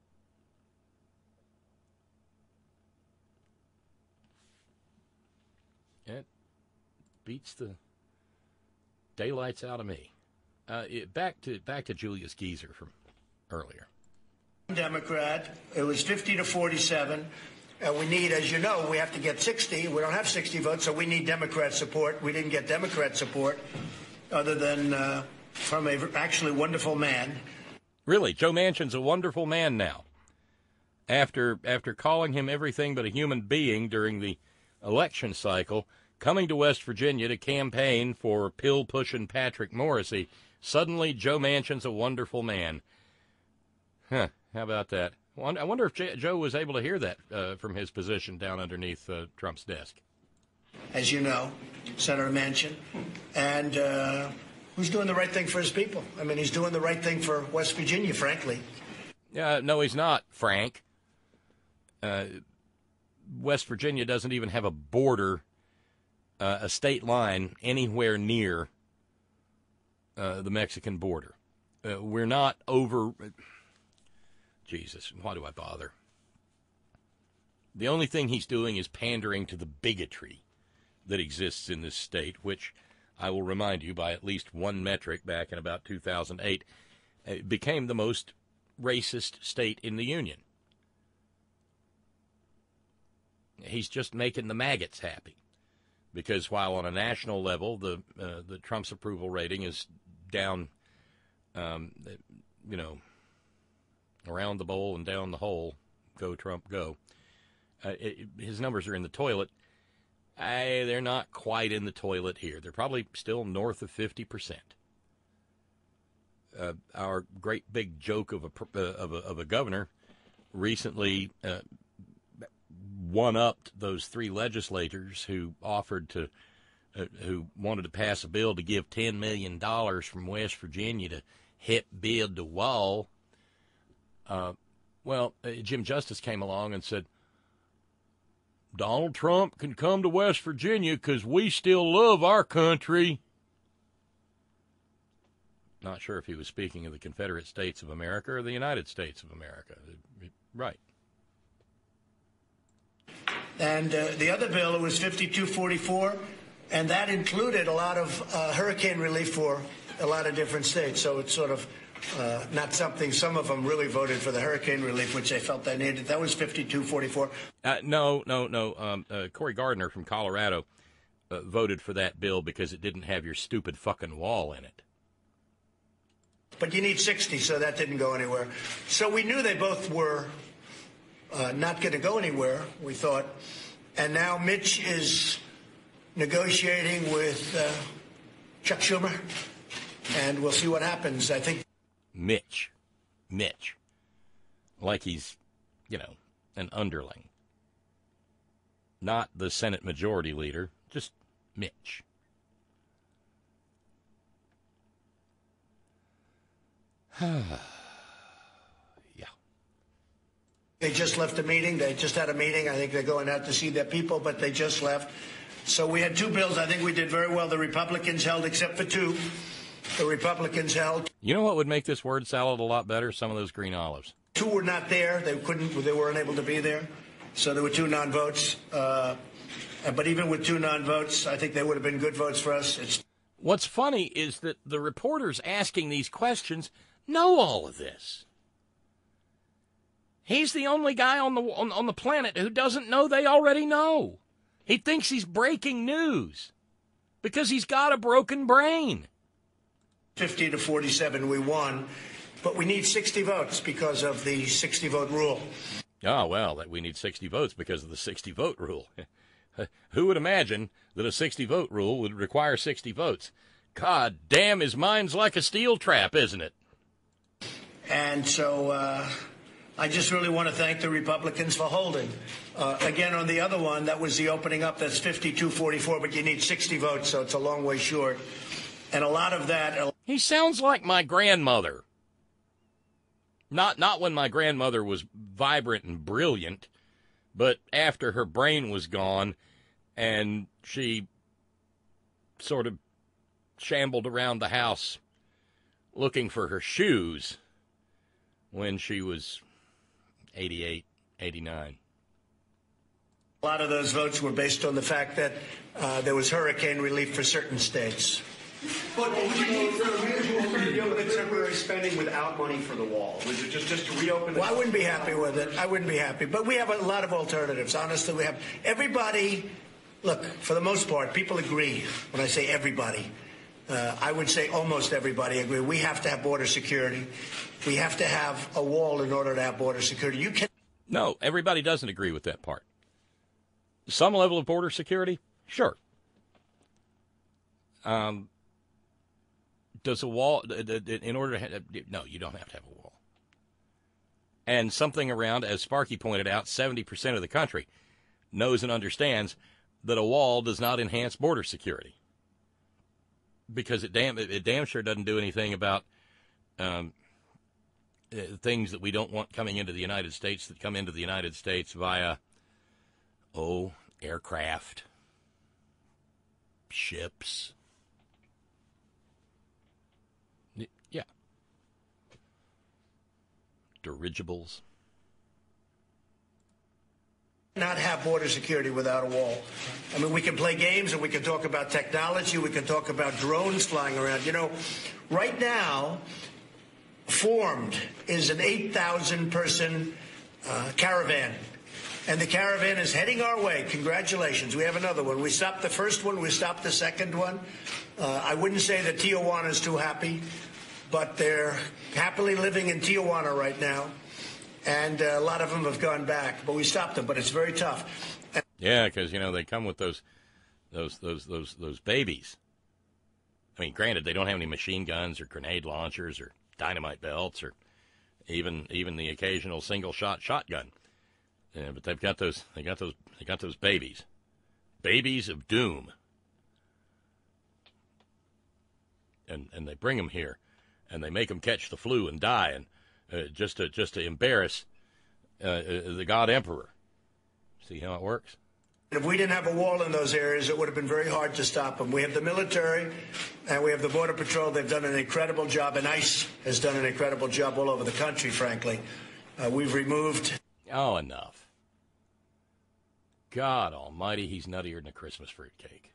It beats the daylights out of me. Uh, it, back to back to Julius Geezer from earlier. Democrat. It was fifty to forty-seven. And we need, as you know, we have to get sixty. We don't have sixty votes, so we need Democrat support. We didn't get Democrat support other than uh, from a actually wonderful man. Really, Joe Manchin's a wonderful man now. After after calling him everything but a human being during the election cycle, coming to West Virginia to campaign for pill-pushing Patrick Morrissey, suddenly Joe Manchin's a wonderful man. Huh, how about that? I wonder if J- Joe was able to hear that uh, from his position down underneath uh, Trump's desk. As you know, Senator Manchin, and uh, who's doing the right thing for his people. I mean, he's doing the right thing for West Virginia, frankly. Uh, no, he's not, Frank. Uh, West Virginia doesn't even have a border, uh, a state line anywhere near uh, the Mexican border. Uh, we're not over... Jesus, why do I bother? The only thing he's doing is pandering to the bigotry that exists in this state, which I will remind you, by at least one metric back in about two thousand eight, it became the most racist state in the Union. He's just making the maggots happy, because while on a national level the uh, the Trump's approval rating is down, um, you know, around the bowl and down the hole, go Trump, go. Uh, it, his numbers are in the toilet. I, they're not quite in the toilet here. They're probably still north of fifty percent. Uh, our great big joke of a, uh, of a, of a governor recently uh, one-upped those three legislators who offered to, uh, who wanted to pass a bill to give ten million dollars from West Virginia to help build the wall. Uh, well, uh, Jim Justice came along and said, Donald Trump can come to West Virginia because we still love our country. Not sure if he was speaking of the Confederate States of America or the United States of America. Right. And uh, the other bill, it was fifty-two forty-four, and that included a lot of uh, hurricane relief for a lot of different states. So it's sort of uh, not something, some of them really voted for the hurricane relief, which they felt they needed. That was fifty-two forty-four. Uh, no, no, no. Um, uh, Cory Gardner from Colorado uh, voted for that bill because it didn't have your stupid fucking wall in it. But you need sixty, so that didn't go anywhere. So we knew they both were uh, not going to go anywhere, we thought. And now Mitch is negotiating with uh, Chuck Schumer, and we'll see what happens. I think Mitch. Mitch. Like he's, you know, an underling. Not the Senate Majority Leader, just Mitch. yeah. They just left a meeting. They just had a meeting. I think they're going out to see their people, but they just left. So we had two bills. I think we did very well. The Republicans held, except for two. The Republicans held. You know what would make this word salad a lot better? Some of those green olives. Two were not there. They couldn't. They weren't able to be there. So there were two non-votes. Uh, but even with two non-votes, I think they would have been good votes for us. It's... What's funny is that the reporters asking these questions know all of this. He's the only guy on the on, on the planet who doesn't know they already know. He thinks he's breaking news because he's got a broken brain. fifty to forty-seven, we won, but we need sixty votes because of the sixty-vote rule. Oh, well, that we need sixty votes because of the sixty-vote rule. Who would imagine that a sixty-vote rule would require sixty votes? God damn, his mind's like a steel trap, isn't it? And so uh, I just really want to thank the Republicans for holding. Uh, again, on the other one, that was the opening up. That's fifty-two forty-four, but you need sixty votes, so it's a long way short. And a lot of that... He sounds like my grandmother. Not not when my grandmother was vibrant and brilliant, but after her brain was gone and she sort of shambled around the house looking for her shoes when she was eighty-eight, eighty-nine. A lot of those votes were based on the fact that uh, there was hurricane relief for certain states. But would you deal with the temporary spending without money for the wall? Was it just, just to reopen the... Well, I wouldn't be happy with it. I wouldn't be happy. But we have a lot of alternatives. Honestly, we have... Everybody... Look, for the most part, people agree when I say everybody. Uh, I would say almost everybody agree. We have to have border security. We have to have a wall in order to have border security. You can... No, everybody doesn't agree with that part. Some level of border security? Sure. Um... Does a wall, in order to have, no, you don't have to have a wall. And something around, as Sparky pointed out, seventy percent of the country knows and understands that a wall does not enhance border security. Because it damn, it damn sure doesn't do anything about um, things that we don't want coming into the United States that come into the United States via, oh, aircraft, ships. Yeah. Dirigibles. Not have border security without a wall. I mean, we can play games and we can talk about technology. We can talk about drones flying around. You know, right now, formed is an eight thousand person uh, caravan. And the caravan is heading our way. Congratulations. We have another one. We stopped the first one. We stopped the second one. Uh, I wouldn't say that Tijuana is too happy, but they're happily living in Tijuana right now. And uh, a lot of them have gone back. But we stopped them. But it's very tough. And yeah, because, you know, they come with those, those, those, those, those babies. I mean, granted, they don't have any machine guns or grenade launchers or dynamite belts or even even the occasional single-shot shotgun. Yeah, but they've got those. They got those. They got those babies, babies of doom, and and they bring them here, and they make them catch the flu and die, and uh, just to just to embarrass uh, uh, the God Emperor. See how it works? if we didn't have a wall in those areas, it would have been very hard to stop them. We have the military and we have the Border Patrol. They've done an incredible job, and ICE has done an incredible job all over the country, frankly. Uh, we've removed... Oh, enough. God almighty, he's nuttier than a Christmas fruitcake.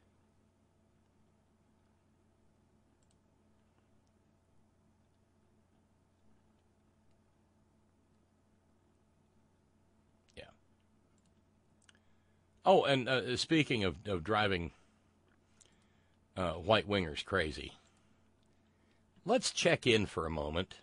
Yeah. Oh, and uh, speaking of, of driving uh, white wingers crazy. Let's check in for a moment,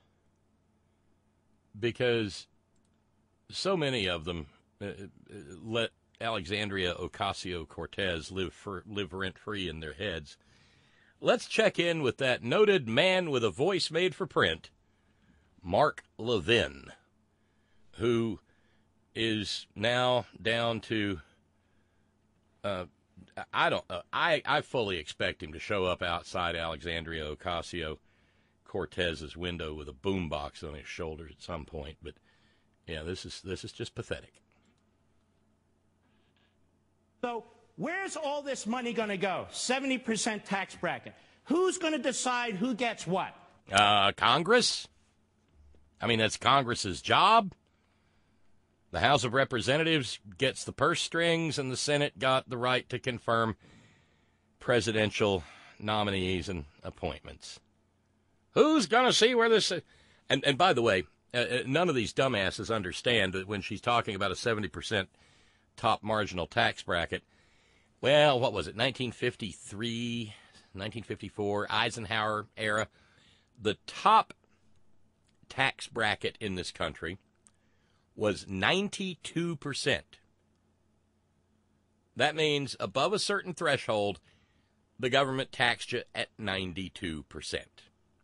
because so many of them uh, let Alexandria Ocasio-Cortez live for, live rent-free in their heads. Let's check in with that noted man with a voice made for print, Mark Levin, who is now down to, uh, I don't know, I, I fully expect him to show up outside Alexandria Ocasio-Cortez's window with a boombox on his shoulders at some point, but yeah, this is this is just pathetic. So where's all this money going to go? seventy percent tax bracket. Who's going to decide who gets what? Uh, Congress? I mean, that's Congress's job. The House of Representatives gets the purse strings, and the Senate got the right to confirm presidential nominees and appointments. Who's going to see where this... And, and by the way, uh, none of these dumbasses understand that when she's talking about a seventy percent top marginal tax bracket, well, what was it, nineteen fifty-three, nineteen fifty-four, Eisenhower era, the top tax bracket in this country was ninety-two percent. That means above a certain threshold, the government taxed you at ninety-two percent.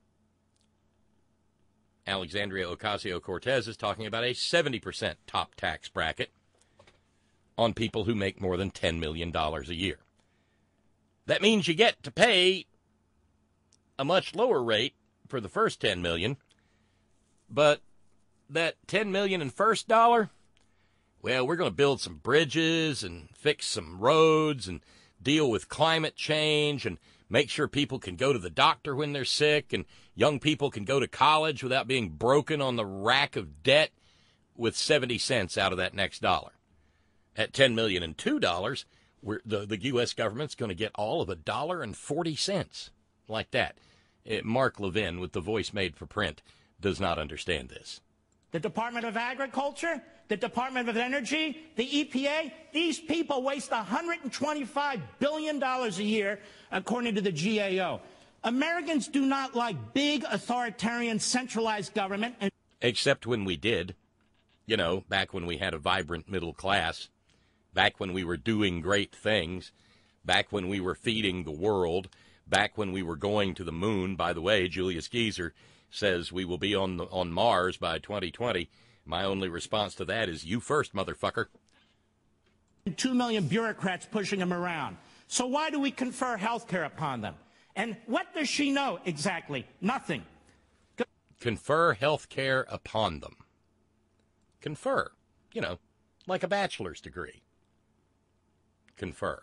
Alexandria Ocasio-Cortez is talking about a seventy percent top tax bracket on people who make more than ten million dollars a year. That means you get to pay a much lower rate for the first ten million dollars, but that ten million dollars in first dollar, well, we're going to build some bridges and fix some roads and deal with climate change and make sure people can go to the doctor when they're sick and young people can go to college without being broken on the rack of debt with seventy cents out of that next dollar. At ten million dollars and two dollars, we're, the, the U S government's going to get all of a dollar and forty cents, like that. It, Mark Levin, with the voice made for print, does not understand this. The Department of Agriculture, the Department of Energy, the E P A, these people waste one hundred twenty-five billion dollars a year, according to the G A O. Americans do not like big, authoritarian, centralized government. And Except when we did. You know, back when we had a vibrant middle class, back when we were doing great things, back when we were feeding the world, back when we were going to the moon. By the way, Julius Geezer says we will be on the, on Mars by twenty twenty. My only response to that is, you first, motherfucker. Two million bureaucrats pushing them around. So why do we confer health care upon them? And what does she know exactly? Nothing. Confer health care upon them. Confer. You know, like a bachelor's degree. Confer.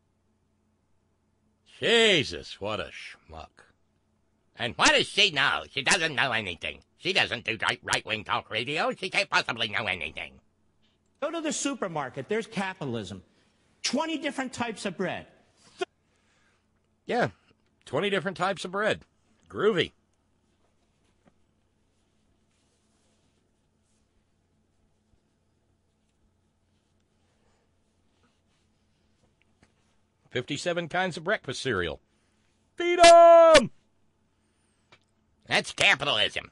Jesus, what a schmuck. And what does she know? She doesn't know anything. She doesn't do right-wing talk radio. She can't possibly know anything. Go to the supermarket. There's capitalism. twenty different types of bread. Yeah, twenty different types of bread. Groovy. fifty-seven kinds of breakfast cereal. Feed 'em! That's capitalism.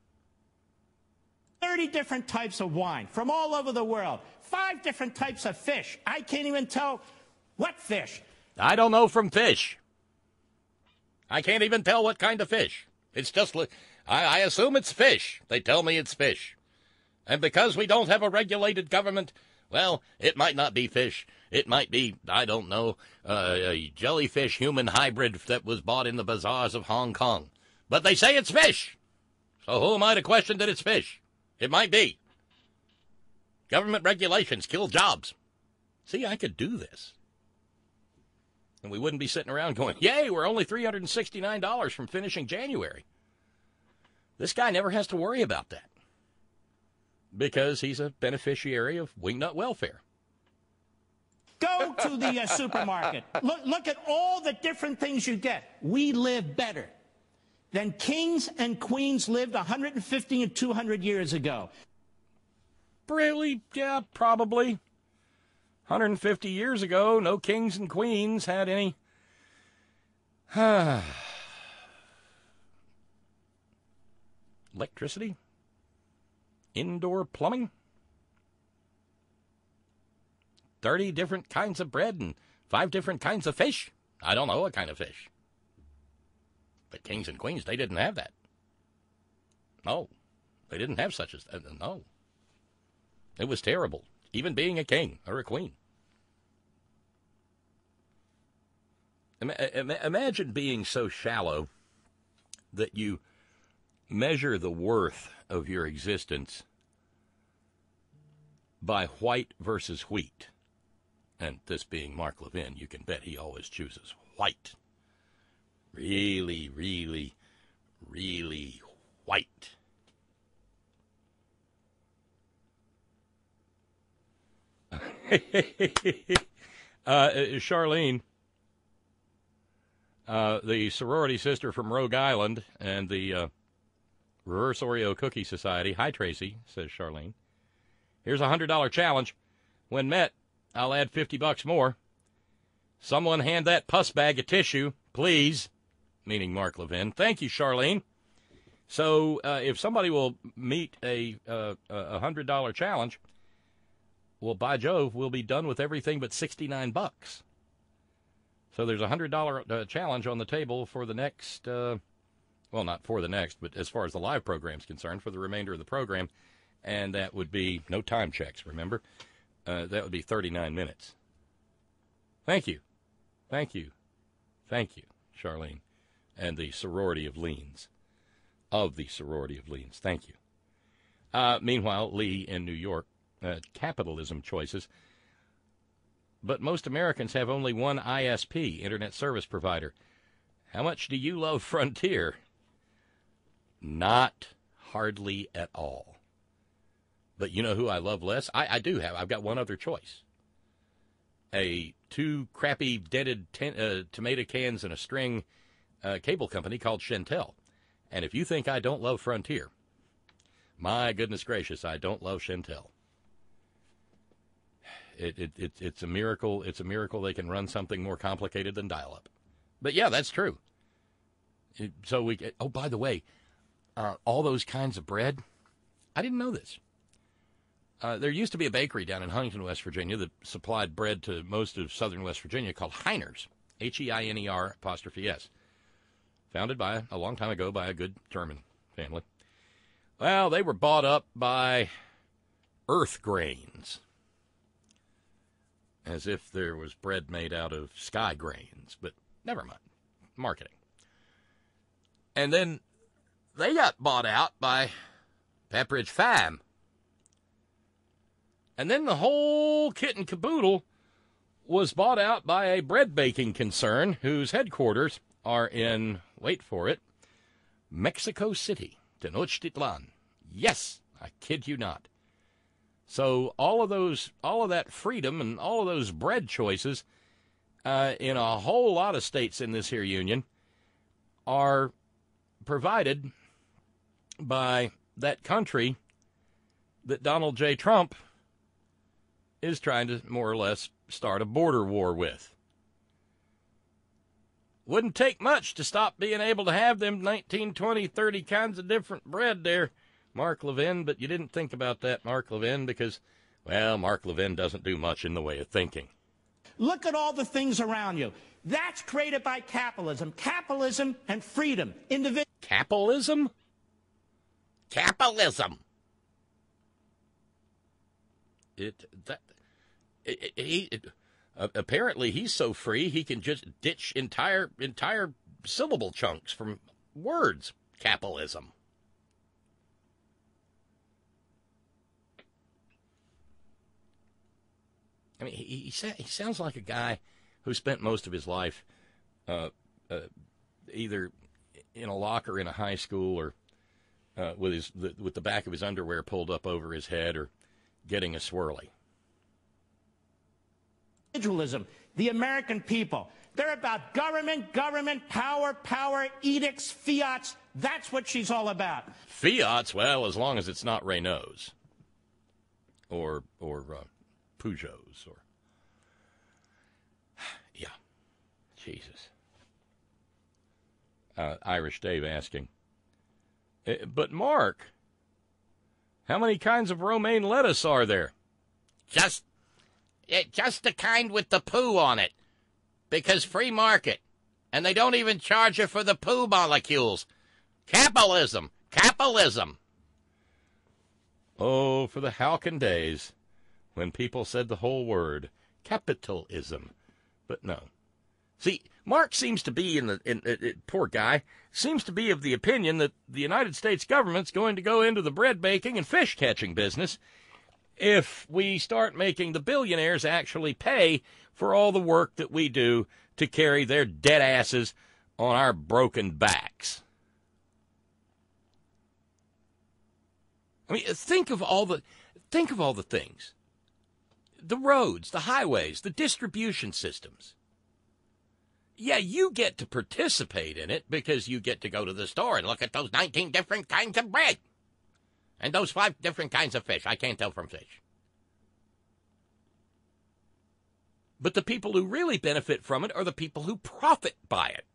thirty different types of wine from all over the world. Five different types of fish. I can't even tell what fish. I don't know from fish. I can't even tell what kind of fish. It's just, I, I assume it's fish. They tell me it's fish. And because we don't have a regulated government, well, it might not be fish. It might be, I don't know, uh, a jellyfish-human hybrid that was bought in the bazaars of Hong Kong. But they say it's fish. So who am I to question that it's fish? It might be. Government regulations kill jobs. See, I could do this. And we wouldn't be sitting around going, yay, we're only three hundred sixty-nine dollars from finishing January. This guy never has to worry about that. Because he's a beneficiary of wingnut welfare. Go to the uh, supermarket. Look, look at all the different things you get. We live better than kings and queens lived one hundred fifty and two hundred years ago. Really? Yeah, probably. one hundred fifty years ago, no kings and queens had any Electricity? Indoor plumbing? thirty different kinds of bread and five different kinds of fish? I don't know what kind of fish. But kings and queens, they didn't have that. No, they didn't have such a... No. It was terrible, even being a king or a queen. Imagine being so shallow that you measure the worth of your existence by white versus wheat. And this being Mark Levin, you can bet he always chooses white. Really, really, really white. uh, Charlene, uh, the sorority sister from Rogue Island and the uh, Reverse Oreo Cookie Society. Hi, Tracy, says Charlene. Here's a one hundred dollars challenge. When met, I'll add fifty bucks more. Someone hand that pus bag a tissue, please. Meaning Mark Levin. Thank you, Charlene. So uh, if somebody will meet a uh, a one hundred dollars challenge, well, by Jove, we'll be done with everything but sixty-nine bucks. So there's a one hundred dollars uh, challenge on the table for the next, uh, well, not for the next, but as far as the live program is concerned, for the remainder of the program. And that would be no time checks, remember? Uh, that would be thirty-nine minutes. Thank you. Thank you. Thank you, Charlene. And the sorority of Leans. Of the sorority of Leans. Thank you. Uh, meanwhile, Lee in New York, uh, capitalism choices. But most Americans have only one I S P, Internet Service Provider. How much do you love Frontier? Not hardly at all. But you know who I love less? I, I do have. I've got one other choice. A two crappy dented ten, uh, tomato cans and a string uh, cable company called Chantel. And if you think I don't love Frontier, my goodness gracious, I don't love Chantel. It, it, it, it's a miracle. It's a miracle they can run something more complicated than dial-up. But yeah, that's true. It, so we. Oh, by the way, uh, all those kinds of bread. I didn't know this. Uh, there used to be a bakery down in Huntington, West Virginia, that supplied bread to most of southern West Virginia called Heiner's, H E I N E R apostrophe S, founded by a long time ago by a good German family. Well, they were bought up by Earth Grains, as if there was bread made out of sky grains, but never mind, marketing. And then they got bought out by Pepperidge Farm. And then the whole kit and caboodle was bought out by a bread baking concern whose headquarters are in, wait for it, Mexico City, Tenochtitlan. Yes, I kid you not. So all of those, all of that freedom and all of those bread choices uh, in a whole lot of states in this here union are provided by that country that Donald J. Trump is trying to more or less start a border war with. Wouldn't take much to stop being able to have them nineteen, twenty, thirty kinds of different bread there, Mark Levin, but you didn't think about that, Mark Levin, because, well, Mark Levin doesn't do much in the way of thinking. Look at all the things around you. That's created by capitalism. Capitalism and freedom. Individual. Capitalism? Capitalism. It that it, it, he it, uh, apparently he's so free he can just ditch entire entire syllable chunks from words. Capitalism. I mean, he he, sa- he sounds like a guy who spent most of his life uh, uh, either in a locker in a high school or uh, with his the, with the back of his underwear pulled up over his head or getting a swirly. Individualism. The American people. They're about government, government, power, power, edicts, fiats. That's what she's all about. Fiats, well, as long as it's not Renaults or or uh, Peugeots or yeah, Jesus. Uh, Irish Dave asking. Uh, but, Mark, how many kinds of romaine lettuce are there? Just, it, just the kind with the poo on it. Because free market. And they don't even charge you for the poo molecules. Capitalism. Capitalism. Oh, for the halcyon days when people said the whole word, capitalism. But no. See, Mark seems to be, in the in, in, in, poor guy, seems to be of the opinion that the United States government's going to go into the bread baking and fish catching business if we start making the billionaires actually pay for all the work that we do to carry their dead asses on our broken backs. I mean, think of all the think of all the things. The roads, the highways, the distribution systems. Yeah, you get to participate in it because you get to go to the store and look at those nineteen different kinds of bread. And those five different kinds of fish. I can't tell from fish. But the people who really benefit from it are the people who profit by it.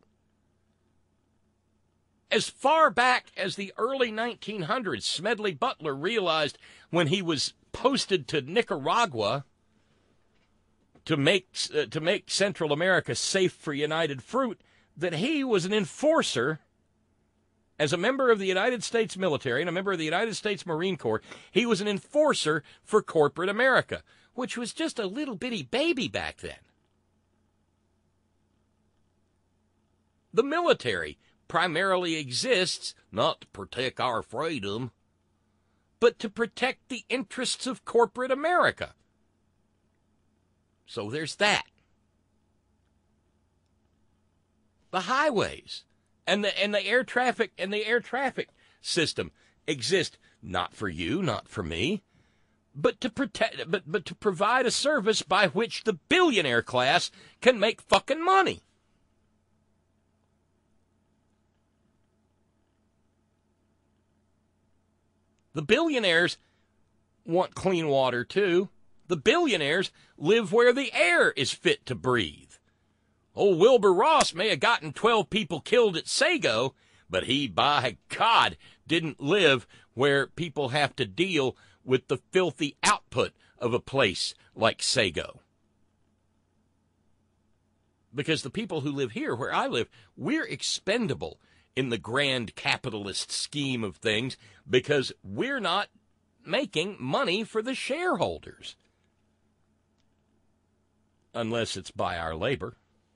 As far back as the early nineteen hundreds, Smedley Butler realized when he was posted to Nicaragua to make uh, to make Central America safe for United Fruit, that he was an enforcer. As a member of the United States military and a member of the United States Marine Corps, he was an enforcer for corporate America, which was just a little bitty baby back then. The military primarily exists not to protect our freedom, but to protect the interests of corporate America. So there's that. The highways and the and the air traffic and the air traffic system exist not for you, not for me, but to protect but but to provide a service by which the billionaire class can make fucking money. The billionaires want clean water, too. The billionaires live where the air is fit to breathe. Old Wilbur Ross may have gotten twelve people killed at Sago, but he, by God, didn't live where people have to deal with the filthy output of a place like Sago. Because the people who live here, where I live, we're expendable in the grand capitalist scheme of things because we're not making money for the shareholders. Unless it's by our labor.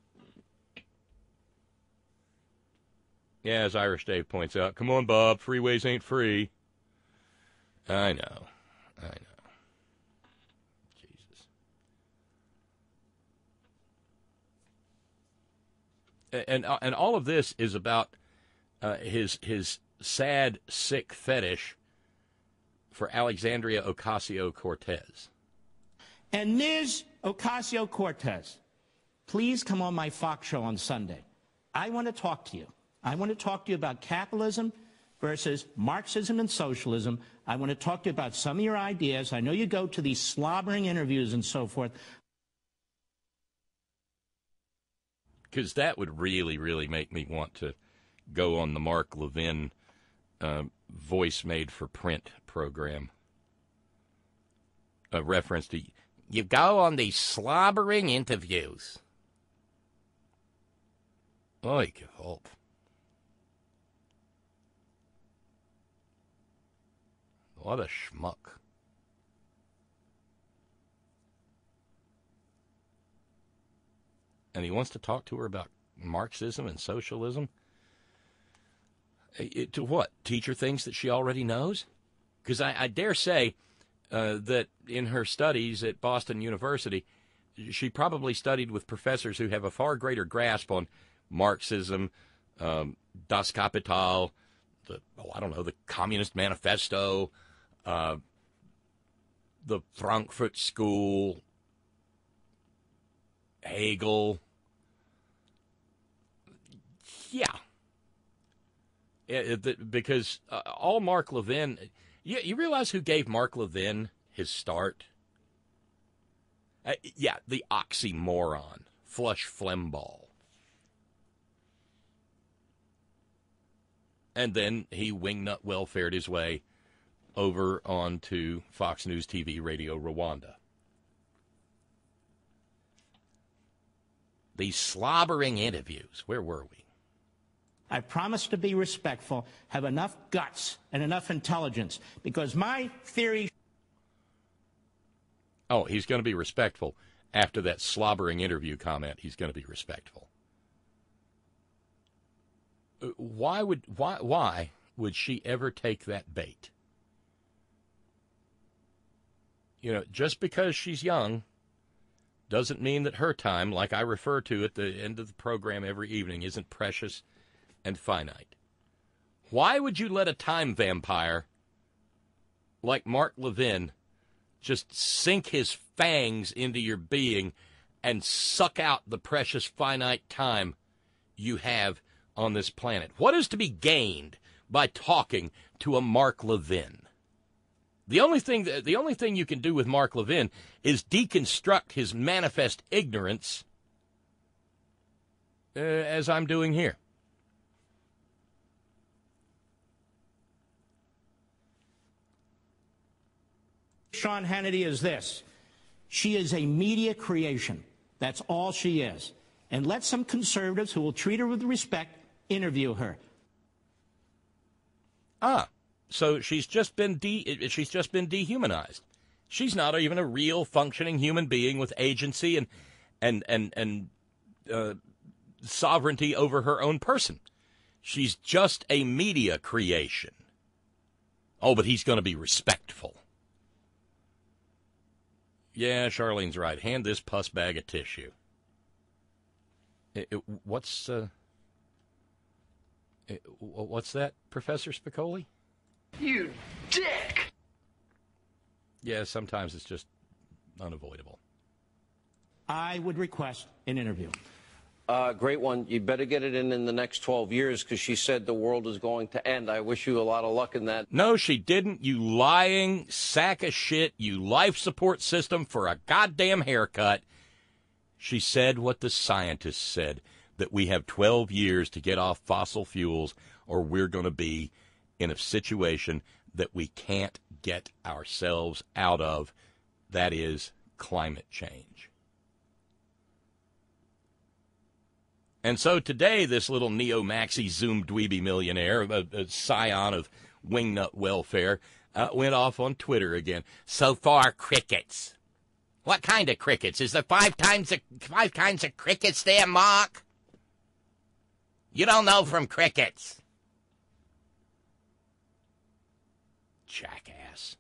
Yeah, as Irish Dave points out, come on, Bob, freeways ain't free. I know. I know. Jesus. And, and all of this is about Uh, his his sad, sick fetish for Alexandria Ocasio-Cortez. And Miz Ocasio-Cortez, please come on my Fox show on Sunday. I want to talk to you. I want to talk to you about capitalism versus Marxism and socialism. I want to talk to you about some of your ideas. I know you go to these slobbering interviews and so forth. Because that would really, really make me want to go on the Mark Levin uh, voice made for print program. A reference to, you go on these slobbering interviews. Oy, hope. What a schmuck. And he wants to talk to her about Marxism and socialism? It, to what? Teach her things that she already knows? Because I, I dare say uh, that in her studies at Boston University, she probably studied with professors who have a far greater grasp on Marxism, um, Das Kapital, the, oh, I don't know, the Communist Manifesto, uh, the Frankfurt School, Hegel. Yeah. It, it, because uh, all Mark Levin, you, you realize who gave Mark Levin his start? Uh, yeah, the oxymoron, Flush Flemmball. And then he wingnut welfared his way over onto Fox News T V Radio Rwanda. These slobbering interviews, where were we? I promise to be respectful, have enough guts and enough intelligence, because my theory... Oh, he's going to be respectful. After that slobbering interview comment, he's going to be respectful. Why would why why would she ever take that bait? You know, just because she's young doesn't mean that her time, like I refer to at the end of the program every evening, isn't precious and finite. Why would you let a time vampire like Mark Levin just sink his fangs into your being and suck out the precious finite time you have on this planet? What is to be gained by talking to a Mark Levin? The only thing that, the only thing you can do with Mark Levin is deconstruct his manifest ignorance, uh, as I'm doing here. Sean Hannity is this. She is a media creation. That's all she is. And let some conservatives who will treat her with respect interview her. Ah, so she's just been de- she's just been dehumanized. She's not even a real functioning human being with agency and and and and uh, sovereignty over her own person. She's just a media creation. Oh, but he's going to be respectful. Yeah, Charlene's right. Hand this puss bag of tissue. It, it, what's uh, it, what's that, Professor Spicoli? You dick! Yeah, sometimes it's just unavoidable. I would request an interview. Uh, great one. You better get it in in the next twelve years because she said the world is going to end. I wish you a lot of luck in that. No, she didn't, you lying sack of shit, you life support system for a goddamn haircut. She said what the scientists said, that we have twelve years to get off fossil fuels or we're going to be in a situation that we can't get ourselves out of. That is climate change. And so today, this little neo-maxi Zoom dweeby millionaire, a, a scion of wingnut welfare, uh, went off on Twitter again. So far, crickets. What kind of crickets? Is there five times a, five kinds of crickets there, Mark? You don't know from crickets. Jackass.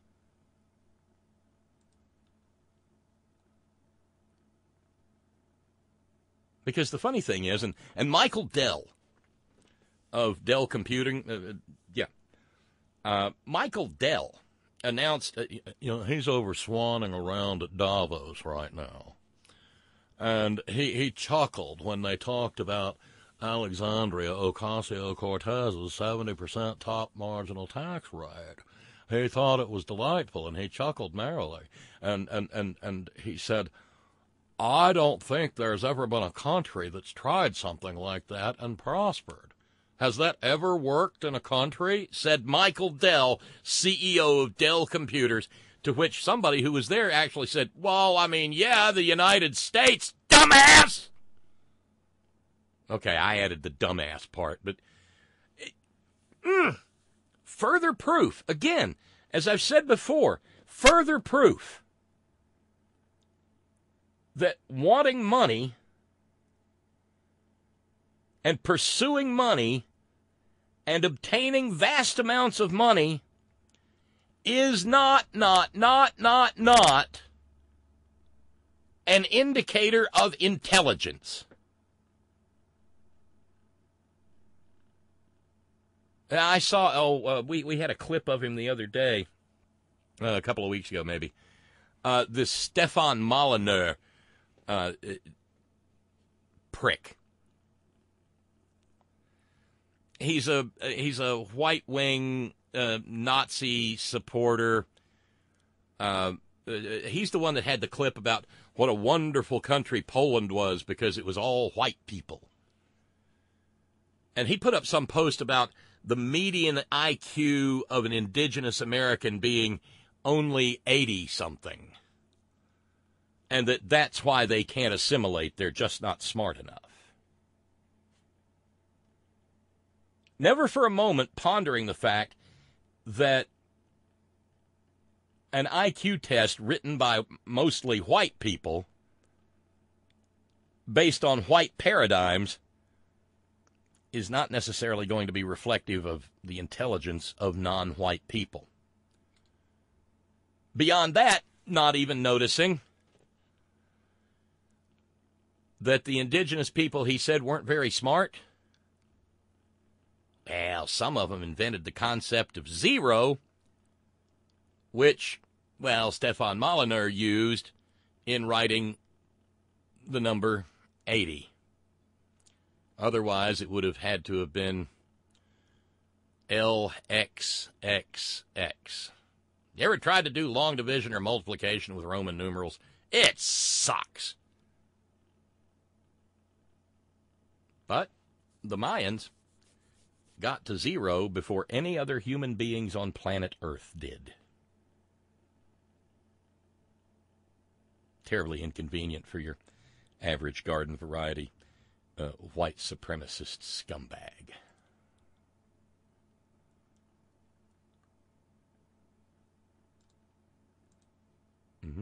Because the funny thing is, and, and Michael Dell of Dell Computing, uh, yeah, uh, Michael Dell announced, uh, you know, he's over swanning around at Davos right now. And he, he chuckled when they talked about Alexandria Ocasio-Cortez's seventy percent top marginal tax rate. He thought it was delightful, and he chuckled merrily. And, and, and, and he said, I don't think there's ever been a country that's tried something like that and prospered. Has that ever worked in a country? Said Michael Dell, C E O of Dell Computers, to which somebody who was there actually said, well, I mean, yeah, the United States, dumbass! Okay, I added the dumbass part, but mm, further proof, again, as I've said before, further proof that wanting money and pursuing money and obtaining vast amounts of money is not, not, not, not, not an indicator of intelligence. I saw, oh, uh, we, we had a clip of him the other day, uh, a couple of weeks ago maybe, uh, this Stefan Molyneux, Uh, prick. He's a he's a white wing uh, Nazi supporter. Uh, he's the one that had the clip about what a wonderful country Poland was because it was all white people. And he put up some post about the median I Q of an indigenous American being only eighty-something, and that that's why they can't assimilate. They're just not smart enough. Never for a moment pondering the fact that an I Q test written by mostly white people based on white paradigms is not necessarily going to be reflective of the intelligence of non-white people. Beyond that, not even noticing that the indigenous people, he said, weren't very smart. Well, some of them invented the concept of zero, which, well, Stefan Molyneux used in writing the number eighty. Otherwise, it would have had to have been L X X X. You ever tried to do long division or multiplication with Roman numerals? It sucks. But the Mayans got to zero before any other human beings on planet Earth did. Terribly inconvenient for your average garden variety uh, white supremacist scumbag. Mm-hmm.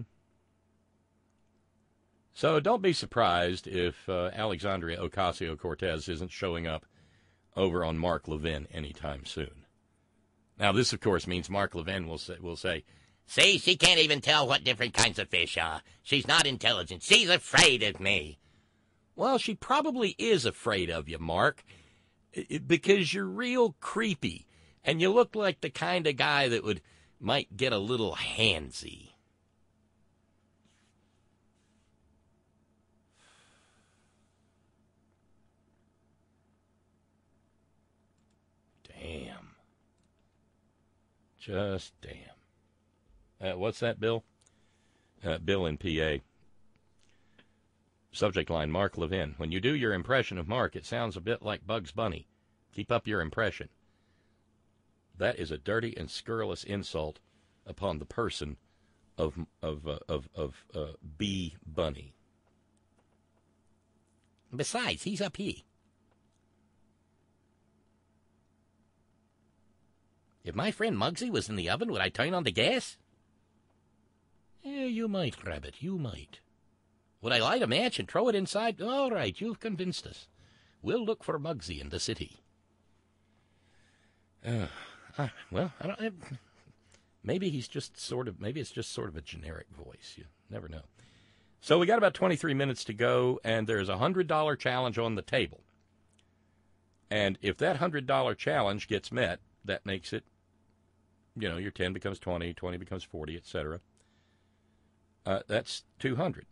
So don't be surprised if uh, Alexandria Ocasio-Cortez isn't showing up over on Mark Levin anytime soon. Now, this, of course, means Mark Levin will say, will say, see, she can't even tell what different kinds of fish are. She's not intelligent. She's afraid of me. Well, she probably is afraid of you, Mark, because you're real creepy, and you look like the kind of guy that would might get a little handsy. Damn. Just damn. Uh, what's that, Bill? Uh, Bill in P A. Subject line, Mark Levin. When you do your impression of Mark, it sounds a bit like Bugs Bunny. Keep up your impression. That is a dirty and scurrilous insult upon the person of of uh, of of uh, B. Bunny. Besides, he's up here. If my friend Muggsy was in the oven, would I turn on the gas? Yeah, you might, Rabbit, you might. Would I light a match and throw it inside? All right, you've convinced us. We'll look for Muggsy in the city. Uh, uh, well, I don't. Uh, maybe he's just sort of. Maybe it's just sort of a generic voice. You never know. So we got about twenty-three minutes to go, and there's a hundred dollar challenge on the table. And if that hundred dollar challenge gets met, that makes it. You know, your ten becomes twenty, twenty becomes forty, et cetera. Uh, that's two hundred.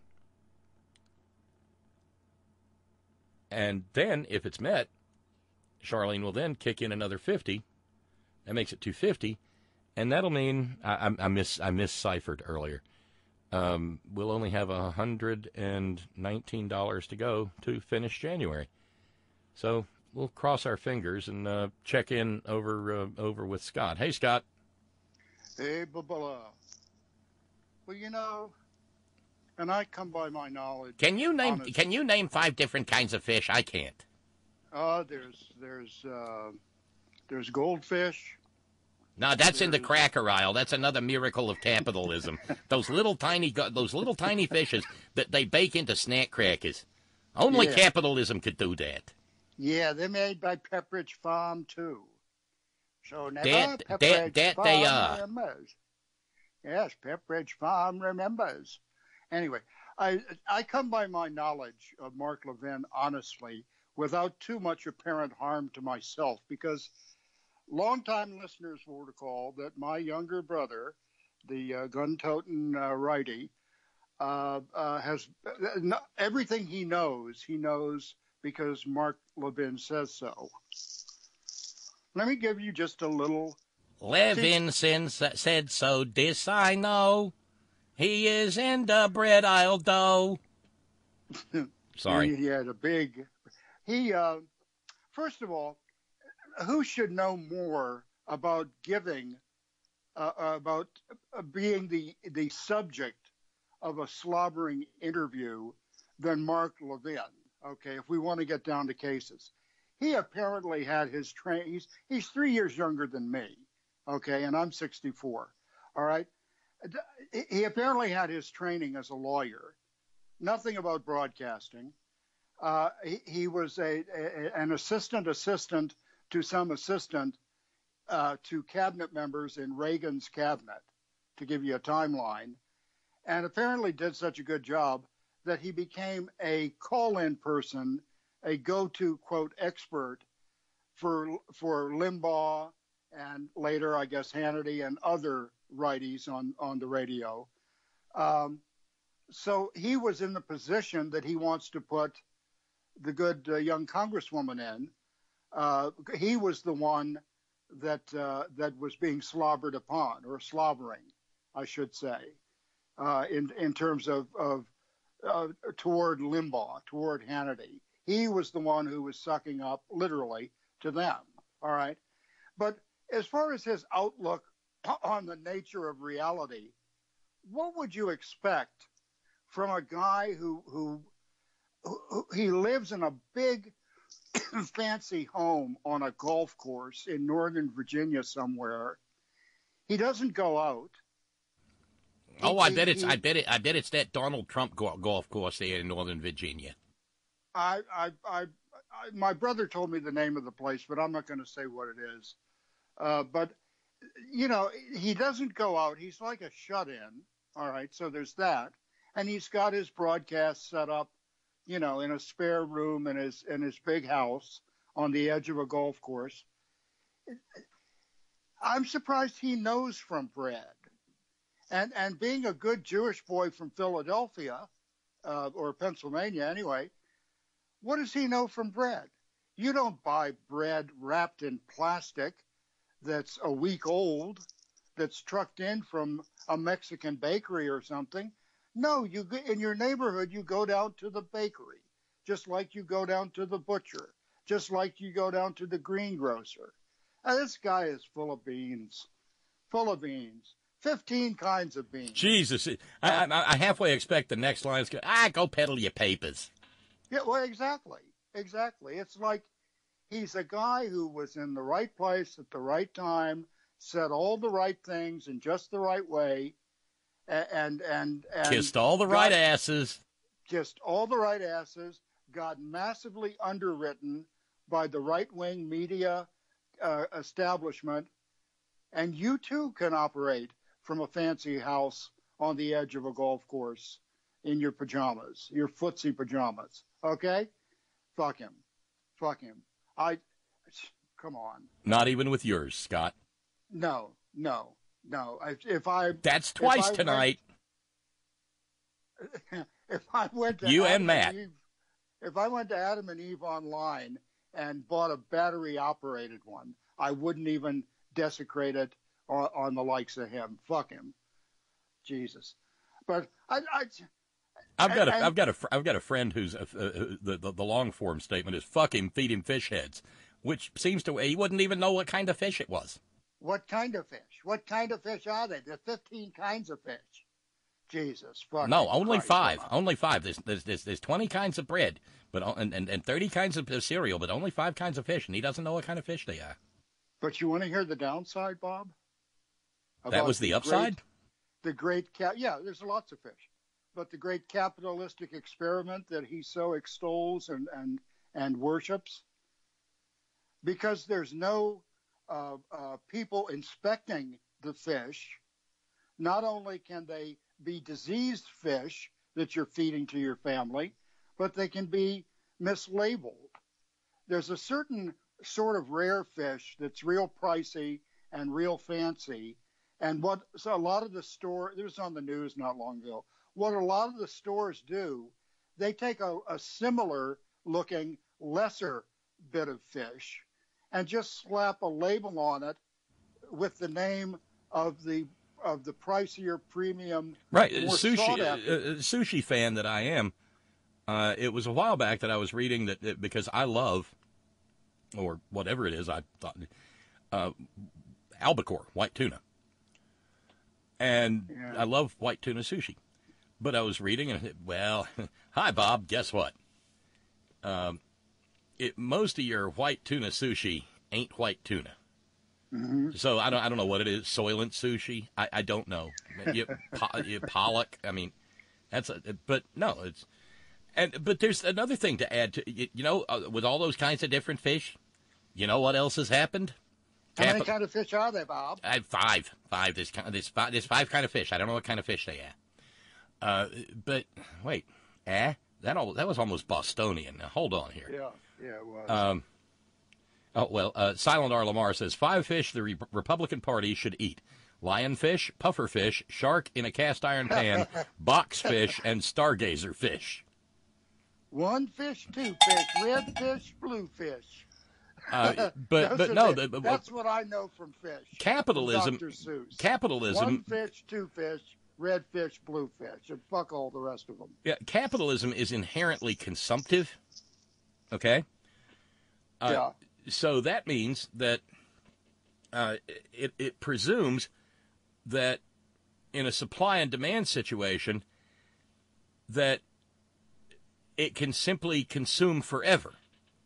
And then, if it's met, Charlene will then kick in another fifty. That makes it two hundred fifty. And that'll mean, I, I, I, miss, I misciphered earlier, um, we'll only have one hundred nineteen dollars to go to finish January. So we'll cross our fingers and uh, check in over uh, over with Scott. Hey, Scott. Hey, Bubba. Well, you know, and I come by my knowledge. Can you name honestly. Can you name five different kinds of fish? I can't. Uh, there's there's uh, there's goldfish. No, that's in the cracker aisle. That's another miracle of capitalism. those little tiny those little tiny fishes that they bake into snack crackers. Only Yeah. capitalism could do that. Yeah, they're made by Pepperidge Farm too. So never That- Pepperidge that- that Farm they are. remembers. Yes, Pepperidge Farm remembers. Anyway, I I come by my knowledge of Mark Levin honestly, without too much apparent harm to myself, because longtime listeners will recall that my younger brother, the uh, gun-toting uh, righty, uh, uh, has uh, no, everything he knows, he knows because Mark Levin says so. Let me give you just a little. Levinson said so, this I know. He is in the bread aisle, though. Sorry. He, he had a big. He uh, first of all, who should know more about giving, uh, about being the the subject of a slobbering interview than Mark Levin? Okay, if we want to get down to cases, he apparently had his train. He's he's three years younger than me. Okay, and I'm sixty-four. All right, he apparently had his training as a lawyer. Nothing about broadcasting. Uh, he, he was a, a an assistant assistant to some assistant uh, to cabinet members in Reagan's cabinet, to give you a timeline, and apparently did such a good job that he became a call-in person, a go-to, quote, expert for for Limbaugh and later, I guess, Hannity and other righties on, on the radio. Um, so he was in the position that he wants to put the good uh, young congresswoman in. Uh, he was the one that uh, that was being slobbered upon, or slobbering, I should say, uh, in in terms of, of uh, toward Limbaugh, toward Hannity. He was the one who was sucking up, literally, to them. All right, but as far as his outlook on the nature of reality, what would you expect from a guy who who, who he lives in a big fancy home on a golf course in Northern Virginia somewhere? He doesn't go out. Oh, I he, bet it's he, I bet it I bet it's that Donald Trump go- golf course there in Northern Virginia. I, I, I, I, my brother told me the name of the place, but I'm not going to say what it is. Uh, but you know, he doesn't go out. He's like a shut-in. All right, so there's that, and he's got his broadcast set up, you know, in a spare room in his in his big house on the edge of a golf course. I'm surprised he knows from bread. And and being a good Jewish boy from Philadelphia, uh, or Pennsylvania anyway, what does he know from bread? You don't buy bread wrapped in plastic that's a week old, that's trucked in from a Mexican bakery or something. No, you in your neighborhood, you go down to the bakery, just like you go down to the butcher, just like you go down to the greengrocer. Now, this guy is full of beans, full of beans. Fifteen kinds of beans. Jesus, I, I, I halfway expect the next line is go, ah, go peddle your papers. Yeah, well, exactly, exactly. It's like he's a guy who was in the right place at the right time, said all the right things in just the right way, and and and, and kissed all the right asses. Kissed all the right asses. Got massively underwritten by the right-wing media uh, establishment, and you too can operate from a fancy house on the edge of a golf course in your pajamas, your footsie pajamas. Okay? Fuck him. Fuck him. I, come on. Not even with yours, Scott. No, no, no. If, if I... That's twice I tonight. Went, if I went to... You Adam and Matt. and Eve, if I went to Adam and Eve online and bought a battery-operated one, I wouldn't even desecrate it on, on the likes of him. Fuck him. Jesus. But I... I I've got and, a, I've got a, I've got a friend who's uh, uh, the, the the long form statement is "fuck him, feed him fish heads," which seems to he wouldn't even know what kind of fish it was. What kind of fish? What kind of fish are they? There's fifteen kinds of fish. Jesus, fuck. No, only Christ, five. God. Only five. There's, there's there's there's twenty kinds of bread, but and, and and thirty kinds of cereal, but only five kinds of fish, and he doesn't know what kind of fish they are. But you want to hear the downside, Bob? That About was the, the upside. Great, the great cat. Yeah, there's lots of fish. But the great capitalistic experiment that he so extols and, and, and worships, because there's no uh, uh, people inspecting the fish, not only can they be diseased fish that you're feeding to your family, but they can be mislabeled. There's a certain sort of rare fish that's real pricey and real fancy. And what so a lot of the store, it was on the news not long ago, what a lot of the stores do, they take a, a similar looking lesser bit of fish and just slap a label on it with the name of the of the pricier premium. Right, more sushi sought after. uh, sushi fan that I am. Uh, it was a while back that I was reading that, that because I love or whatever it is. I thought uh, albacore, white tuna, and Yeah. I love white tuna sushi. But I was reading, and well, hi Bob. Guess what? Um, it most of your white tuna sushi ain't white tuna. Mm-hmm. So I don't I don't know what it is. Soylent sushi. I, I don't know. You, po, you, pollock. I mean, that's a, but no, it's and but there's another thing to add to you, you know uh, with all those kinds of different fish. You know what else has happened? How many Cap- kind of fish are there, Bob? I have five. Five. There's kind of, there's five. There's five kind of fish. I don't know what kind of fish they are. Uh, but wait, eh? That all, that was almost Bostonian. Now hold on here. Yeah, yeah, it was. Um. Oh well. Uh, Silent R. Lamar says five fish the Re- Republican Party should eat: lionfish, pufferfish, shark in a cast iron pan, boxfish, and stargazer fish. One fish, two fish, red fish, blue fish. Uh, but Those but are no, the- the, that's what I know from fish. capitalism. From Doctor Seuss. Capitalism. One fish, two fish, red fish, blue fish, and fuck all the rest of them. Yeah, capitalism is inherently consumptive. Okay. Uh, Yeah. So that means that uh, it it presumes that in a supply and demand situation that it can simply consume forever.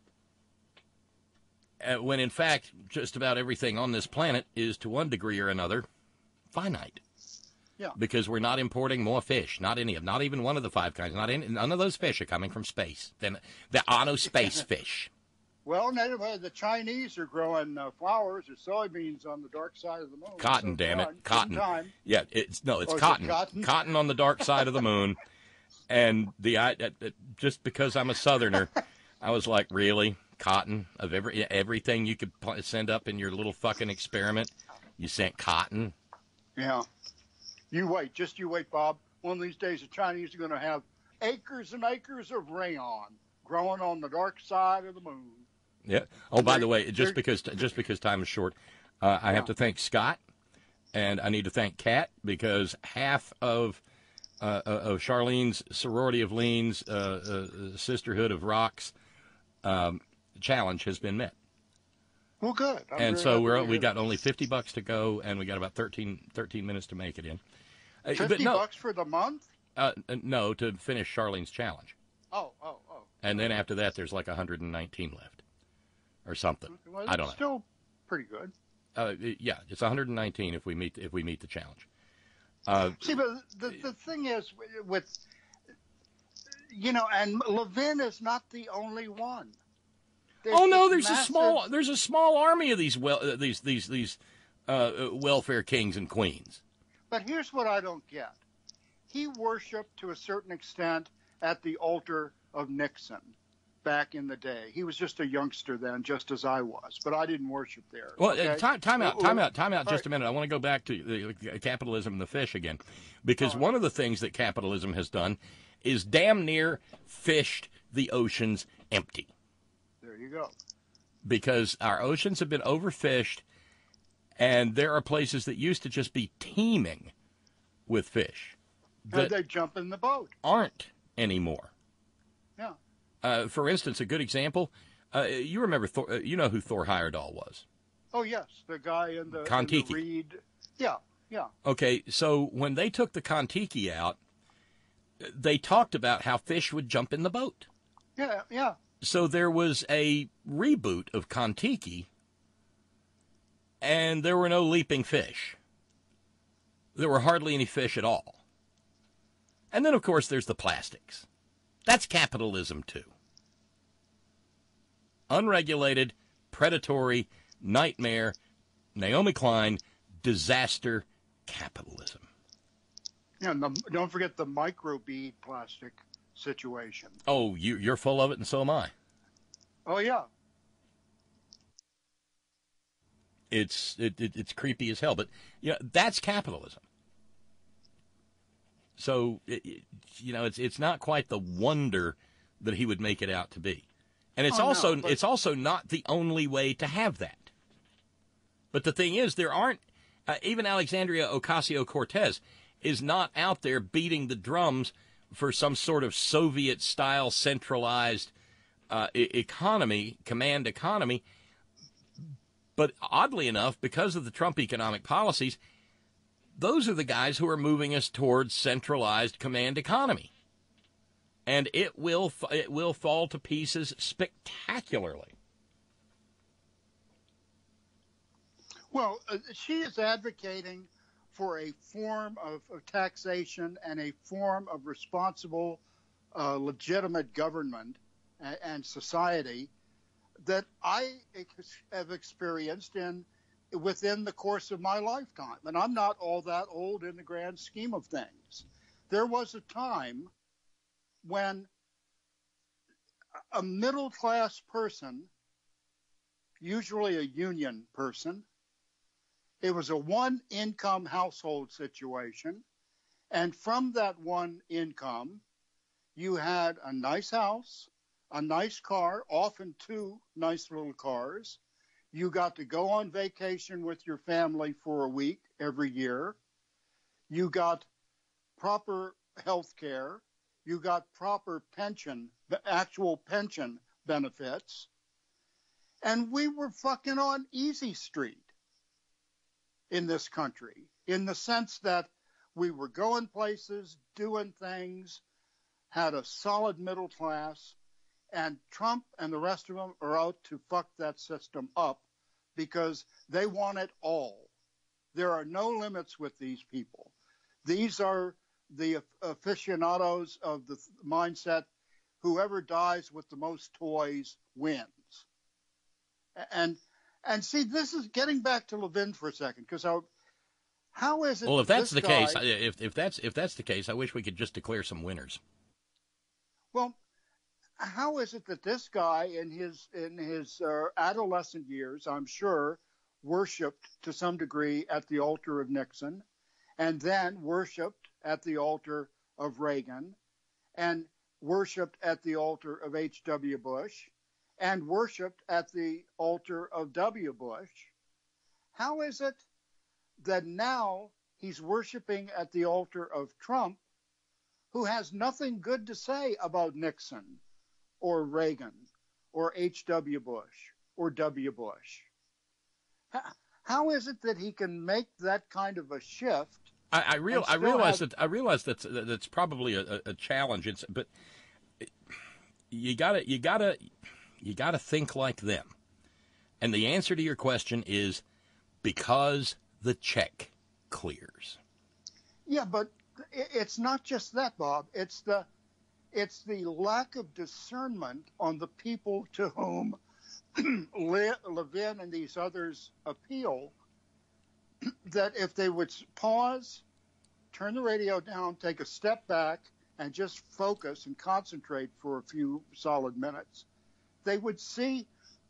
Uh, when in fact, just about everything on this planet is to one degree or another finite. Yeah. Because we're not importing more fish. Not any of, not even one of the five kinds. Not any, none of those fish are coming from space. Then the ano space fish. Well, native, uh, the Chinese are growing uh, flowers or soybeans on the dark side of the moon. Cotton, So damn it, come on, cotton. give 'em time. Yeah, it's no, it's Oh, is it cotton. cotton? Cotton on the dark side of the moon. And the I, uh, uh, just because I'm a Southerner, I was like, really, cotton of every everything you could pl- send up in your little fucking experiment, you sent cotton. Yeah. You wait, just you wait, Bob. One of these days, the Chinese are going to have acres and acres of rayon growing on the dark side of the moon. Yeah. Oh, by They're- the way, just they're- because just because time is short, uh, I have to thank Scott, and I need to thank Kat because half of uh, of Charlene's sorority of leans, uh, uh, sisterhood of rocks, um, challenge has been met. Well, good. I'm and very so happy we're to we hear got that. only fifty bucks to go, and we got about thirteen, thirteen minutes to make it in. Uh, fifty but no, bucks for the month? uh, no, to finish Charlene's challenge. Oh, oh, oh. And then after that, there's like one hundred nineteen left, or something. Well, I don't know. Still pretty good. Uh, yeah, it's one hundred nineteen if we meet if we meet the challenge. Uh, See, but the the thing is with, you know, and Levin is not the only one. oh no, this there's a massive- small there's a small army of these well uh, these these these uh, uh, welfare kings and queens. But here's what I don't get. He worshipped to a certain extent at the altar of Nixon back in the day. He was just a youngster then, just as I was, but I didn't worship there. Well, okay? uh, time, time out, time out, time out. All Just a right. minute. I want to go back to the, capitalism and the fish again, because one of the things that capitalism has done is damn near fished the oceans empty. There you go. Because our oceans have been overfished, and there are places that used to just be teeming with fish And that they jump in the boat. aren't anymore. Yeah. Uh, for instance, a good example, uh, you remember, Thor, uh, you know who Thor Heyerdahl was. Oh yes, the guy in the, in Kon-Tiki. the reed. Yeah, yeah. Okay, so when they took the Kon-Tiki out, they talked about how fish would jump in the boat. Yeah, yeah. So there was a reboot of Kon-Tiki, and there were no leaping fish. There were hardly any fish at all. And then, of course, there's the plastics. That's capitalism, too. Unregulated, predatory, nightmare, Naomi Klein, disaster capitalism. Yeah, and the, don't forget the microbead plastic situation. Oh, you, you're full of it, and so am I. Oh yeah. It's it, it, it's creepy as hell, but you know that's capitalism. So it, it, you know it's it's not quite the wonder that he would make it out to be, and it's Oh, no, also but- it's also not the only way to have that. But the thing is, there aren't uh, even Alexandria Ocasio-Cortez is not out there beating the drums for some sort of Soviet-style centralized uh, e- economy, command economy. But oddly enough, because of the Trump economic policies, those are the guys who are moving us towards centralized command economy. And it will it will fall to pieces spectacularly. Well, uh, she is advocating for a form of, of taxation and a form of responsible, uh, legitimate government and, and society that I ex- have experienced in within the course of my lifetime. And I'm not all that old in the grand scheme of things. There was a time when a middle-class person, usually a union person, it was a one-income household situation, and from that one income, you had a nice house, a nice car, often two nice little cars. You got to go on vacation with your family for a week every year. You got proper health care. You got proper pension, actual pension benefits. And we were fucking on easy street in this country, in the sense that we were going places, doing things, had a solid middle class, and Trump and the rest of them are out to fuck that system up because they want it all. There are no limits with these people. These are the aficionados of the mindset, whoever dies with the most toys wins. And and see, this is getting back to Levin for a second, because how is it? Well, if that's the guy, case, if if that's if that's the case, I wish we could just declare some winners. Well, how is it that this guy in his in his uh, adolescent years, I'm sure, worshipped to some degree at the altar of Nixon, and then worshipped at the altar of Reagan, and worshipped at the altar of H W Bush, and worshipped at the altar of W. Bush? How is it that now he's worshiping at the altar of Trump, who has nothing good to say about Nixon or Reagan or H W Bush or W. Bush? How is it that he can make that kind of a shift? I, I, real, I realize have... that I realize that's that's probably a, a challenge. It's, but you gotta you gotta you gotta think like them. And the answer to your question is because the check clears. Yeah, but it's not just that, Bob. It's the it's the lack of discernment on the people to whom Le- Levin and these others appeal, that if they would pause, turn the radio down, take a step back, and just focus and concentrate for a few solid minutes, they would see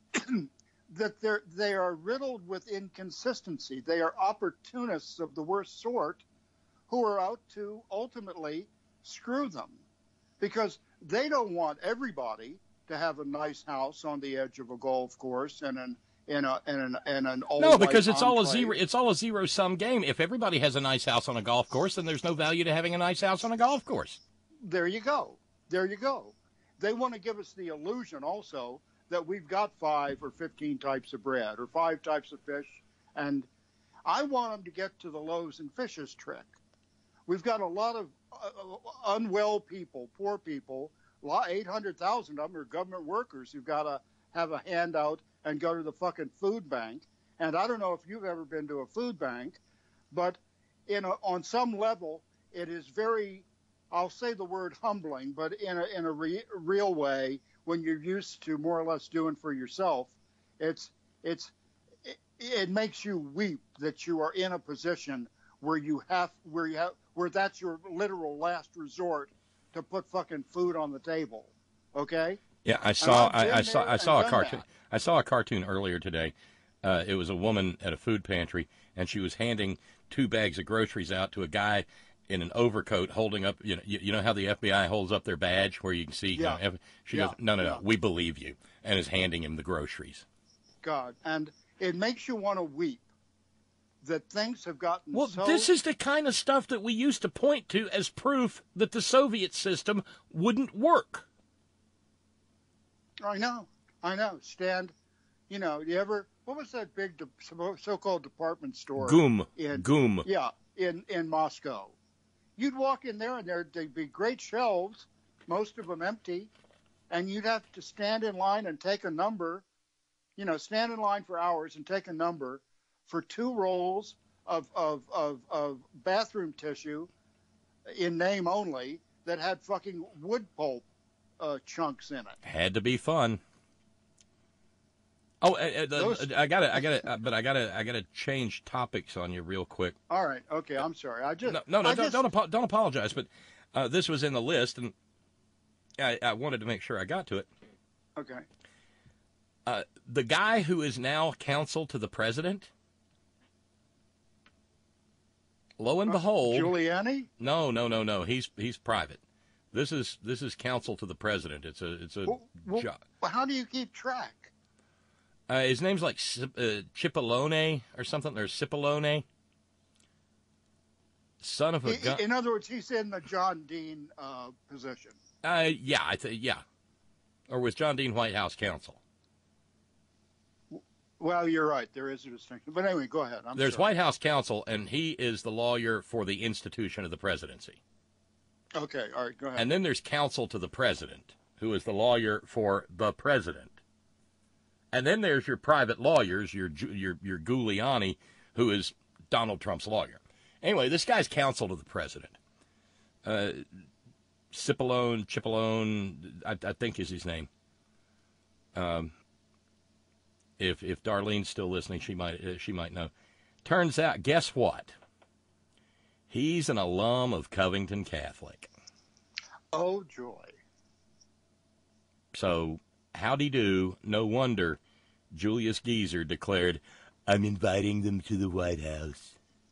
that they're, they are riddled with inconsistency. They are opportunists of the worst sort who are out to ultimately screw them, because they don't want everybody to have a nice house on the edge of a golf course and an in a in an in an old no, because it's enclave. all a zero. It's all a zero sum game. If everybody has a nice house on a golf course, then there's no value to having a nice house on a golf course. There you go. There you go. They want to give us the illusion also that we've got five or fifteen types of bread or five types of fish, and I want them to get to the loaves and fishes trick. We've got a lot of uh, unwell people, poor people. eight hundred thousand of them are government workers who've got to have a handout and go to the fucking food bank. And I don't know if you've ever been to a food bank, but in a, on some level, it is very, I'll say the word humbling, but in a, in a re, real way, when you're used to more or less doing for yourself, it's it's it, it makes you weep that you are in a position where you have where you have where that's your literal last resort to put fucking food on the table. Okay? Yeah, I saw I, I saw I saw a cartoon. That. I saw a cartoon earlier today. Uh, it was a woman at a food pantry, and she was handing two bags of groceries out to a guy in an overcoat holding up. You know, you, you know how the F B I holds up their badge where you can see. Yeah. You know, she yeah. goes, no, no, no, yeah. we believe you, and is handing him the groceries. God, and it makes you want to weep that things have gotten well, so... this is the kind of stuff that we used to point to as proof that the Soviet system wouldn't work. I know, I know. Stand, you know, you ever, what was that big de- so-called department store? Goom. In, Goom. Yeah, in, in Moscow. You'd walk in there and there'd, there'd be great shelves, most of them empty, and you'd have to stand in line and take a number, you know, stand in line for hours and take a number for two rolls of, of, of, of bathroom tissue in name only that had fucking wood pulp uh, chunks in it. Had to be fun. Oh, uh, uh, Those- I gotta, I gotta, uh, but I gotta, I gotta change topics on you real quick. All right, okay, I'm sorry. I just No, no, no I don't, just, don't, apo- don't apologize. But uh, this was in the list, and I, I wanted to make sure I got to it. Okay. Uh, the guy who is now counsel to the president, lo and behold, Giuliani? No, no, no, no. He's he's private. This is this is counsel to the president. It's a it's a Well, well, job. how do you keep track? Uh, his name's like uh, Cipollone or something, or Cipollone. Son of a In, gun. in other words, he's in the John Dean uh, position. Uh, yeah, I th- yeah, or was John Dean White House counsel? Well, you're right. There is a distinction. But anyway, go ahead. I'm There's sorry. White House counsel, and he is the lawyer for the institution of the presidency. Okay, all right, go ahead. And then there's counsel to the president, who is the lawyer for the president. And then there's your private lawyers, your your your Giuliani, who is Donald Trump's lawyer. Anyway, this guy's counsel to the president. Uh, Cipollone, Cipollone, I, I think is his name. Um, if if Darlene's still listening, she might uh, she might know. Turns out, guess what? He's an alum of Covington Catholic. Oh, joy. So, howdy do, no wonder Julius Geezer declared, I'm inviting them to the White House.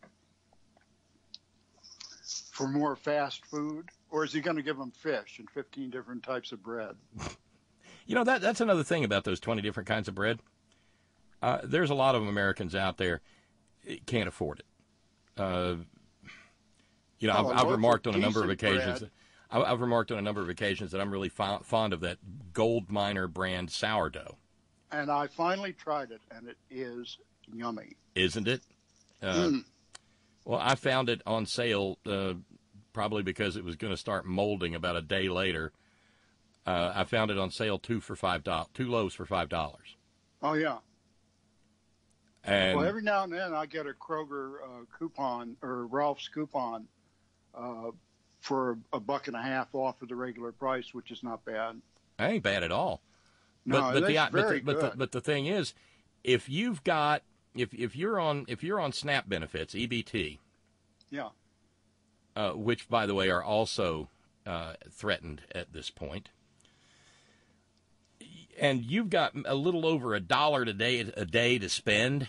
For more fast food? Or is he going to give them fish and fifteen different types of bread? You know, that that's another thing about those twenty different kinds of bread. Uh, there's a lot of Americans out there that can't afford it. Uh, you know, Oh, I've, I've loaf remarked of on a number of decent occasions. bread. That, I- I've remarked on a number of occasions that I'm really fo- fond of that Gold Miner brand sourdough. And I finally tried it, and it is yummy. Isn't it? Uh, Mm. Well, I found it on sale uh, probably because it was going to start molding about a day later. Uh, I found it on sale two for five dollars, two loaves for five dollars. Oh, yeah. And Well, every now and then I get a Kroger uh, coupon or Ralph's coupon uh, for a buck and a half off of the regular price, which is not bad. that ain't bad at all. No, but, but that's the, but very the, but the good. but the thing is, if you've got if if you're on if you're on SNAP benefits, E B T, Yeah. uh, which by the way are also uh, threatened at this point, and you've got a little over a dollar a day a day to spend,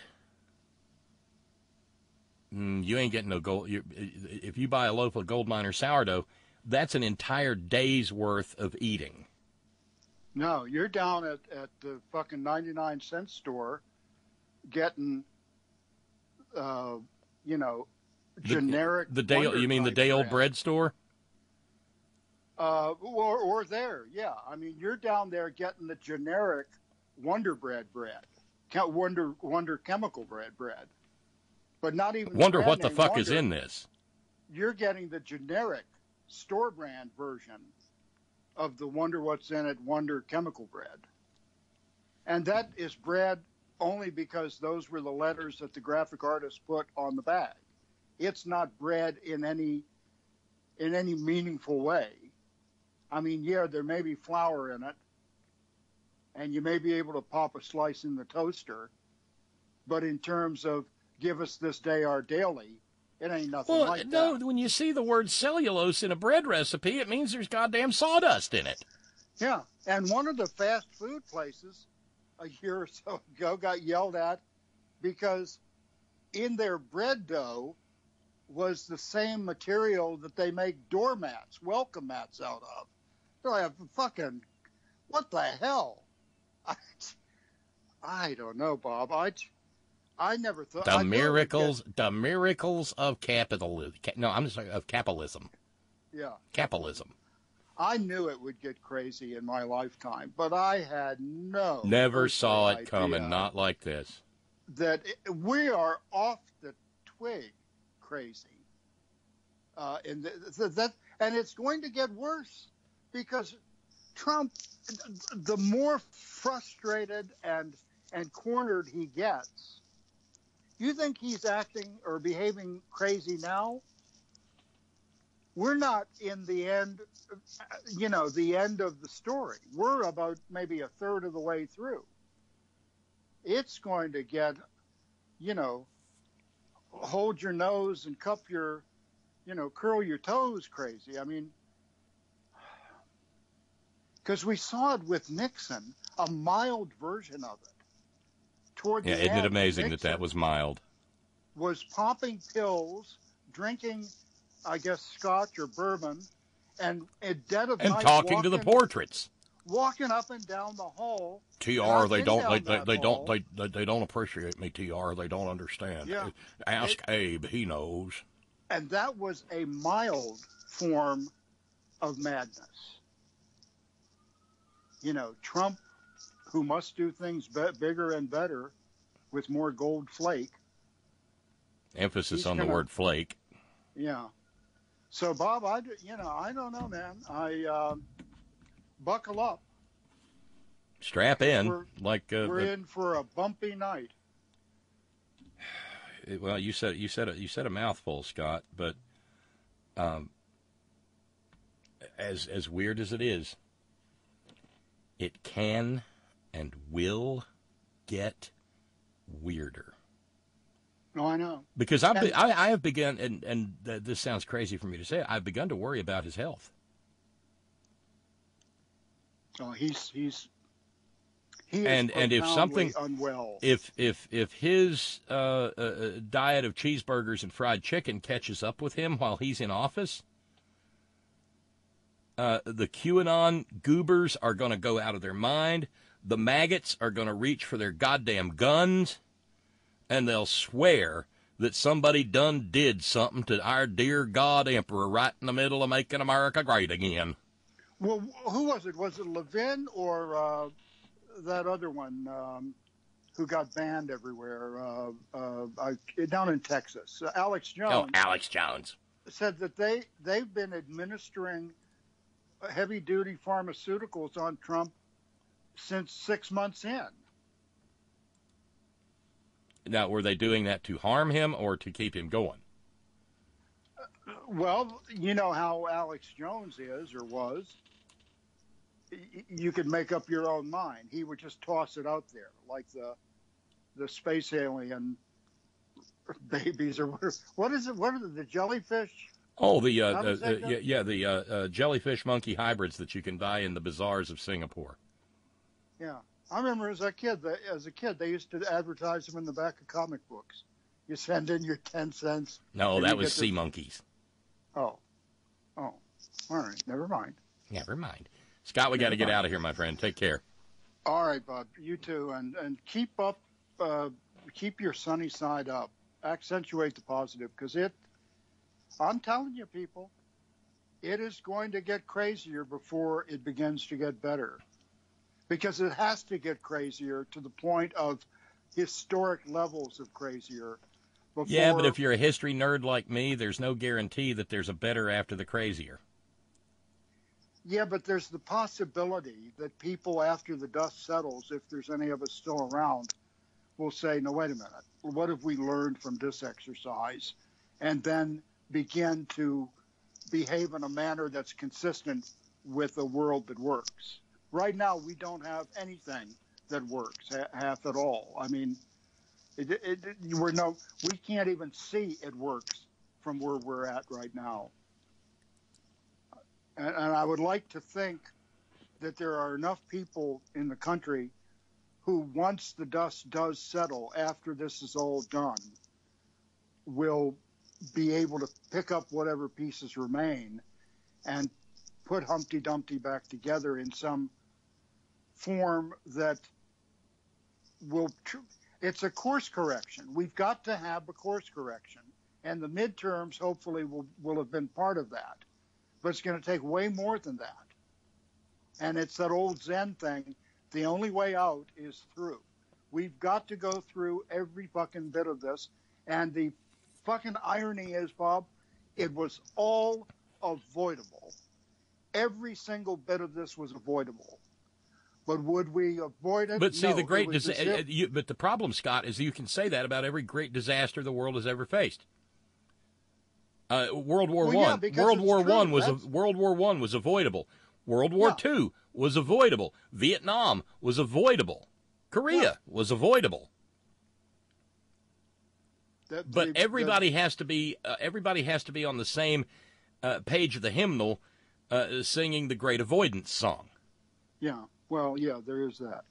mm, you ain't getting no gold. You, if you buy a loaf of Gold Miner sourdough, that's an entire day's worth of eating. No, you're down at, at the fucking ninety-nine cent store getting, uh, you know, generic. The, the day Wonder you mean the type day old bread. bread store? Uh, or, or there, yeah. I mean, you're down there getting the generic Wonder Bread bread, Che- Wonder Wonder Chemical Bread bread, but not even. the Wonder brand what the name fuck is Wonder. in this? You're getting the generic store brand version of the Wonder What's in It Wonder Chemical Bread, and that is bread only because those were the letters that the graphic artist put on the bag. It's not bread in any in any meaningful way. I mean, yeah, there may be flour in it, and you may be able to pop a slice in the toaster, but in terms of give us this day our daily, it ain't nothing Well, like no, that. when you see the word cellulose in a bread recipe, it means there's goddamn sawdust in it. Yeah, and one of the fast food places a year or so ago got yelled at because in their bread dough was the same material that they make doormats, welcome mats out of. They're like, fucking, what the hell? I, I don't know, Bob. I, I never thought. The I thought it would miracles, the miracles of capitalism. No, I'm just sorry, of capitalism. get- yeah. Capitalism. I knew it would get crazy in my lifetime, but I had no. Never saw it idea coming, not like this. That it, we are off the twig crazy. Uh, and th- th- that, and it's going to get worse because Trump, the more frustrated and and cornered he gets, you think he's acting or behaving crazy now? We're not in the end, you know, the end of the story. We're about maybe a third of the way through. It's going to get, you know, hold your nose and cup your, you know, curl your toes crazy. I mean, because we saw it with Nixon, a mild version of it. Toward Yeah, the isn't end, it amazing Nixon that that was mild? Was popping pills, drinking, I guess, scotch or bourbon, and at dead of And night talking to the walking- portraits. walking up and down the hall. T And R, I've they been don't, down they, they, that they hall. don't, they, they, they don't appreciate me. T R, they don't understand. Yeah. Ask Abe, he knows. And that was a mild form of madness. You know, Trump, who must do things be- bigger and better with more gold flake. Emphasis He's on gonna- the word flake. Yeah. So, Bob, I, d- you know, I don't know, man. I uh, buckle up. Strap in, We're- like uh, We're the- in for a bumpy night. well, you said you said a, you said a mouthful, Scott. But um, as as weird as it is, it can and will get weirder. No, I know. Because I've And- be, I, I have begun, and and th- this sounds crazy for me to say, I've begun to worry about his health. Oh, he's he's he is and and if profoundly something unwell. if if if his uh, uh, diet of cheeseburgers and fried chicken catches up with him while he's in office, uh, the QAnon goobers are going to go out of their mind. The maggots are going to reach for their goddamn guns, and they'll swear that somebody done did something to our dear God Emperor right in the middle of making America great again. Well, who was it? Was it Levin or uh, that other one um, who got banned everywhere uh, uh, uh, down in Texas? Uh, Alex Jones. Oh, Alex Jones. Said that they, they've been administering heavy-duty pharmaceuticals on Trump since six months in. Now, were they doing that to harm him or to keep him going? Well, you know how Alex Jones is or was. Y- You could make up your own mind. He would just toss it out there, like the the space alien babies or what? What is it? What are the, the jellyfish? Oh, the uh, How uh, does that uh, go? yeah, yeah, the uh, uh, jellyfish monkey hybrids that you can buy in the bazaars of Singapore. Yeah, I remember as a kid. They, as a kid, they used to advertise them in the back of comic books. You send in your ten cents. No, and that you was get sea this- monkeys. Oh, oh, all right. Never mind. Never mind. Scott, we got to Never get mind. out of here, my friend. Take care. All right, Bob. You too, and and keep up, uh, keep your sunny side up. Accentuate the positive, because it. I'm telling you, people, it is going to get crazier before it begins to get better, because it has to get crazier to the point of historic levels of crazier. Before, Yeah, but if you're a history nerd like me, there's no guarantee that there's a better after the crazier. Yeah, but there's the possibility that people, after the dust settles, if there's any of us still around, will say, no, wait a minute, what have we learned from this exercise? And then begin to behave in a manner that's consistent with a world that works. Right now, we don't have anything that works, ha- half at all. I mean, it, it, it, we're no, we can't even see it works from where we're at right now. And, and I would like to think that there are enough people in the country who, once the dust does settle, after this is all done, will be able to pick up whatever pieces remain and put Humpty Dumpty back together in some form that will tr- it's a course correction. We've got to have a course correction, and the midterms hopefully will, will have been part of that. But it's going to take way more than that. And it's that old Zen thing. The only way out is through. We've got to go through every fucking bit of this. And the fucking irony is, Bob, it was all avoidable. Every single bit of this was avoidable. But would we avoid it? But see, No, the great, it was dis- as if- you, but the problem, Scott, is you can say that about every great disaster the world has ever faced. Uh, World War Well, yeah, One, because World it's War true. One was a, That's- World War One was avoidable. World War Yeah. Two was avoidable. Vietnam was avoidable. Korea Yeah. was avoidable. that But the- everybody has to be uh, everybody has to be on the same uh, page of the hymnal, uh, singing the Great Avoidance song. the- yeah. Well, yeah, there is that.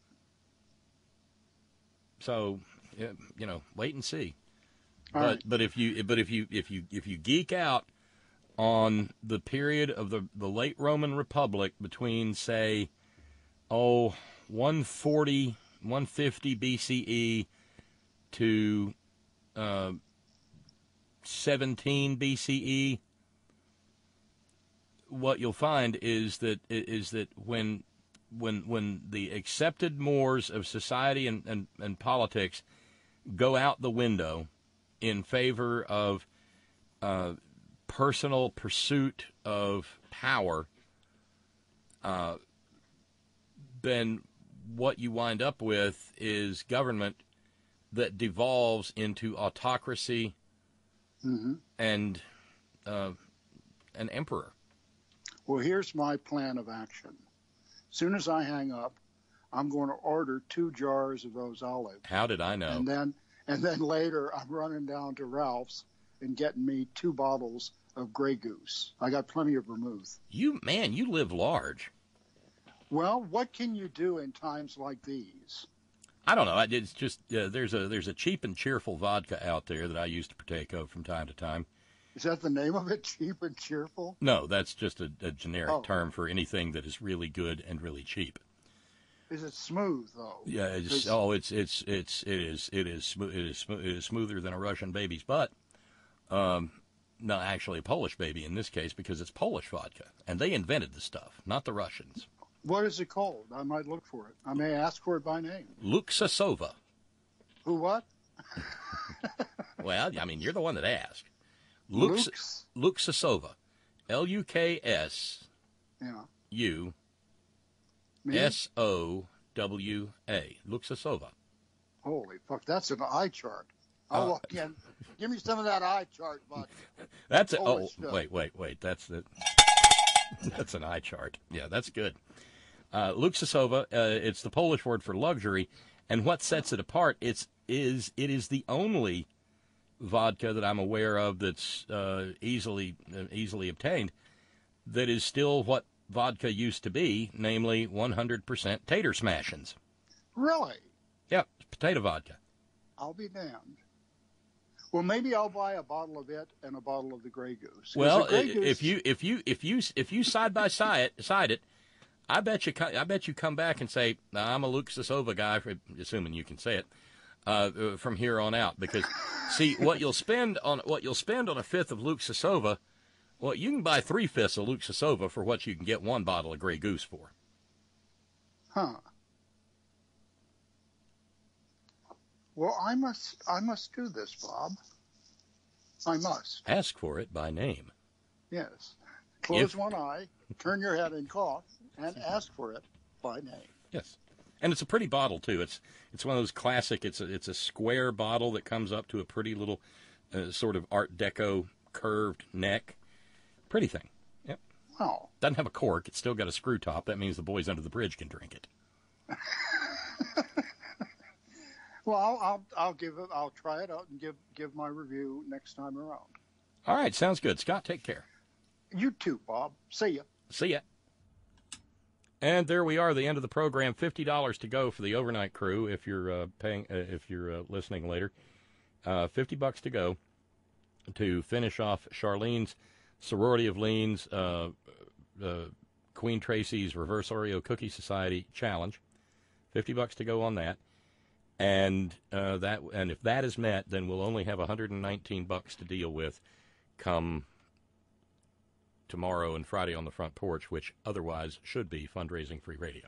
So, yeah, you know, wait and see. All but right. but if you but if you if you if you geek out on the period of the the late Roman Republic between, say, oh, one forty, one fifty B C E to uh, seventeen B C E, what you'll find is that is that when when when the accepted mores of society and, and, and politics go out the window in favor of uh, personal pursuit of power, uh, then what you wind up with is government that devolves into autocracy Mm-hmm. and uh, an emperor. Well, here's my plan of action. As soon as I hang up, I'm going to order two jars of those olives. How did I know? And then, and then later, I'm running down to Ralph's and getting me two bottles of Grey Goose. I got plenty of vermouth. You man, you live large. Well, what can you do in times like these? I don't know. It's just uh, there's a there's a cheap and cheerful vodka out there that I used to partake of from time to time. Is that the name of it? Cheap and cheerful? No, that's just a, a generic Oh. term for anything that is really good and really cheap. Is it smooth though? Yeah. It's, Is- oh, it's it's it's it is it is smooth it is smooth it is smoother than a Russian baby's butt. Um, no, actually a Polish baby in this case because it's Polish vodka and they invented the stuff, not the Russians. What is it called? I might look for it. I may ask for it by name. Luxasova. Who what? Well, I mean, you're the one that asked. Lux, Lux? Luxasova. L U K S Yeah. U Me? S O W A. Luxasova. Holy fuck, that's an eye chart. I'll Uh, walk in. Give me some of that eye chart, bud. That's a, Holy oh stuff. wait wait wait that's the that's an eye chart. Yeah, that's good. Uh, Luxasova. Uh, it's the Polish word for luxury, and what sets it apart? It's is it is the only vodka that I'm aware of that's uh, easily uh, easily obtained that is still what vodka used to be, namely one hundred percent tater smashins. Really? Yeah, potato vodka. I'll be damned. Well, maybe I'll buy a bottle of it and a bottle of the Grey Goose. 'Cause Well, the Grey Goose- if you if you if you if you side by side side it, I bet you co- I bet you come back and say I'm a Luxasova guy, for, assuming you can say it, uh, from here on out. Because see what you'll spend on what you'll spend on a fifth of Luxasova. Well, you can buy three fifths of Luxasova for what you can get one bottle of Grey Goose for. Huh. Well, I must I must do this, Bob. I must. Ask for it by name. Yes. Close If- one eye, turn your head and cough, and ask for it by name. Yes, and it's a pretty bottle too. It's it's one of those classic. It's a it's a square bottle that comes up to a pretty little uh, sort of Art Deco curved neck. Pretty thing. Yep. Wow. Doesn't have a cork. It's still got a screw top. That means the boys under the bridge can drink it. Well, I'll, I'll I'll give it. I'll try it out and give give my review next time around. All right, sounds good. Scott, take care. You too, Bob. See ya. See ya. And there we are, the end of the program. Fifty dollars to go for the overnight crew. If you're uh, paying, uh, if you're uh, listening later, uh, fifty bucks to go to finish off Charlene's Sorority of Lean's uh, uh, Queen Tracy's Reverse Oreo Cookie Society challenge. Fifty bucks to go on that. And uh, that, and if that is met, then we'll only have one hundred nineteen bucks to deal with come tomorrow and Friday on the front porch, which otherwise should be fundraising free radio.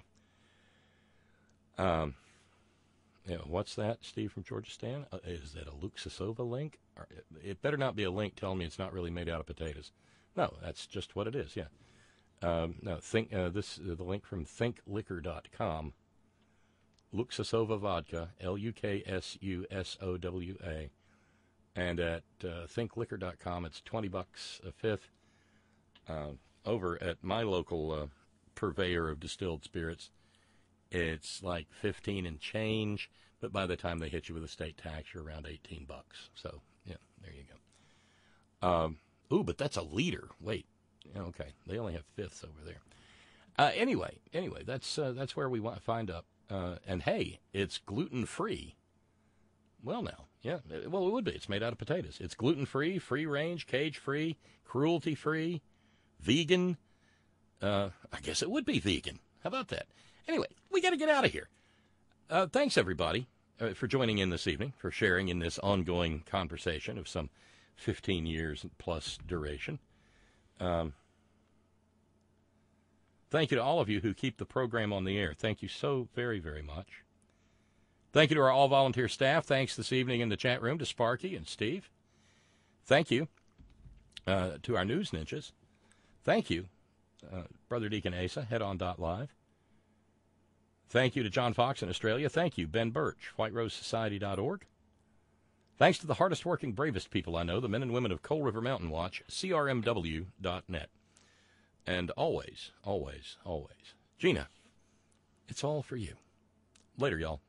Um, yeah, what's that, Steve from Georgia Stan? Uh, is that a Luke Sasova link? Or, it better not be a link telling me it's not really made out of potatoes. No, that's just what it is, yeah. Um, no, think uh, this uh, the link from think liquor dot com. Luke Sasova vodka, L U K S U S O W A. And at uh, think liquor dot com, it's twenty bucks a fifth. Uh, over at my local uh, purveyor of distilled spirits, it's like fifteen and change, but by the time they hit you with a state tax, you're around eighteen bucks. So, yeah, there you go. Um, ooh, but that's a liter. Wait. Okay, they only have fifths over there. Uh, anyway, anyway, that's uh, that's where we want to find up. Uh, and hey, it's gluten-free. Well, now, yeah, well, it would be. It's made out of potatoes. It's gluten-free, free-range, cage-free, cruelty-free, vegan. Uh, I guess it would be vegan. How about that? Anyway, we got to get out of here. Uh, thanks, everybody, uh, for joining in this evening, for sharing in this ongoing conversation of some fifteen years plus duration. Um, thank you to all of you who keep the program on the air. Thank you so very, very much. Thank you to our all-volunteer staff. Thanks this evening in the chat room to Sparky and Steve. Thank you uh, to our news ninjas. Thank you, uh, Brother Deacon Asa, head on dot live. Thank you to John Fox in Australia. Thank you, Ben Birch, white rose society dot org. Thanks to the hardest-working, bravest people I know, the men and women of Coal River Mountain Watch, C R M W dot net. And always, always, always, Gina, it's all for you. Later, y'all.